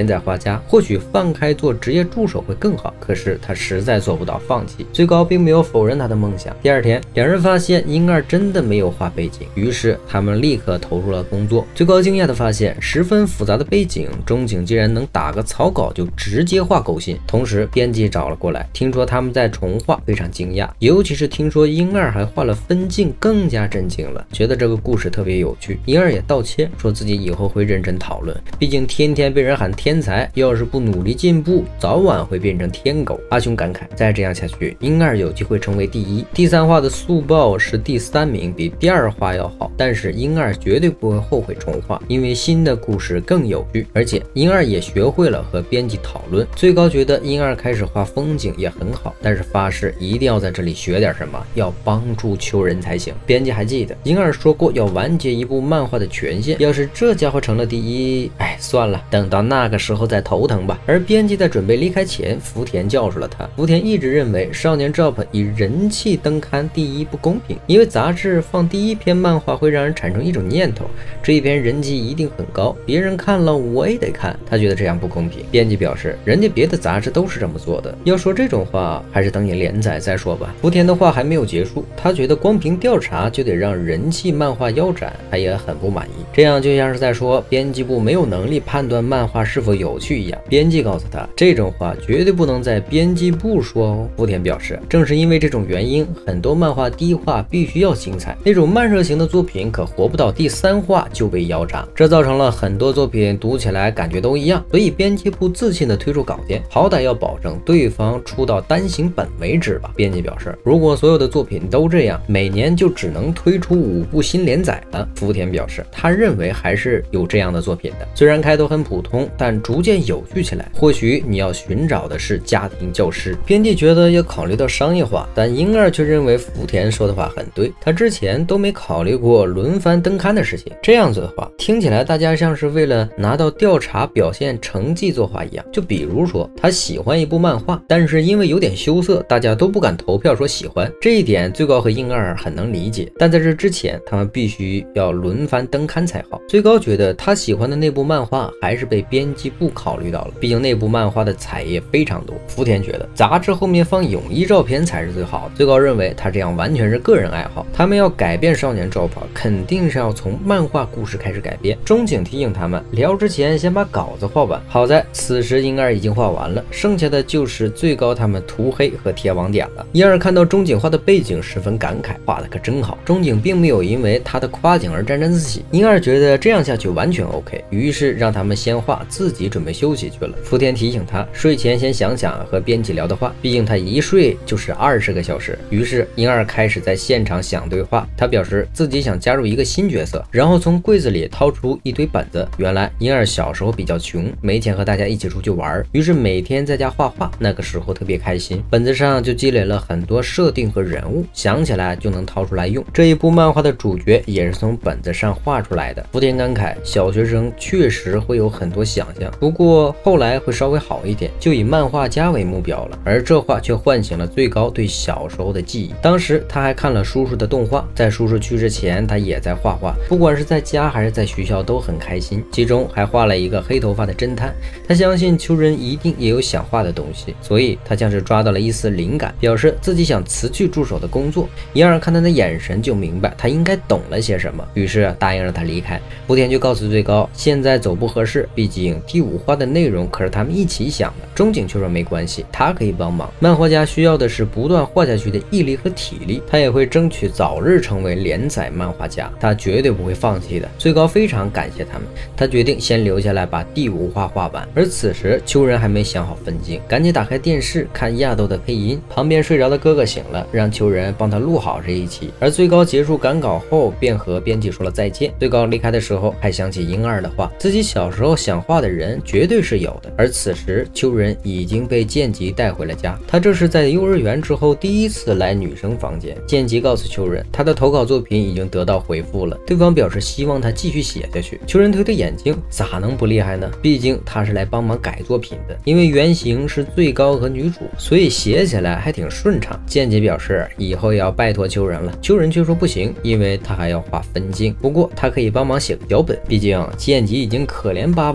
[SPEAKER 1] 连载画家，或许放开做职业助手会更好，可是他实在做不到放弃。最高并没有否认他的梦想。第二天，两人发现婴儿真的没有画背景，于是他们立刻投入了工作。最高惊讶地发现，十分复杂的背景，中井竟然能打个草稿就直接画勾心。同时，编辑找了过来，听说他们在重画，非常惊讶，尤其是听说婴儿还画了分镜，更加震惊了，觉得这个故事特别有趣。婴儿也道歉，说自己以后会认真讨论，毕竟天天被人喊天才，要是不努力进步，早晚会变成天狗。阿雄感慨，再这样下去，婴儿有机会成为第一。第三话的速报是第3名，比第2话要好，但是婴儿绝对不会后悔重画，因为新的故事更有趣，而且婴儿也学会了和编辑讨论。最高觉得婴儿开始画风景也很好，但是发誓一定要在这里学点什么，要帮助秋人才行。编辑还记得婴儿说过要完结一部漫画的权限，要是这家伙成了第一，算了，等到那个时候再头疼吧。而编辑在准备离开前，福田教授了他。福田一直认为少年 Jump 以人气登刊第一不公平，因为杂志放第1篇漫画会让人产生一种念头，这一篇人气一定很高，别人看了我也得看，他觉得这样不公平。编辑表示，人家别的杂志都是这么做的，要说这种话，还是等你连载再说吧。福田的话还没有结束，他觉得光凭调查就得让人气漫画腰斩，他也很不满意。这样就像是在说编辑部没有能力判断漫画是否有趣一样。编辑告诉他，这种话绝对不能在编辑部说哦。福田表示，正是因为这种原因，很多漫画第1话必须要精彩，那种慢热型的作品可活不到第3话就被腰斩，这造成了很多作品读起来感觉都一样，所以编辑部自信地推出稿件，好歹要保证对方出到单行本为止吧。编辑表示，如果所有的作品都这样，每年就只能推出5部新连载了。福田表示，他认为还是有这样的作品的，虽然开头很普通，但逐渐有趣起来。或许你要寻找的是家庭教师。编辑觉得要考虑到商业化，但婴儿却认为福田说的话很对，他之前都没考虑过轮番登刊的事情。这样子的话，听起来大家像是为了拿到调查表现成绩作画一样。就比如说，他喜欢一部漫画，但是因为有点羞涩，大家都不敢投票说喜欢，这一点最高和婴儿很能理解，但在这之前他们必须要轮番登刊才好。最高觉得他喜欢的那部漫画还是被编辑部考虑到了，毕竟那部漫画的彩页非常多。福田觉得杂志后面放泳衣照片才是最好的。最高认为他这样完全是个人爱好，他们要改变少年 Jump 肯定是要从漫画故事开始改编。中井提醒他们聊之前先把稿子画完，好在此时婴儿已经画完了，剩下的就是最高他们涂黑和贴网点了。婴儿看到中井画的背景十分感慨，画的可真好。中井并没有因为他的夸奖而沾沾自喜，婴儿觉得这样下去完全 OK， 于是让他们先画，自己准备休息去了。福田提醒他睡前先想想和编辑聊的话，毕竟他一睡就是20个小时。于是婴儿开始在现场想对话，他表示自己想加入一个新角色，然后从柜子里掏出一堆本子。原来婴儿小时候比较穷，没钱和大家一起出去玩，于是每天在家画画，那个时候特别开心，本子上就积累了很多设定和人物，想起来就能掏出来用。这一部漫画的主角也是从本子上画出来的。福田感慨，小学生确实会有很多想象，不过后来会稍微好一点，就以漫画家为目标了。而这话却唤醒了最高对小时候的记忆。当时他还看了叔叔的动画，在叔叔去之前他也在画画，不管是在家还是在学校都很开心，其中还画了一个黑头发的侦探。他相信秋人一定也有想画的东西，所以他像是抓到了一丝灵感，表示自己想辞去助手的工作。婴儿看他的眼神就明白他应该懂了些什么，于是答应让他离开。福田就告诉最高，现在走不合适，毕竟第5话的内容可是他们一起想的。中井却说没关系，他可以帮忙，漫画家需要的是不断画下去的毅力和体力，他也会争取早日成为连载漫画家，他绝对不会放弃的。最高非常感谢他们，他决定先留下来把第5话画完。而此时秋人还没想好分镜，赶紧打开电视看亚豆的配音，旁边睡着的哥哥醒了，让秋人帮他录好这一期。而最高结束赶稿后便和编辑说了再见。最高离开的时候还想起婴儿的话，自己小时候想画的人绝对是有的。而此时秋人已经被剑吉带回了家，他这是在幼儿园之后第一次来女生房间。剑吉告诉秋人，他的投稿作品已经得到回复了，对方表示希望他继续写下去。秋人推推眼睛，咋能不厉害呢？毕竟他是来帮忙改作品的，因为原型是最高和女主，所以写起来还挺顺畅。剑吉表示以后也要拜托秋人了，秋人却说不行，因为他还要画分镜，不过他可以帮忙写个脚本，毕竟剑吉已经可怜巴巴的看着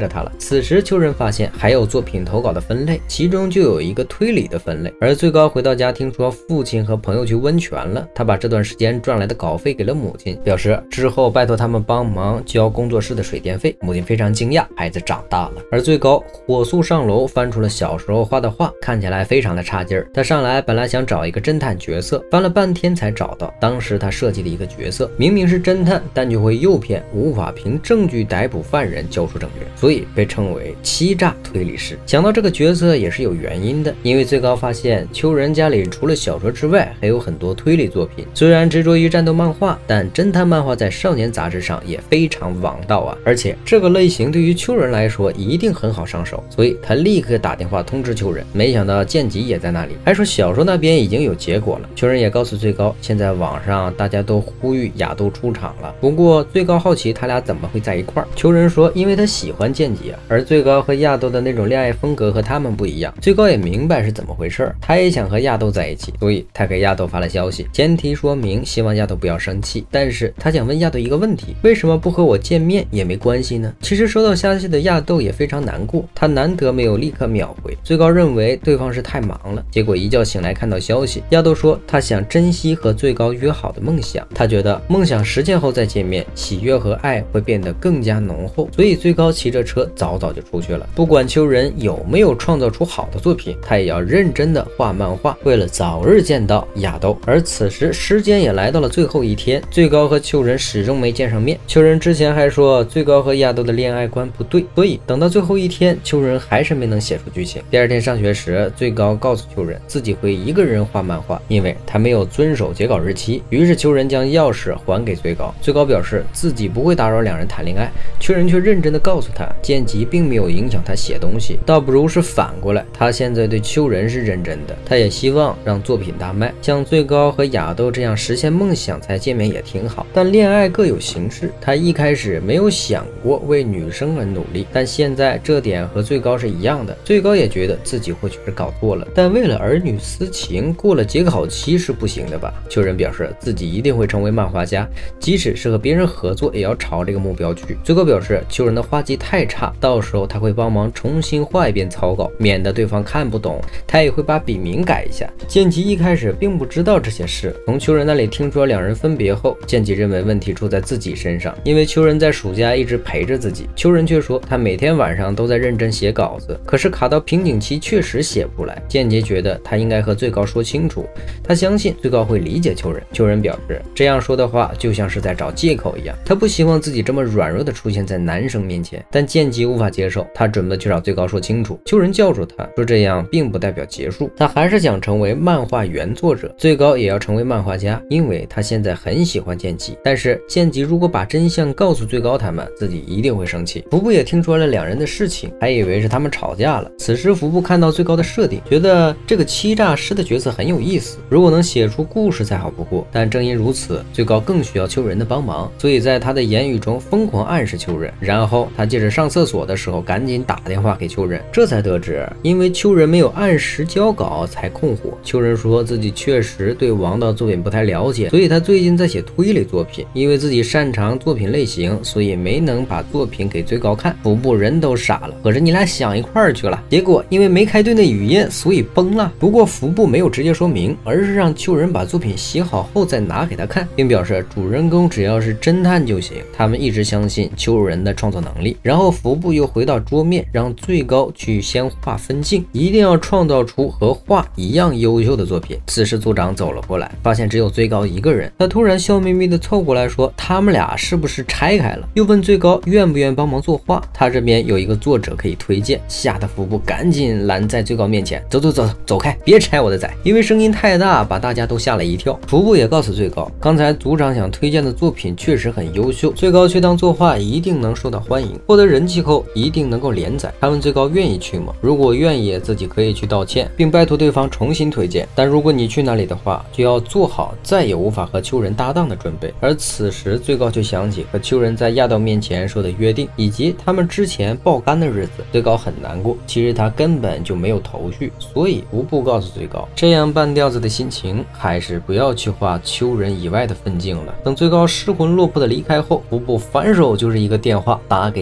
[SPEAKER 1] 着他了。此时秋人发现还有作品投稿的分类，其中就有一个推理的分类。而最高回到家听说父亲和朋友去温泉了，他把这段时间赚来的稿费给了母亲，表示之后拜托他们帮忙交工作室的水电费。母亲非常惊讶，孩子长大了。而最高火速上楼翻出了小时候画的画，看起来非常的差劲儿。他上来本来想找一个侦探角色，翻了半天才找到当时他设计的一个角色，明明是侦探，但却会诱骗，无法凭证据逮捕犯人，交出证据，所以被称为欺诈推理师。想到这个角色也是有原因的，因为最高发现秋人家里除了小说之外还有很多推理作品，虽然执着于战斗漫画，但侦探漫画在少年杂志上也非常王道啊，而且这个类型对于秋人来说一定很好上手，所以他立刻打电话通知秋人。没想到剑吉也在那里，还说小说那边已经有结果了。秋人也告诉最高，现在网上大家都呼吁亚斗出场了，不过最高好奇他俩怎么会在一块儿。秋人说因为他喜欢剑吉啊，而最高和亚斗的那种恋爱风格和他们不一样。最高也明白是怎么回事，他也想和亚斗在一起，所以他给亚斗发了消息，前提说明希望亚斗不要生气，但是他想问亚斗一个问题，为什么不和我见面也没关系呢？其实收到消息的亚斗也非常难过，他难得没有立刻秒回。最高认为对方是太忙了，结果一觉醒来看到消息，亚斗说他想珍惜和最高约好的梦想，他觉得梦想实现后再见面，喜悦和爱会变得更加浓厚，所以最高骑着车早早就出去了。不管秋人有没有创造出好的作品，他也要认真的画漫画，为了早日见到亚斗。而此时时间也来到了最后一天，最高和秋人始终没见上面。秋人之前还说最高和亚斗的恋爱观不对，所以等到最后一天，秋人还是没能写出剧情。第二天上学时，最高告诉秋人自己会一个人画漫画，因为他没有遵守截稿日期。于是秋人将钥匙还给最高，最高表示自己不会打扰两人谈恋爱，秋人却认真的告诉他，剑吉并没有影响他写东西，倒不如是反过来，他现在对秋人是认真的，他也希望让作品大卖。像最高和亚斗这样实现梦想才见面也挺好，但恋爱各有形式，他一开始没有想过为女生而努力，但现在这点和最高是一样的。最高也觉得自己或许是搞错了，但为了儿女私情，过了截稿期是不行的吧。秋人表示自己一定会成为漫画家，即使是和别人合作也要朝这个目标去。最高表示秋人的画技太差，到时候他会帮忙重新画一遍草稿，免得对方看不懂，他也会把笔名改一下。剑吉一开始并不知道这些事，从秋人那里听说两人分别后，剑吉认为问题出在自己身上，因为秋人在暑假一直陪着自己，秋人却说他每天晚上都在认真写稿子，可是卡到瓶颈期确实写不出来。剑吉觉得他应该和最高说清楚，他相信最高会理解秋人。秋人表示这样说的话就像是在找借口一样，他不希望自己这么软弱的出现在男生面前，但剑吉无法接受，他准备去找最高说清楚。秋人叫住他说这样并不代表结束，他还是想成为漫画原作者，最高也要成为漫画家，因为他现在很喜欢剑吉，但是剑吉如果把真相告诉最高他们，自己一定会生气。服部也听说了两人的事情，还以为是他们吵架了。此时服部看到最高的设定，觉得这个欺诈师的角色很有意思，如果能写出故事再好不过，但正因如此，最高更需要秋人的帮忙，所以在他的言语中疯狂暗示秋人，然后他借着上厕所的时候赶紧打电话给秋人，这才得知因为秋人没有按时交稿才控火。秋人说自己确实对王道作品不太了解，所以他最近在写推理作品，因为自己擅长作品类型，所以没能把作品给最高看。服部人都傻了，合着你俩想一块儿去了，结果因为没开对那语音，所以崩了。不过服部没有直接说明，而是让秋人把作品写好后再拿给他看，并表示主人公只要是侦探就行，他们一直相信秋人的创作能力。然后服部又回到桌面，让最高去先画分镜，一定要创造出和画一样优秀的作品。此时组长走了过来，发现只有最高一个人，他突然笑眯眯的凑过来说他们俩是不是拆开了，又问最高愿不愿帮忙作画，他这边有一个作者可以推荐。吓得服部赶紧拦在最高面前，走开，别拆我的仔，因为声音太大把大家都吓了一跳。服部也告诉最高，刚才组长想推荐的作品确实很优秀，最高去当作画一定能受到欢迎，获得人气后一定能够连载。他问最高愿意去吗？如果愿意，自己可以去道歉，并拜托对方重新推荐，但如果你去那里的话，就要做好再也无法和秋人搭档的准备。而此时最高就想起和秋人在亚道面前说的约定，以及他们之前爆肝的日子，最高很难过。其实他根本就没有头绪，所以无不告诉最高，这样半吊子的心情还是不要去画秋人以外的分镜了。等最高失魂落魄的离开后，服部反手就是一个电话打给秋人，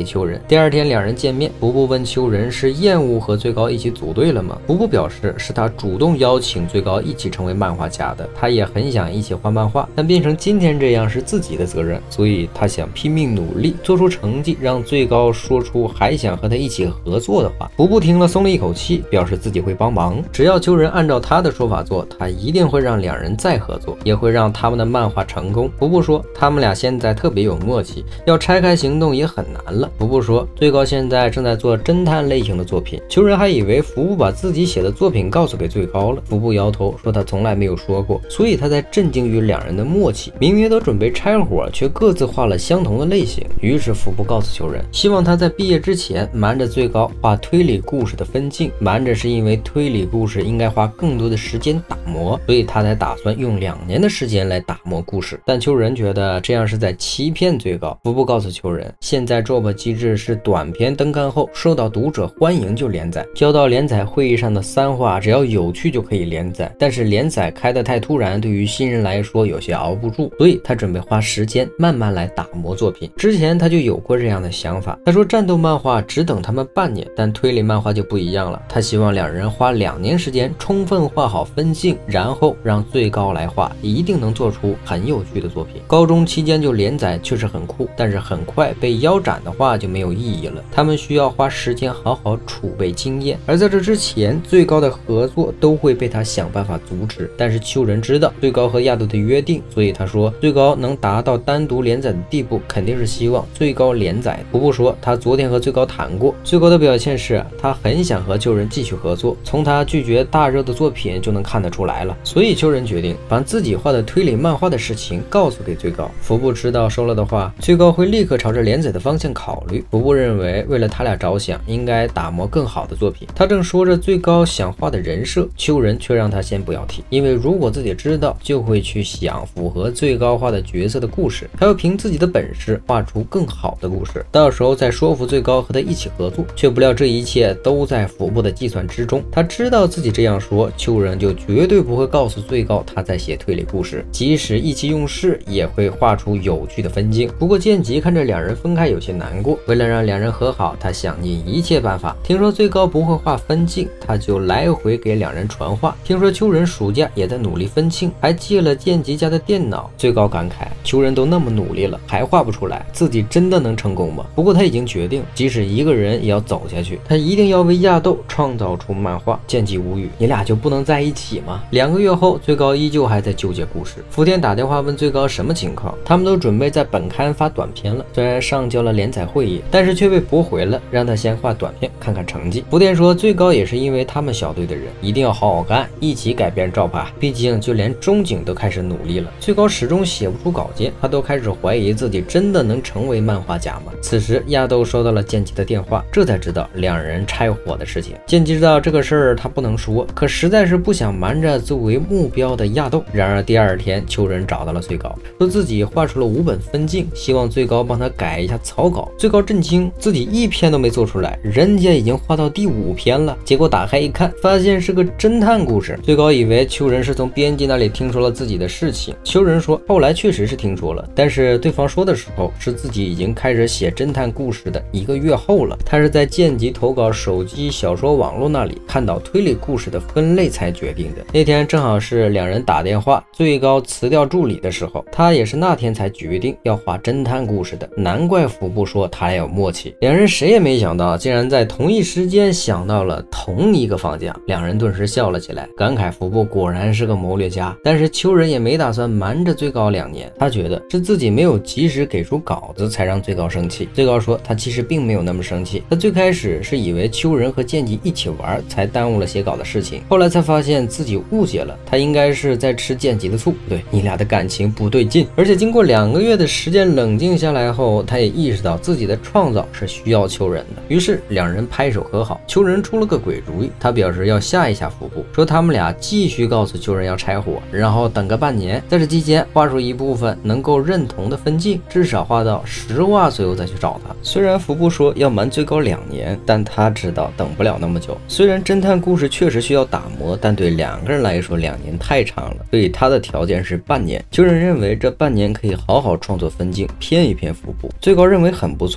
[SPEAKER 1] 第二天两人见面，服部问秋人是厌恶和最高一起组队了吗？服部表示是他主动邀请最高一起成为漫画家的，他也很想一起画漫画，但变成今天这样是自己的责任，所以他想拼命努力做出成绩，让最高说出还想和他一起合作的话。服部听了松了一口气，表示自己会帮忙，只要秋人按照他的说法做，他一定会让两人再合作，也会让他们的漫画成功。服部说他们俩现在特别有默契，要拆开行动也很难了。服部说最高现在正在做侦探类型的作品，秋人还以为服部把自己写的作品告诉给最高了。服部摇头说他从来没有说过，所以他在震惊于两人的默契，明明都准备拆伙，却各自画了相同的类型。于是服部告诉秋人，希望他在毕业之前瞒着最高画推理故事的分镜，瞒着是因为推理故事应该花更多的时间打磨，所以他才打算用2年的时间来打磨故事。但秋人觉得这样是在欺骗最高。服部告诉秋人，现在 Drop 机制是短篇登刊后受到读者欢迎就连载，交到连载会议上的3话只要有趣就可以连载，但是连载开得太突然，对于新人来说有些熬不住，所以他准备花时间慢慢来打磨作品。之前他就有过这样的想法，他说战斗漫画只等他们半年，但推理漫画就不一样了，他希望两人花2年时间充分画好分镜，然后让最高来画，一定能做出很有趣的作品。高中期间就连载确实很酷，但是很快被腰斩的话就没有意义了，他们需要花时间好好储备经验，而在这之前最高的合作都会被他想办法阻止。但是秋人知道最高和亚斗的约定，所以他说最高能达到单独连载的地步，肯定是希望最高连载。服部说他昨天和最高谈过，最高的表现是他很想和秋人继续合作，从他拒绝大热的作品就能看得出来了，所以秋人决定把自己画的推理漫画的事情告诉给最高。服部知道说了的话，最高会立刻朝着连载的方向考虑。服部认为为了他俩着想，应该打磨更好的作品。他正说着最高想画的人设，秋人却让他先不要提，因为如果自己知道，就会去想符合最高画的角色的故事，他要凭自己的本事画出更好的故事，到时候再说服最高和他一起合作。却不料这一切都在服部的计算之中，他知道自己这样说，秋人就绝对不会告诉最高他在写推理故事，即使意气用事也会画出有趣的分镜。不过剑吉看着两人分开有些难过，为了让两人和好，他想尽一切办法。听说最高不会画分镜，他就来回给两人传话。听说秋人暑假也在努力分镜，还借了剑吉家的电脑。最高感慨，秋人都那么努力了，还画不出来，自己真的能成功吗？不过他已经决定，即使一个人也要走下去，他一定要为亚斗创造出漫画。剑吉无语，你俩就不能在一起吗？2个月后，最高依旧还在纠结故事。福田打电话问最高什么情况，他们都准备在本刊发短篇了，虽然上交了连载会议，但是却被驳回了，让他先画短片看看成绩。福田说最高也是因为他们小队的人一定要好好干，一起改变Drop，毕竟就连中井都开始努力了。最高始终写不出稿件，他都开始怀疑自己真的能成为漫画家吗？此时亚斗收到了剑吉的电话，这才知道两人拆伙的事情。剑吉知道这个事儿他不能说，可实在是不想瞒着作为目标的亚斗。然而第2天，秋人找到了最高，说自己画出了5本分镜，希望最高帮他改一下草稿。最高震惊，自己1篇都没做出来，人家已经画到第5篇了。结果打开一看，发现是个侦探故事。最高以为秋人是从编辑那里听说了自己的事情，秋人说后来确实是听说了，但是对方说的时候是自己已经开始写侦探故事的1个月后了。他是在剑吉投稿手机小说网络那里看到推理故事的分类才决定的。那天正好是两人打电话最高辞掉助理的时候，他也是那天才决定要画侦探故事的。难怪服部说他俩有默契，两人谁也没想到竟然在同一时间想到了同一个方向。两人顿时笑了起来，感慨服部果然是个谋略家。但是秋人也没打算瞒着最高2年，他觉得是自己没有及时给出稿子才让最高生气。最高说他其实并没有那么生气，他最开始是以为秋人和剑吉一起玩才耽误了写稿的事情，后来才发现自己误解了，他应该是在吃剑吉的醋，对，你俩的感情不对劲。而且经过2个月的时间冷静下来后，他也意识到自己的创造是需要秋人的，于是两人拍手和好。秋人出了个鬼主意，他表示要吓一吓服部，说他们俩继续告诉秋人要拆伙，然后等个半年，在这期间画出一部分能够认同的分镜，至少画到10话左右再去找他。虽然服部说要瞒最高2年，但他知道等不了那么久。虽然侦探故事确实需要打磨，但对2个人来说2年太长了，所以他的条件是半年。秋人认为这半年可以好好创作分镜，骗一骗服部。最高认为很不错，因为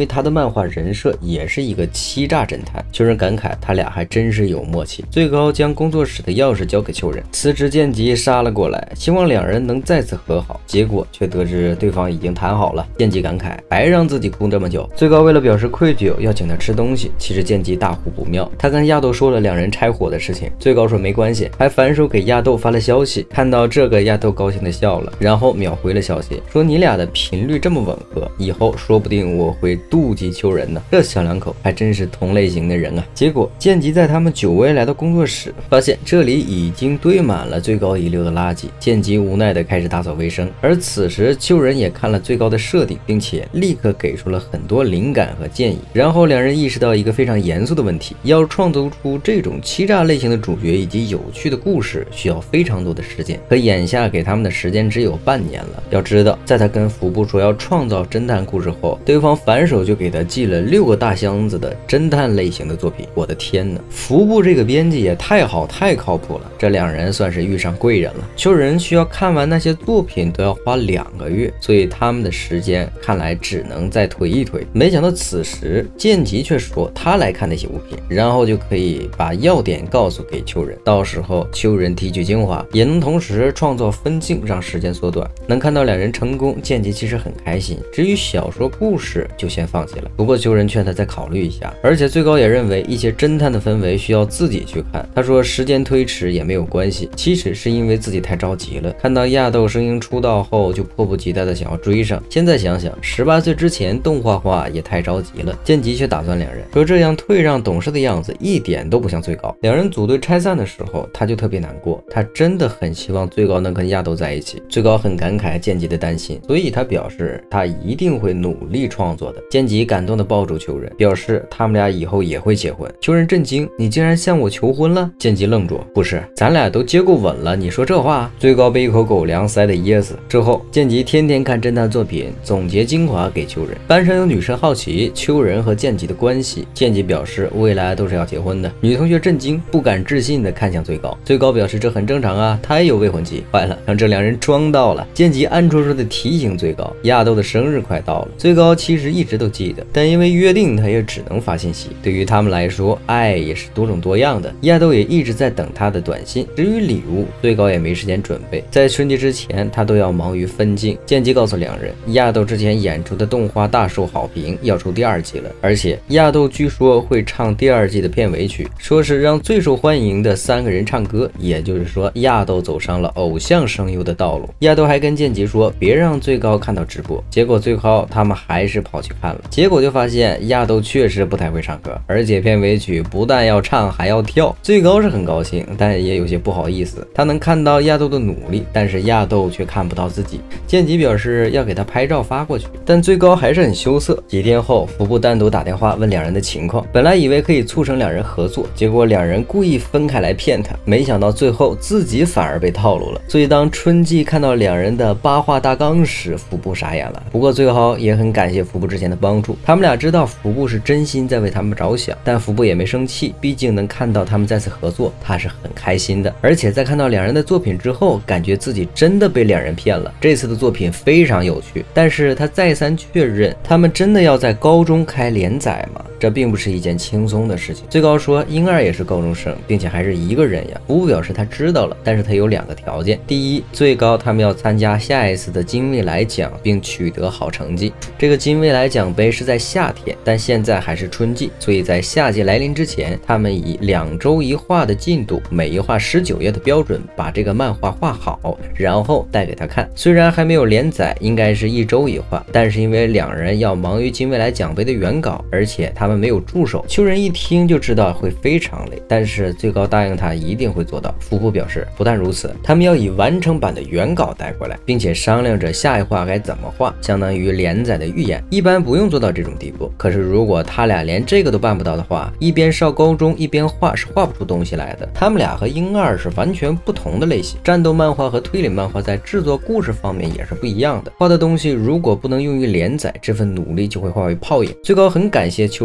[SPEAKER 1] 为他的漫画人设也是一个欺诈侦探。秋人感慨他俩还真是有默契。最高将工作室的钥匙交给秋人，辞职剑吉杀了过来，希望两人能再次和好，结果却得知对方已经谈好了。剑吉感慨还让自己哭这么久。最高为了表示愧疚要请他吃东西，其实剑吉大呼不妙，他跟亚豆说了两人拆伙的事情，最高说没关系，还反手给亚豆发了消息。看到这个，亚豆高兴的笑了，然后秒回了消息说你俩的频率这么吻合，以后说不定我会妒忌秋人呢。这小两口还真是同类型的人啊。结果剑吉在他们久违来到工作室，发现这里已经堆满了最高遗留的垃圾，剑吉无奈的开始打扫卫生。而此时秋人也看了最高的设定，并且立刻给出了很多灵感和建议。然后两人意识到一个非常严肃的问题，要创作出这种欺诈类型的主角以及有趣的故事需要非常多的时间，可眼下给他们的时间只有半年了。要知道在他跟服部说要创造侦探故事后，对方反手就给他寄了6个大箱子的侦探类型的作品。我的天哪，服部这个编辑也太好太靠谱了，这两人算是遇上贵人了。秋人需要看完那些作品都要花2个月，所以他们的时间看来只能再推一推。没想到此时剑吉却说他来看那些物品，然后就可以把要点告诉给秋人，到时候秋人提取精华，也能同时创造分镜让时间缩短。能看到两人成功，剑吉其实很开心，至于小说故事就先放弃了。不过秋人劝他再考虑一下，而且最高也认为一些侦探的氛围需要自己去看。他说时间推迟也没有关系，其实是因为自己太着急了，看到亚豆声音出道后就迫不及待的想要追上，现在想想18岁之前动画化也太着急了。剑吉却打断两人说这样退让懂事的样子一点都不像最高。两人组队拆散的时候他就特别难过，他真的很希望最高能跟亚豆在一起。最高很感慨剑吉的担心，所以他表示他一定会努力创作的。剑吉感动的抱住秋人，表示他们俩以后也会结婚。秋人震惊，你竟然向我求婚了？剑吉愣住，不是，咱俩都接过吻了，你说这话？最高被一口狗粮塞得噎死。之后剑吉天天看侦探作品，总结精华给秋人。班上有女生好奇秋人和剑吉的关系，剑吉表示未来都是要结婚的。女同学震惊，不敢置信的看向最高，最高表示这很正常啊，他也有未婚妻。坏了，让这两人装到了。剑吉暗戳戳的提醒最高，亚豆的生日快到了。最高其实一直都记得，但因为约定他也只能发信息。对于他们来说，爱也是多种多样的，亚豆也一直在等他的短信。至于礼物，最高也没时间准备，在春节之前他都要忙于分镜。剑吉告诉两人，亚豆之前演出的动画大受好评，要出第2季了，而且亚豆据说会唱第2季的片尾曲，说是让最受欢迎的3个人唱歌，也就是说亚豆走上了偶像声优的道路。亚豆还跟剑吉说别让最高看到直播，结果最后他们还是跑去看了，结果就发现亚豆确实不太会唱歌，而且片尾曲不但要唱还要跳。最高是很高兴，但也有些不好意思，他能看到亚豆的努力，但是亚豆却看不到自己。剑吉表示要给他拍照发过去，但最高还是很羞涩。几天后服部单独打电话问两人的情况，本来以为可以促成两人合作，结果两人故意分开来骗他，没想到最后自己反而被套路了。所以当春季看到两人的8话大纲时，服部傻眼了。不过最后也很感谢服部之前的帮助，他们俩知道服部是真心在为他们着想，但服部也没生气，毕竟能看到他们再次合作，他是很开心的。而且在看到两人的作品之后，感觉自己真的被两人骗了。这次的作品非常有趣，但是他再三确认，他们真的要在高中开连载吗？这并不是一件轻松的事情。最高说婴儿也是高中生，并且还是一个人呀。服部表示他知道了，但是他有2个条件。第一，最高他们要参加下一次的金未来奖并取得好成绩。这个金未来奖杯是在夏天，但现在还是春季，所以在夏季来临之前，他们以2周1画的进度，每一画19页的标准把这个漫画画好，然后带给他看。虽然还没有连载，应该是1周1画，但是因为两人要忙于金未来奖杯的原稿，而且他们没有助手，秋人一听就知道会非常累，但是最高答应他一定会做到。服部表示不但如此，他们要以完成版的原稿带过来，并且商量着下一话该怎么画，相当于连载的预演。一般不用做到这种地步，可是如果他俩连这个都办不到的话，一边上高中一边画是画不出东西来的。他们俩和婴儿是完全不同的类型，战斗漫画和推理漫画在制作故事方面也是不一样的，画的东西如果不能用于连载，这份努力就会化为泡影。最高很感谢秋人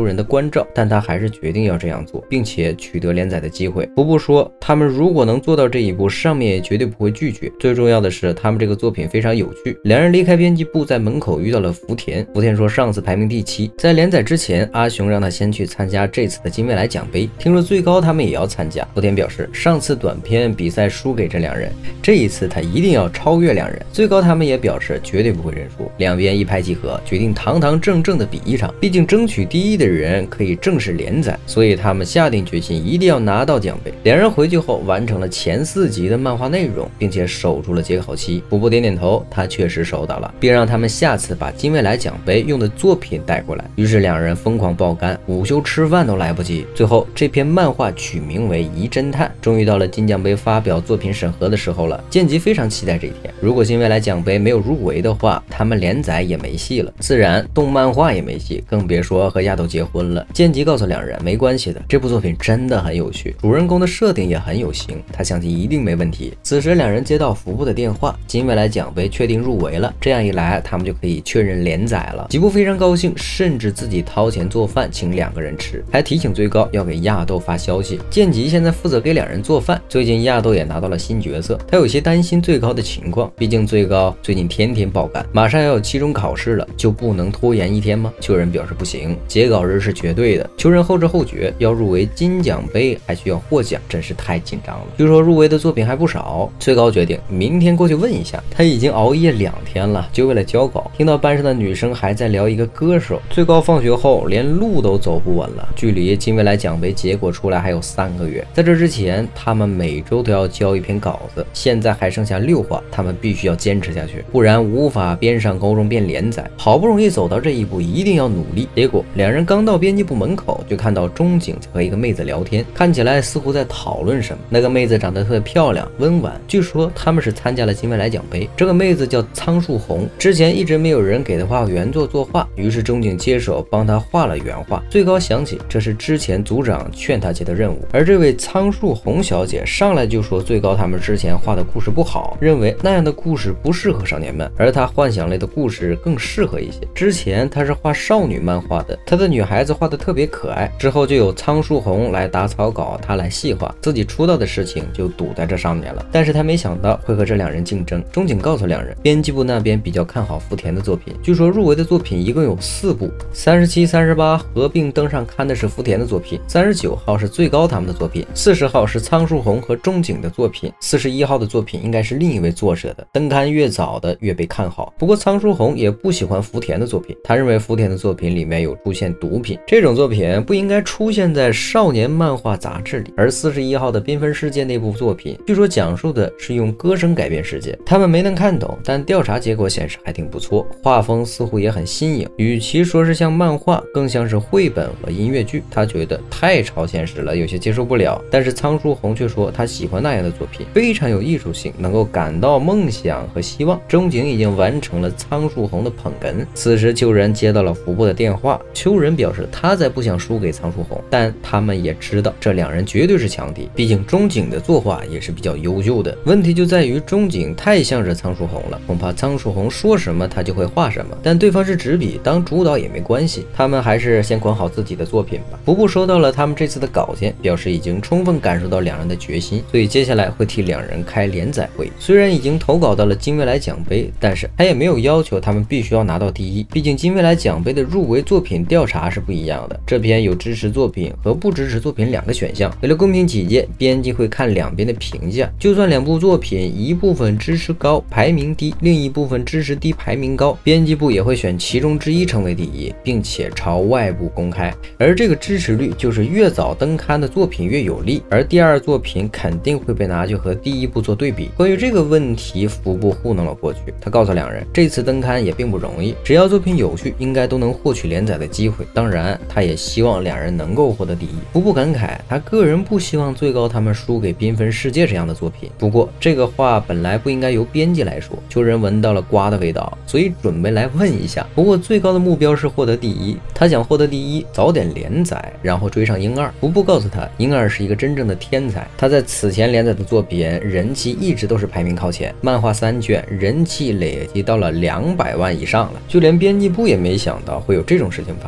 [SPEAKER 1] 人的关照，但他还是决定要这样做，并且取得连载的机会。福布说，他们如果能做到这一步，上面也绝对不会拒绝。最重要的是，他们这个作品非常有趣。两人离开编辑部，在门口遇到了福田。福田说，上次排名第7，在连载之前，阿雄让他先去参加这次的金未来奖杯。听说最高他们也要参加，福田表示，上次短篇比赛输给这两人，这一次他一定要超越两人。最高他们也表示绝对不会认输，两边一拍即合，决定堂堂正正的比一场。毕竟争取第1的人可以正式连载，所以他们下定决心一定要拿到奖杯。两人回去后完成了前4集的漫画内容，并且守住了截稿期。福布点点头，他确实收到了，并让他们下次把金未来奖杯用的作品带过来。于是两人疯狂爆肝，午休吃饭都来不及。最后这篇漫画取名为《疑侦探》。终于到了金奖杯发表作品审核的时候了，剑吉非常期待这一天。如果金未来奖杯没有入围的话，他们连载也没戏了，自然动漫画也没戏，更别说和亚斗结婚了。剑吉告诉两人，没关系的，这部作品真的很有趣，主人公的设定也很有型，他相信一定没问题。此时两人接到服部的电话，金未来奖杯确定入围了，这样一来他们就可以确认连载了。吉部非常高兴，甚至自己掏钱做饭请2个人吃，还提醒最高要给亚斗发消息。剑吉现在负责给两人做饭，最近亚斗也拿到了新角色，他有些担心最高的情况，毕竟最高最近天天爆肝，马上要有期中考试了，就不能拖延1天吗？秋人表示不行，截稿日是绝对的。秋人后知后觉，要入围金奖杯还需要获奖，真是太紧张了。据说入围的作品还不少，最高决定明天过去问一下。他已经熬夜2天了，就为了交稿。听到班上的女生还在聊一个歌手，最高放学后连路都走不稳了。距离金未来奖杯结果出来还有3个月，在这之前他们每周都要交一篇稿子，现在还剩下6话，他们必须要坚持下去，不然无法边上高中边连载。好不容易走到这一步，一定要努力。结果两人刚到编辑部门口，就看到中井和一个妹子聊天，看起来似乎在讨论什么。那个妹子长得特别漂亮温婉，据说他们是参加了金未来奖杯。这个妹子叫仓树红，之前一直没有人给她画原作画，于是中井接手帮她画了原画。最高想起这是之前组长劝她接的任务，而这位仓树红小姐上来就说最高他们之前画的故事不好，认为那样的故事不适合少年漫，而她幻想类的故事更适合一些。之前她是画少女漫画的，她的女孩子画的特别可爱，之后就有仓树红来打草稿，她来细化，自己出道的事情就堵在这上面了。但是她没想到会和这两人竞争。中井告诉两人，编辑部那边比较看好福田的作品，据说入围的作品一共有4部，37、38合并登上刊的是福田的作品，39号是最高他们的作品，40号是仓树红和中井的作品，41号的作品应该是另一位作者的，登刊越早的越被看好。不过仓树红也不喜欢福田的作品，他认为福田的作品里面有出现毒品，这种作品不应该出现在少年漫画杂志里。而41号的缤纷世界那部作品，据说讲述的是用歌声改变世界，他们没能看懂，但调查结果显示还挺不错，画风似乎也很新颖，与其说是像漫画，更像是绘本和音乐剧。他觉得太超现实了，有些接受不了。但是仓树红却说他喜欢那样的作品，非常有艺术性，能够感到梦想和希望。中井已经完成了仓树红的捧哏。此时秋人接到了服部的电话，秋人表示他才不想输给仓树红，但他们也知道这两人绝对是强敌，毕竟中井的作画也是比较优秀的。问题就在于中井太向着仓树红了，恐怕仓树红说什么他就会画什么，但对方是执笔，当主导也没关系，他们还是先管好自己的作品吧。服部收到了他们这次的稿件，表示已经充分感受到两人的决心，所以接下来会替两人开连载会。虽然已经投稿到了金未来奖杯，但是他也没有要求他们必须要拿到第1，毕竟金未来奖杯的入围作品调查是不一样的，这篇有支持作品和不支持作品2个选项。为了公平起见，编辑会看两边的评价，就算2部作品一部分支持高排名低，另一部分支持低排名高，编辑部也会选其中之一成为第1，并且朝外部公开。而这个支持率就是越早登刊的作品越有利，而第2作品肯定会被拿去和第1部做对比。关于这个问题，服部糊弄了过去，他告诉两人，这次登刊也并不容易，只要作品有趣，应该都能获取连载的机会。当然，他也希望两人能够获得第1。服部感慨，他个人不希望最高他们输给缤纷世界这样的作品。不过这个话本来不应该由编辑来说。秋人闻到了瓜的味道，所以准备来问一下。不过最高的目标是获得第1，他想获得第1，早点连载，然后追上樱二。服部告诉他，樱二是一个真正的天才，他在此前连载的作品人气一直都是排名靠前，漫画3卷人气累积到了200万以上了。就连编辑部也没想到会有这种事情发生，现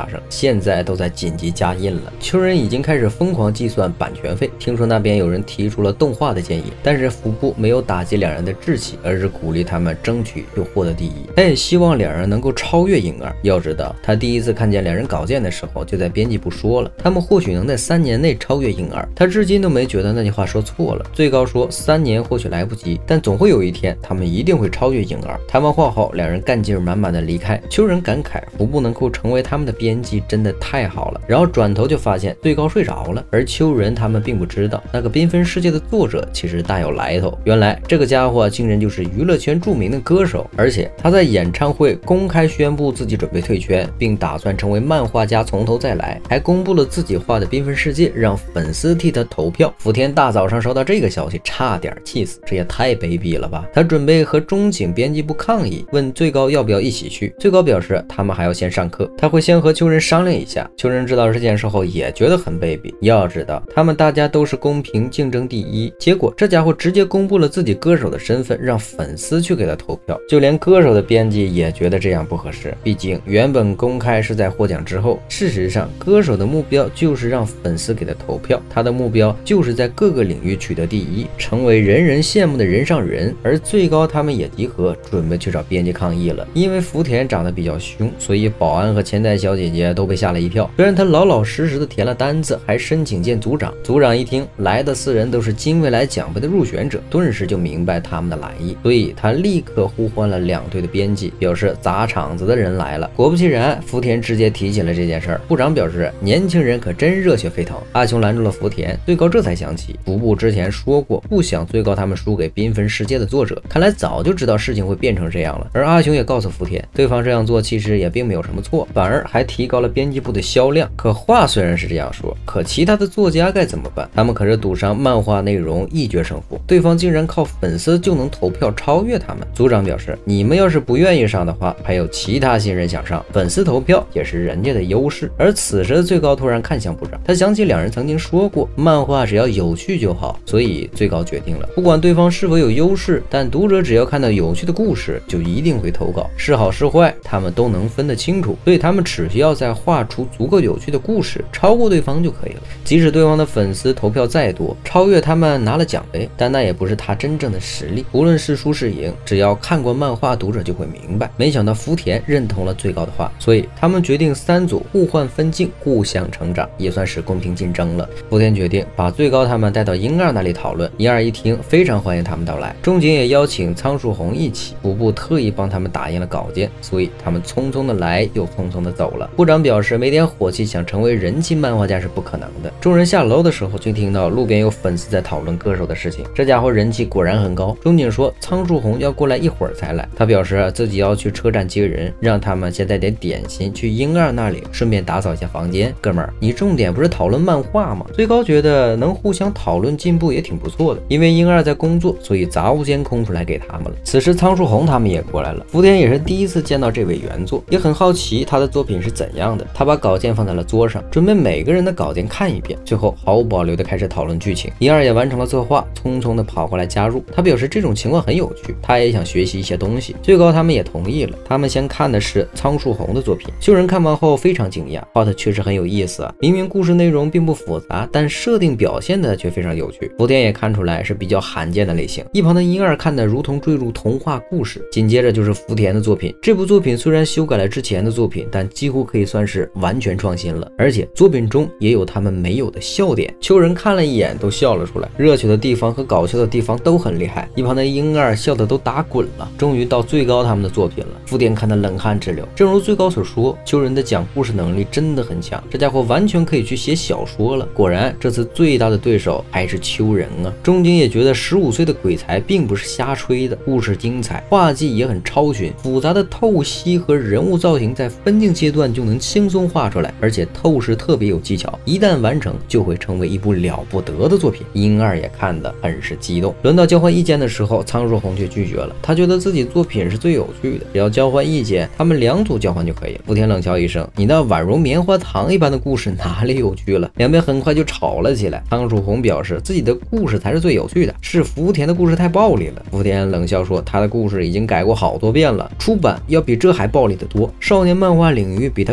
[SPEAKER 1] 现在都在紧急加印了。秋人已经开始疯狂计算版权费，听说那边有人提出了动画的建议，但是服部没有打击两人的志气，而是鼓励他们争取又获得第一。他也希望两人能够超越婴儿。要知道，他第一次看见两人稿件的时候，就在编辑部说了，他们或许能在3年内超越婴儿。他至今都没觉得那句话说错了。最高说3年或许来不及，但总会有一天，他们一定会超越婴儿。谈完话后，两人干劲满满的离开。秋人感慨，服部能够成为他们的编辑真的太好了。然后转头就发现最高睡着了，而秋人他们并不知道，那个缤纷世界的作者其实大有来头。原来这个家伙竟然就是娱乐圈著名的歌手，而且他在演唱会公开宣布自己准备退圈，并打算成为漫画家从头再来，还公布了自己画的缤纷世界，让粉丝替他投票。福田大早上收到这个消息，差点气死，这也太卑鄙了吧！他准备和中景编辑部抗议，问最高要不要一起去。最高表示他们还要先上课，他会先和秋人商量一下。秋人知道这件事后也觉得很卑鄙，要知道他们大家都是公平竞争第一，结果这家伙直接公布了自己歌手的身份，让粉丝去给他投票。就连歌手的编辑也觉得这样不合适，毕竟原本公开是在获奖之后，事实上歌手的目标就是让粉丝给他投票，他的目标就是在各个领域取得第一，成为人人羡慕的人上人。而最高他们也集合，准备去找编辑抗议了。因为福田长得比较凶，所以保安和前台小姐姐都被吓了一跳。虽然他老老实实的填了单子，还申请见组长。组长一听来的4人都是金未来奖杯的入选者，顿时就明白他们的来意，所以他立刻呼唤了2队的编辑，表示砸场子的人来了。果不其然，福田直接提起了这件事儿。部长表示年轻人可真热血沸腾。阿雄拦住了福田，最高这才想起服部之前说过不想最高他们输给缤纷世界的作者，看来早就知道事情会变成这样了。而阿雄也告诉福田，对方这样做其实也并没有什么错，反而还提高了编辑部的销量。可话虽然是这样说，可其他的作家该怎么办？他们可是赌上漫画内容一决胜负，对方竟然靠粉丝就能投票超越他们。组长表示，你们要是不愿意上的话，还有其他新人想上，粉丝投票也是人家的优势。而此时的最高突然看向部长，他想起2人曾经说过漫画只要有趣就好，所以最高决定了，不管对方是否有优势，但读者只要看到有趣的故事就一定会投稿，是好是坏他们都能分得清楚，所以他们只需要再画出足够有趣的故事，超过对方就可以了。即使对方的粉丝投票再多，超越他们拿了奖杯，但那也不是他真正的实力。无论是输是赢，只要看过漫画读者就会明白。没想到福田认同了最高的话，所以他们决定3组互换分镜，互相成长，也算是公平竞争了。福田决定把最高他们带到英二那里讨论，英二一听非常欢迎他们到来，中景也邀请仓树弘一起，服部特意帮他们打印了稿件，所以他们匆匆的来又匆匆的走了。部长表示没点火气想成为人气漫画家是不可能的。众人下楼的时候就听到路边有粉丝在讨论歌手的事情，这家伙人气果然很高。中景说仓树弘要过来一会儿才来，他表示自己要去车站接人，让他们先带点点心去英二那里，顺便打扫一下房间。哥们儿，你重点不是讨论漫画吗？最高觉得能互相讨论进步也挺不错的。因为英二在工作，所以杂物间空出来给他们了。此时仓树弘他们也过来了，福田也是第一次见到这位原作，也很好奇他的作品是怎样的。他把稿件放在了桌上，准备每个人的稿件看一遍，最后毫无保留的开始讨论剧情。英二也完成了策划，匆匆的跑过来加入。他表示这种情况很有趣，他也想学习一些东西。最高他们也同意了。他们先看的是仓树弘的作品，秀人看完后非常惊讶，画的确实很有意思啊！明明故事内容并不复杂，但设定表现的却非常有趣。福田也看出来是比较罕见的类型。一旁的英二看得如同坠入童话故事。紧接着就是福田的作品，这部作品虽然修改了之前的作品，但几乎可以算是完全创新了，而且作品中也有他们没有的笑点。秋人看了一眼都笑了出来，热血的地方和搞笑的地方都很厉害。一旁的英二笑得都打滚了。终于到最高他们的作品了，福田看得冷汗直流。正如最高所说，秋人的讲故事能力真的很强，这家伙完全可以去写小说了。果然这次最大的对手还是秋人啊。中景也觉得15岁的鬼才并不是瞎吹的，故事精彩，画技也很超群，复杂的透析和人物造型在分镜阶段就能轻松画出来，而且透视特别有技巧，一旦完成就会成为一部了不得的作品。英二也看得很是激动。轮到交换意见的时候，仓树弘却拒绝了，他觉得自己作品是最有趣的，只要交换意见，他们2组交换就可以了。福田冷笑一声，你那宛如棉花糖一般的故事哪里有趣了？两边很快就吵了起来。仓树弘表示自己的故事才是最有趣的，是福田的故事太暴力了。福田冷笑说，他的故事已经改过好多遍了，出版要比这还暴力的多，少年漫画领域比他更恐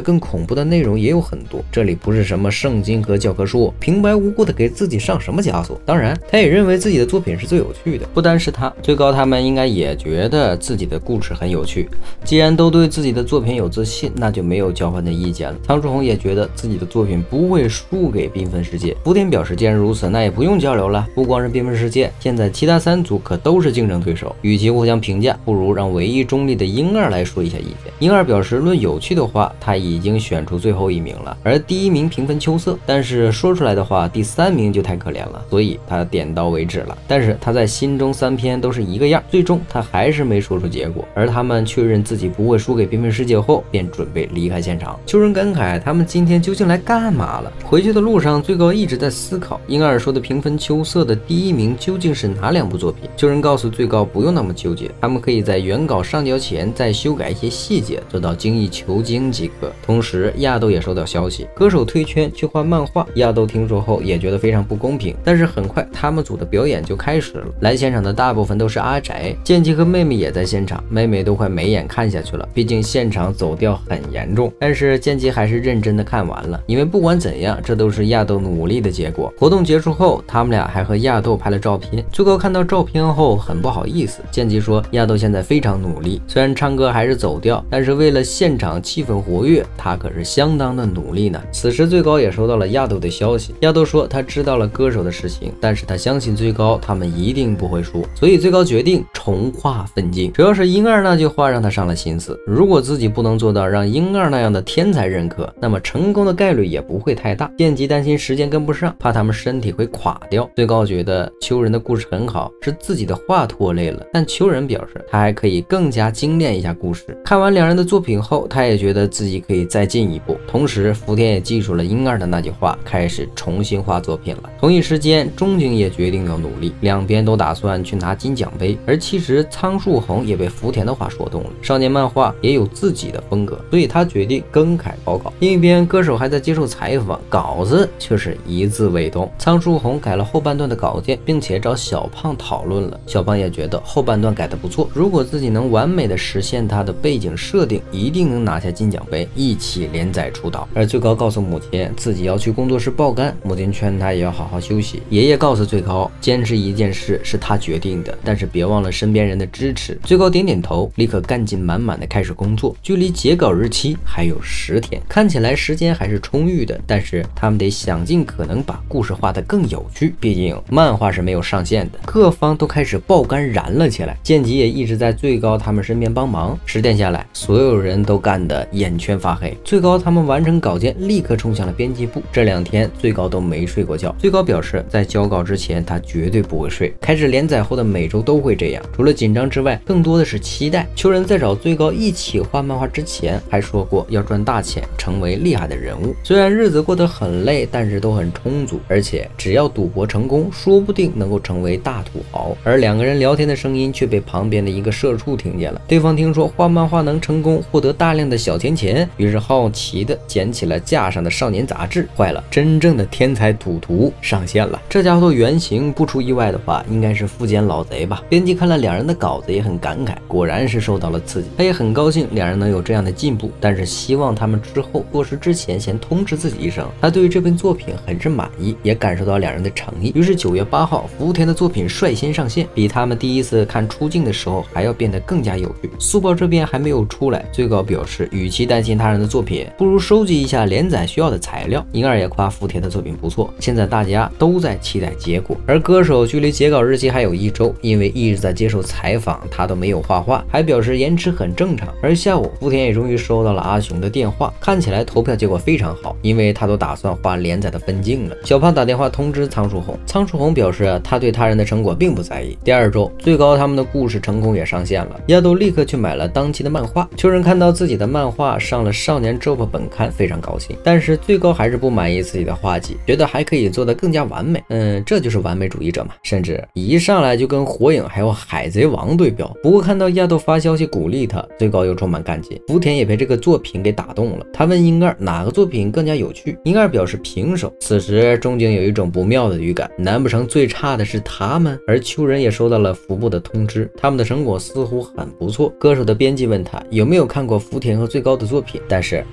[SPEAKER 1] 部的内容也有很多，这里不是什么圣经和教科书，平白无故的给自己上什么枷锁。当然，他也认为自己的作品是最有趣的。不单是他，最高他们应该也觉得自己的故事很有趣。既然都对自己的作品有自信，那就没有交换的意见了。苍树红也觉得自己的作品不会输给缤纷世界。福田表示，既然如此，那也不用交流了。不光是缤纷世界，现在其他3组可都是竞争对手，与其互相评价，不如让唯一中立的婴儿来说一下意见。婴儿表示，论有趣的话，他已经选出最后1名了，而第1名平分秋色，但是说出来的话，第3名就太可怜了，所以他点到为止了。但是他在心中3篇都是一个样，最终他还是没说出结果。而他们确认自己不会输给缤纷世界后，便准备离开现场。秋人感慨，他们今天究竟来干嘛了？回去的路上，最高一直在思考婴儿说的平分秋色的第1名究竟是哪2部作品。秋人告诉最高不用那么纠结，他们可以在原稿上交前再修改一些细节，做到精益求精即可。同时亚豆也收到消息，歌手退圈去画漫画。亚豆听说后也觉得非常不公平，但是很快他们组的表演就开始了。来现场的大部分都是阿宅，剑姬和妹妹也在现场，妹妹都快没眼看下去了，毕竟现场走调很严重。但是剑姬还是认真的看完了，因为不管怎样，这都是亚豆努力的结果。活动结束后，他们俩还和亚豆拍了照片。最高看到照片后很不好意思，剑姬说亚豆现在非常努力，虽然唱歌还是走调，但是为了现场气氛活跃，他可是相当的努力呢。此时最高也收到了亚豆的消息，亚豆说他知道了歌手的事情，但是他相信最高他们一定不会输，所以最高决定重画分镜。主要是婴儿那句话让他上了心思，如果自己不能做到让婴儿那样的天才认可，那么成功的概率也不会太大。剑姬担心时间跟不上，怕他们身体会垮掉。最高觉得秋人的故事很好，是自己的话拖累了，但秋人表示他还可以更加精炼一下故事。看完2人的作品后，他也觉得自己可以再进一步。同时福田也记住了婴儿的那句话，开始重新画作品了。同一时间，中井也决定要努力，两边都打算去拿金奖杯。而其实苍树红也被福田的话说动了，少年漫画也有自己的风格，所以他决定更改稿稿。另一边，歌手还在接受采访，稿子却是一字未动。苍树红改了后半段的稿件，并且找小胖讨论了。小胖也觉得后半段改得不错，如果自己能完美的实现他的背景设定，一定能拿下金奖杯，一起连载出道。而最高告诉母亲自己要去工作室爆肝，母亲劝他也要好好休息。爷爷告诉最高，坚持一件事是他决定的，但是别忘了身边人的支持。最高点点头，立刻干劲满满的开始工作。距离截稿日期还有10天，看起来时间还是充裕的，但是他们得想尽可能把故事画得更有趣，毕竟漫画是没有上限的。各方都开始爆肝燃了起来，剑姬也一直在最高他们身边帮忙。10天下来，所有人都干得眼圈发黑。最高他们完成稿件，立刻冲向了编辑部。这2天最高都没睡过觉。最高表示，在交稿之前他绝对不会睡，开始连载后的每周都会这样。除了紧张之外，更多的是期待。秋人在找最高一起画漫画之前还说过要赚大钱，成为厉害的人物。虽然日子过得很累，但是都很充足，而且只要赌博成功，说不定能够成为大土豪。而2个人聊天的声音却被旁边的一个社畜听见了。对方听说画漫画能成功，获得大量的小钱钱，于是好奇的捡起了架上的少年杂志。坏了，真正的天才赌徒上线了。这家伙原型不出意外的话，应该是富坚老贼吧。编辑看了2人的稿子也很感慨，果然是受到了刺激。他也很高兴2人能有这样的进步，但是希望他们之后做事之前先通知自己一声。他对于这份作品很是满意，也感受到2人的诚意。于是9月8号，福田的作品率先上线，比他们第一次看出镜的时候还要变得更加有趣。速报这边还没有出来，最高表示与其担心他人的作品，不如收集一下连载需要的材料。婴儿也夸福田的作品不错，现在大家都在期待结果。而歌手距离截稿日期还有1周，因为一直在接受采访，他都没有画画，还表示延迟很正常。而下午福田也终于收到了阿雄的电话，看起来投票结果非常好，因为他都打算画连载的分镜了。小胖打电话通知苍树红，苍树红表示他对他人的成果并不在意。第2周，最高他们的故事成功也上线了，亚豆立刻去买了当期的漫画。秋人看到自己的漫画上了少年 Jump 本刊，非常高兴，但是最高还是不满意自己的画技，觉得还可以做得更加完美。这就是完美主义者嘛，甚至一上来就跟火影还有海贼王对标。不过看到亚豆发消息鼓励他，最高又充满干劲。福田也被这个作品给打动了，他问婴儿哪个作品更加有趣，婴儿表示平手。此时中井有一种不妙的预感，难不成最差的是他们？而秋人也收到了服部的通知，他们的成果似乎很不错。歌手的编辑问他有没有看过福田和最高的作品，但是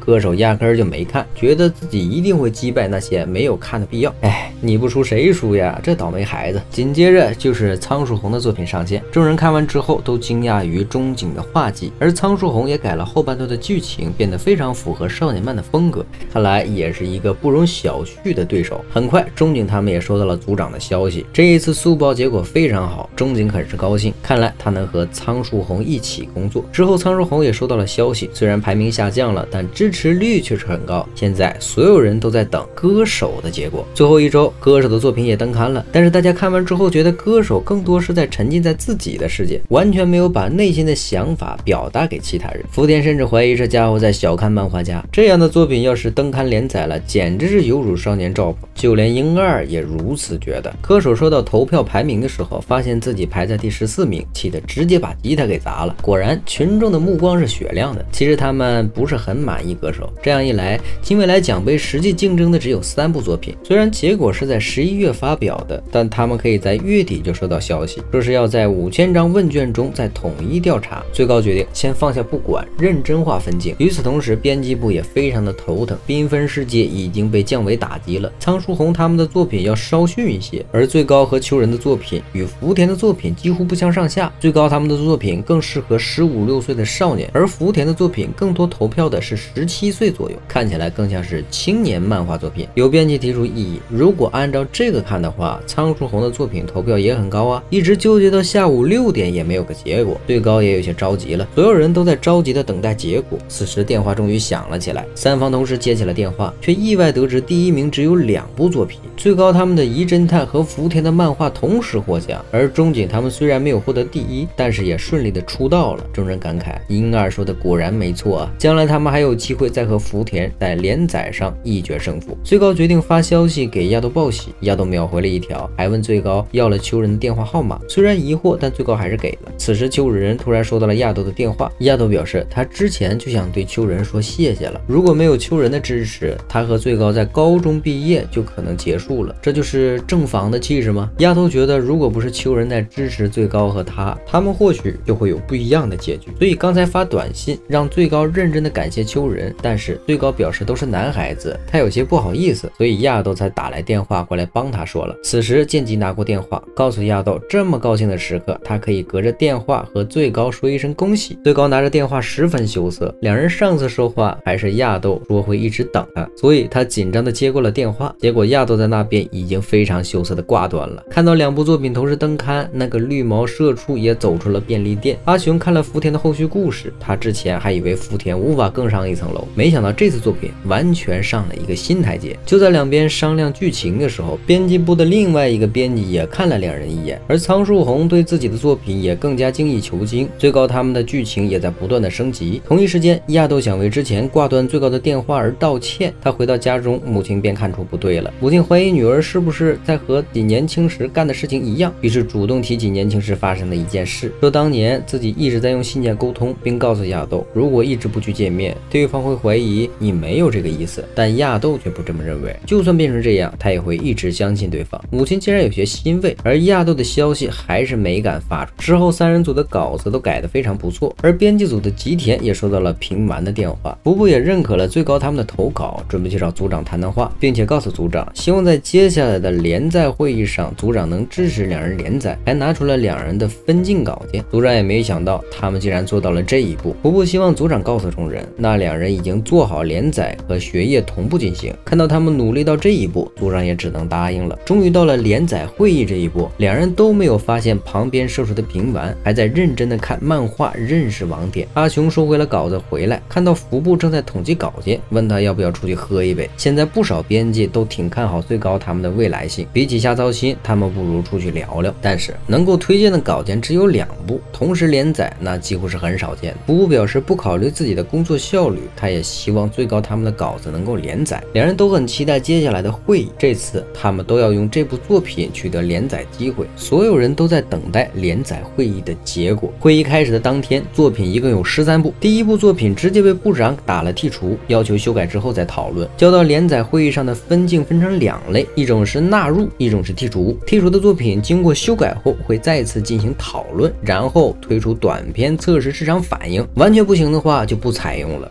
[SPEAKER 1] 歌手压根儿就没看，觉得自己一定会击败那些没有看的必要。哎，你不输谁输呀？这倒霉孩子。紧接着就是仓树红的作品上线，众人看完之后都惊讶于中景的画技，而仓树红也改了后半段的剧情，变得非常符合少年漫的风格，看来也是一个不容小觑的对手。很快中景他们也收到了组长的消息，这一次速报结果非常好，中景很是高兴，看来他能和仓树红一起工作。之后仓树红也收到了消息，虽然排名下降了，但支持率却是很高。现在所有人都在等歌手的结果。最后一周，歌手的作品也登刊了，但是大家看完之后觉得歌手更多是在沉浸在自己的世界，完全没有把内心的想法表达给其他人。福田甚至怀疑这家伙在小看漫画家，这样的作品要是登刊连载了，简直是有辱少年 Jump。就连英二也如此觉得。歌手收到投票排名的时候，发现自己排在第14名，气得直接把吉他给砸了。果然，群众的目光是雪亮的。其实他们不是很满意歌手，这样一来，金未来奖杯实际竞争的只有3部作品。虽然结果是在11月发表的，但他们可以在月底就收到消息，说是要在5000张问卷中再统一调查。最高决定先放下不管，认真化分镜。与此同时，编辑部也非常的头疼，缤纷世界已经被降维打击了，仓树红他们的作品要稍逊一些，而最高和秋人的作品与福田的作品几乎不相上下。最高他们的作品更适合15、16岁的少年，而福田的作品更多投票的是17岁左右，看起来更像是青年漫画作品。有编辑提出异议，如果按照这个看的话，仓树红的作品投票也很高啊，一直纠结到下午6点也没有个结果，最高也有些着急了，所有人都在着急的等待结果。此时电话终于响了起来，三方同时接起了电话，却意外得知第1名只有2部作品，最高他们的疑侦探和福田的漫画同时获奖，而中景他们虽然没有获得第1，但是也顺利的出道了。众人感慨，英二说的果然没错啊，将来他们还有机会再和福田在连载上一决胜负。最高决定发消息给亚斗报喜，亚斗秒回了一条，还问最高要了秋人的电话号码，虽然疑惑，但最高还是给了。此时秋人突然收到了亚斗的电话，亚斗表示他之前就想对秋人说谢谢了，如果没有秋人的支持，他和最高在高中毕业就可能结束了。这就是正房的气质吗？亚斗觉得如果不是秋人在支持最高和他们或许就会有不一样的结局，所以刚才发短信让最高认真的感谢秋人，但是最高表示都是男孩子，他有些不好意思，所以亚斗才打来电话过来帮他说了。此时剑吉拿过电话，告诉亚斗这么高兴的时刻，他可以隔着电话和最高说一声恭喜。最高拿着电话十分羞涩，两人上次说话还是亚斗说会一直等他，所以他紧张的接过了电话，结果亚斗在那边已经非常羞涩的挂断了。看到2部作品同时登刊，那个绿毛社畜也走出了便利店。阿雄看了福田的后续故事，他之前还以为福田无法更上一层楼，没想到这次作品完全上了一个新台阶。就在两边商量剧情的时候，编辑部的另外一个编辑也看了2人一眼，而仓树红对自己的作品也更加精益求精，最高他们的剧情也在不断的升级。同一时间，亚斗想为之前挂断最高的电话而道歉，他回到家中，母亲便看出不对了，母亲怀疑女儿是不是在和自己年轻时干的事情一样，于是主动提起年轻时发生的一件事，说当年自己一直在用信件沟通，并告诉亚斗，如果一直不去见面，对方会怀疑你没有这个意思。但亚斗却不这么认为，就算变成这样，他也会一直相信对方。母亲竟然有些欣慰，而亚斗的消息还是没敢发出。之后3人组的稿子都改得非常不错，而编辑组的吉田也收到了平完的电话，服部也认可了最高他们的投稿，准备去找组长谈谈话，并且告诉组长，希望在接下来的连载会议上，组长能支持2人连载，还拿出了2人的分镜稿件。组长也没想到他们竟然做到了这一步。服部希望组长告诉众人，那2人已经做好连载和学业同步进行。看到他们努力到这一步，组长也只能答应了。终于到了连载会议这一步，2人都没有发现旁边射出的平丸，还在认真的看漫画，认识网点。阿雄收回了稿子回来，看到服部正在统计稿件，问他要不要出去喝一杯。现在不少编辑都挺看好最高他们的未来性，比起瞎操心，他们不如出去聊聊。但是能够推荐的稿件只有2部，同时连载那几乎是很少见的。服部表示不考虑自己的工作效率，他也希望最高他们的稿子能够连载。2人都很期待接下来的会议，这次他们都要用这部作品取得连载机会，所有人都在等待连载会议的结果。会议开始的当天，作品一共有13部，第1部作品直接被部长打了剔除，要求修改之后再讨论。交到连载会议上的分镜分成2类，一种是纳入，一种是剔除。剔除的作品经过修改后会再次进行讨论，然后推出短片测试市场反应，完全不行的话就不采用了。纳入的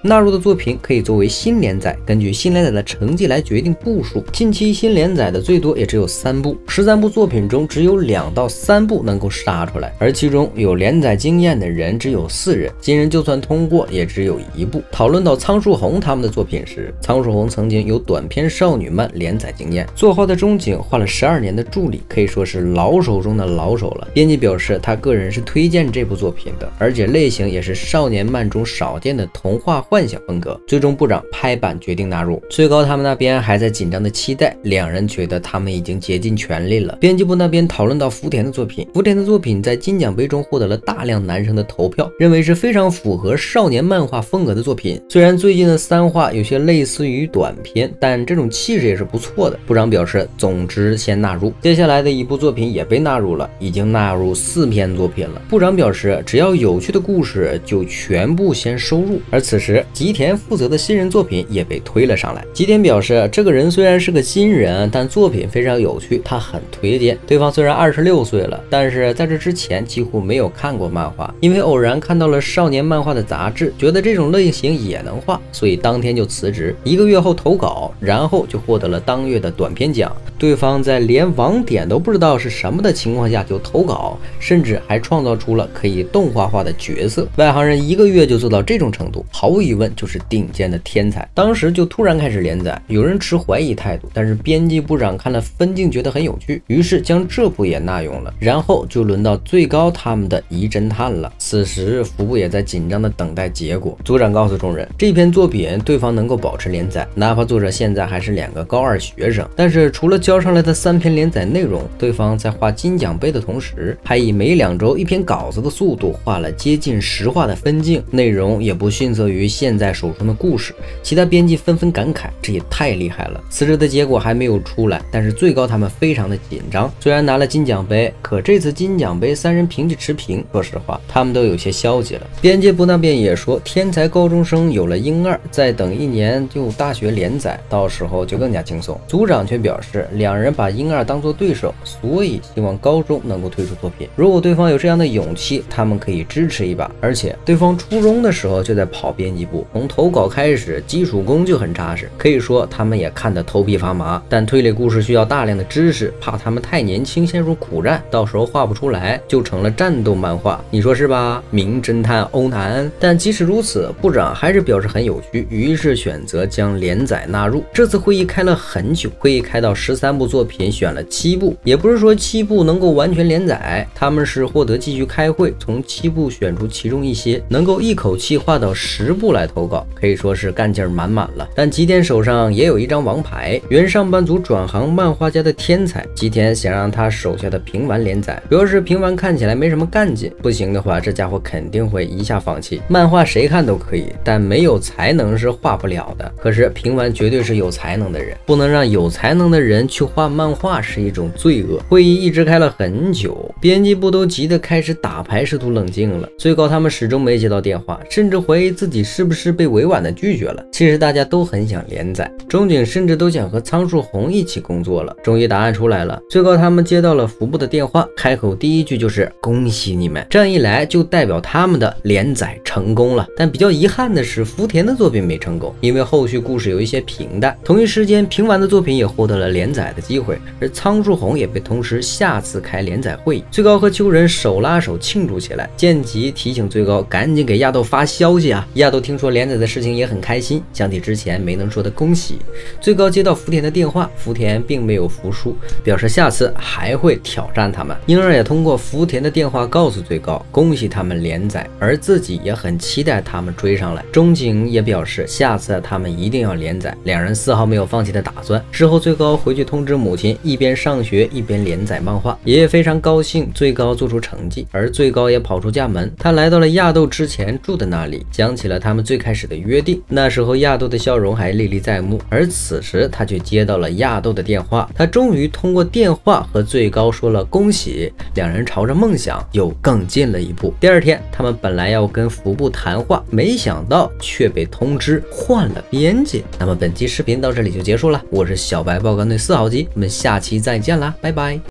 [SPEAKER 1] 作品可以作为新连载，根据新连载的成绩来决定部数。近期新连载的最多也只有3部，13部作品中只有2到3部能够杀出来，而其中有连载经验的人只有4人，新人就算通过也只有1部。讨论到仓树红他们的作品时，仓树红曾经有短篇少女漫连载经验，作画的中景画了12年的助理，可以说是老手中的老手了。编辑表示他个人是推荐这部作品的，而且类型也是少年漫中少见的童话幻想风格。最终部长拍板决定纳入，最高他们那边还在紧张的期待，两人觉得他们已经竭尽全力了。编辑部那边讨论到福田的作品，福田的作品在金奖杯中获得了大量男生的投票，认为是非常符合少年漫画风格的作品。虽然最近的3话有些类似于短篇，但这种气势也是不错的。部长表示总之先纳入，接下来的一部作品也被纳入了，已经纳入4篇作品了。部长表示只要有趣的故事就全部先收入。而此时吉田负责的新人作品也被推了上来。吉田表示这个人虽然是个新人，但作品非常有趣，他很推荐。对方虽然26岁了，但是在这之前几乎没有看过漫画，因为偶然看到了少年漫画的杂志，觉得这种类型也能画，所以当天就辞职，1个月后投稿，然后就获得了当月的短篇奖。对方在连网点都不知道是什么的情况下就投稿，甚至还创造出了可以动画化的角色。外行人1个月就做到这种程度，毫无疑问就是顶尖的天才。当时就突然开始连载，有人持怀疑态度，但是编辑部长看了分镜觉得很有趣，于是将这部也纳用了。然后就轮到最高他们的疑侦探了。此时服部也在紧张的等待结果。组长告诉众人，这篇作品对方能够保持连载，哪怕作者现在还是2个高2学生，但是除了交上来的3篇连载内容，对方在画金奖杯的同时，还以每2周1篇稿子的速度画了接近10话的分镜，内容也不逊色于现在手中的故事。其他编辑纷纷感慨，这也太厉害了。辞职的结果还没有出来，但是最高他们非常的紧张。虽然拿了金奖杯，可这次金奖杯3人评级持平，说实话他们都有些消极了。编辑部那边也说，天才高中生有了鹰2，再等1年就大学连载，到时候就更加轻松。组长却表示2人把鹰2当作对手，所以希望高中能够推出作品。如果对方有这样的勇气，他们可以支持一把。而且对方初中的时候就在跑编辑部，从投稿开始基础功就很扎实，可以说他们也看得头皮发麻。但推理故事需要大量的知识，怕他们太年轻陷入苦战，到时候画不出来就成了战斗漫画，你说是吧，名侦探欧南？但即使如此，部长还是表示很有趣，于是选择将连载纳入。这次会议开了很久，会议开到13部作品，选了7部，也不是说7部能够完全连载，他们是获得继续开会，从7部选出其中一些能够一口气画到10部来投稿，可以说是干劲儿满满了。但吉田手上也有一张王牌，原上班族转行漫画家的天才。吉田想让他手下的平丸连载，主要是平丸看起来没什么干劲，不行的话这家伙肯定会一下放弃。漫画谁看都可以，但没有才能是画不了的。可是平丸绝对是有才能的人，不能让有才能的人去画漫画是一种罪恶。会议一直开了很久，编辑部都急得开始打牌试图冷静了。最高他们始终没接到电话，甚至怀疑自己是不是被委婉的拒绝了。其实大家都很想连载，中井甚至都想和仓树红一起工作了。终于答案出来了，最高他们接到了服部的电话，开口第一句就是恭喜你们，这样一来就代表他们的连载成功了。但比较遗憾的是福田的作品没成功，因为后续故事有一些平淡。同一时间平丸的作品也获得了连载的机会，而仓树红也被通知下次开连载会议。最高和秋人手拉手庆祝起来，剑吉提醒最高赶紧给亚豆发消息啊。亚豆听说连载的事情也很开心，想起之前没能说的恭喜。最高接到福田的电话，福田并没有服输，表示下次还会挑战他们。婴儿也通过福田的电话告诉最高恭喜他们连载，而自己也很期待他们追上来。中井也表示下次他们一定要连载，两人丝毫没有放弃的打算。事后最高回去通知母亲，一边上学一边连载漫画。爷爷非常高兴最高做出成绩，而最高也跑出家门，他来到了亚豆之前住的那里，想起了他们最开始的约定。那时候亚豆的笑容还历历在目，而此时他却接到了亚豆的电话。他终于通过电话和最高说了恭喜，两人朝着梦想又更近了一步。第二天他们本来要跟服部谈话，没想到却被通知换了编辑。那么本期视频到这里就结束了，我是小白爆肝队4号机，我们下期再见啦，拜拜。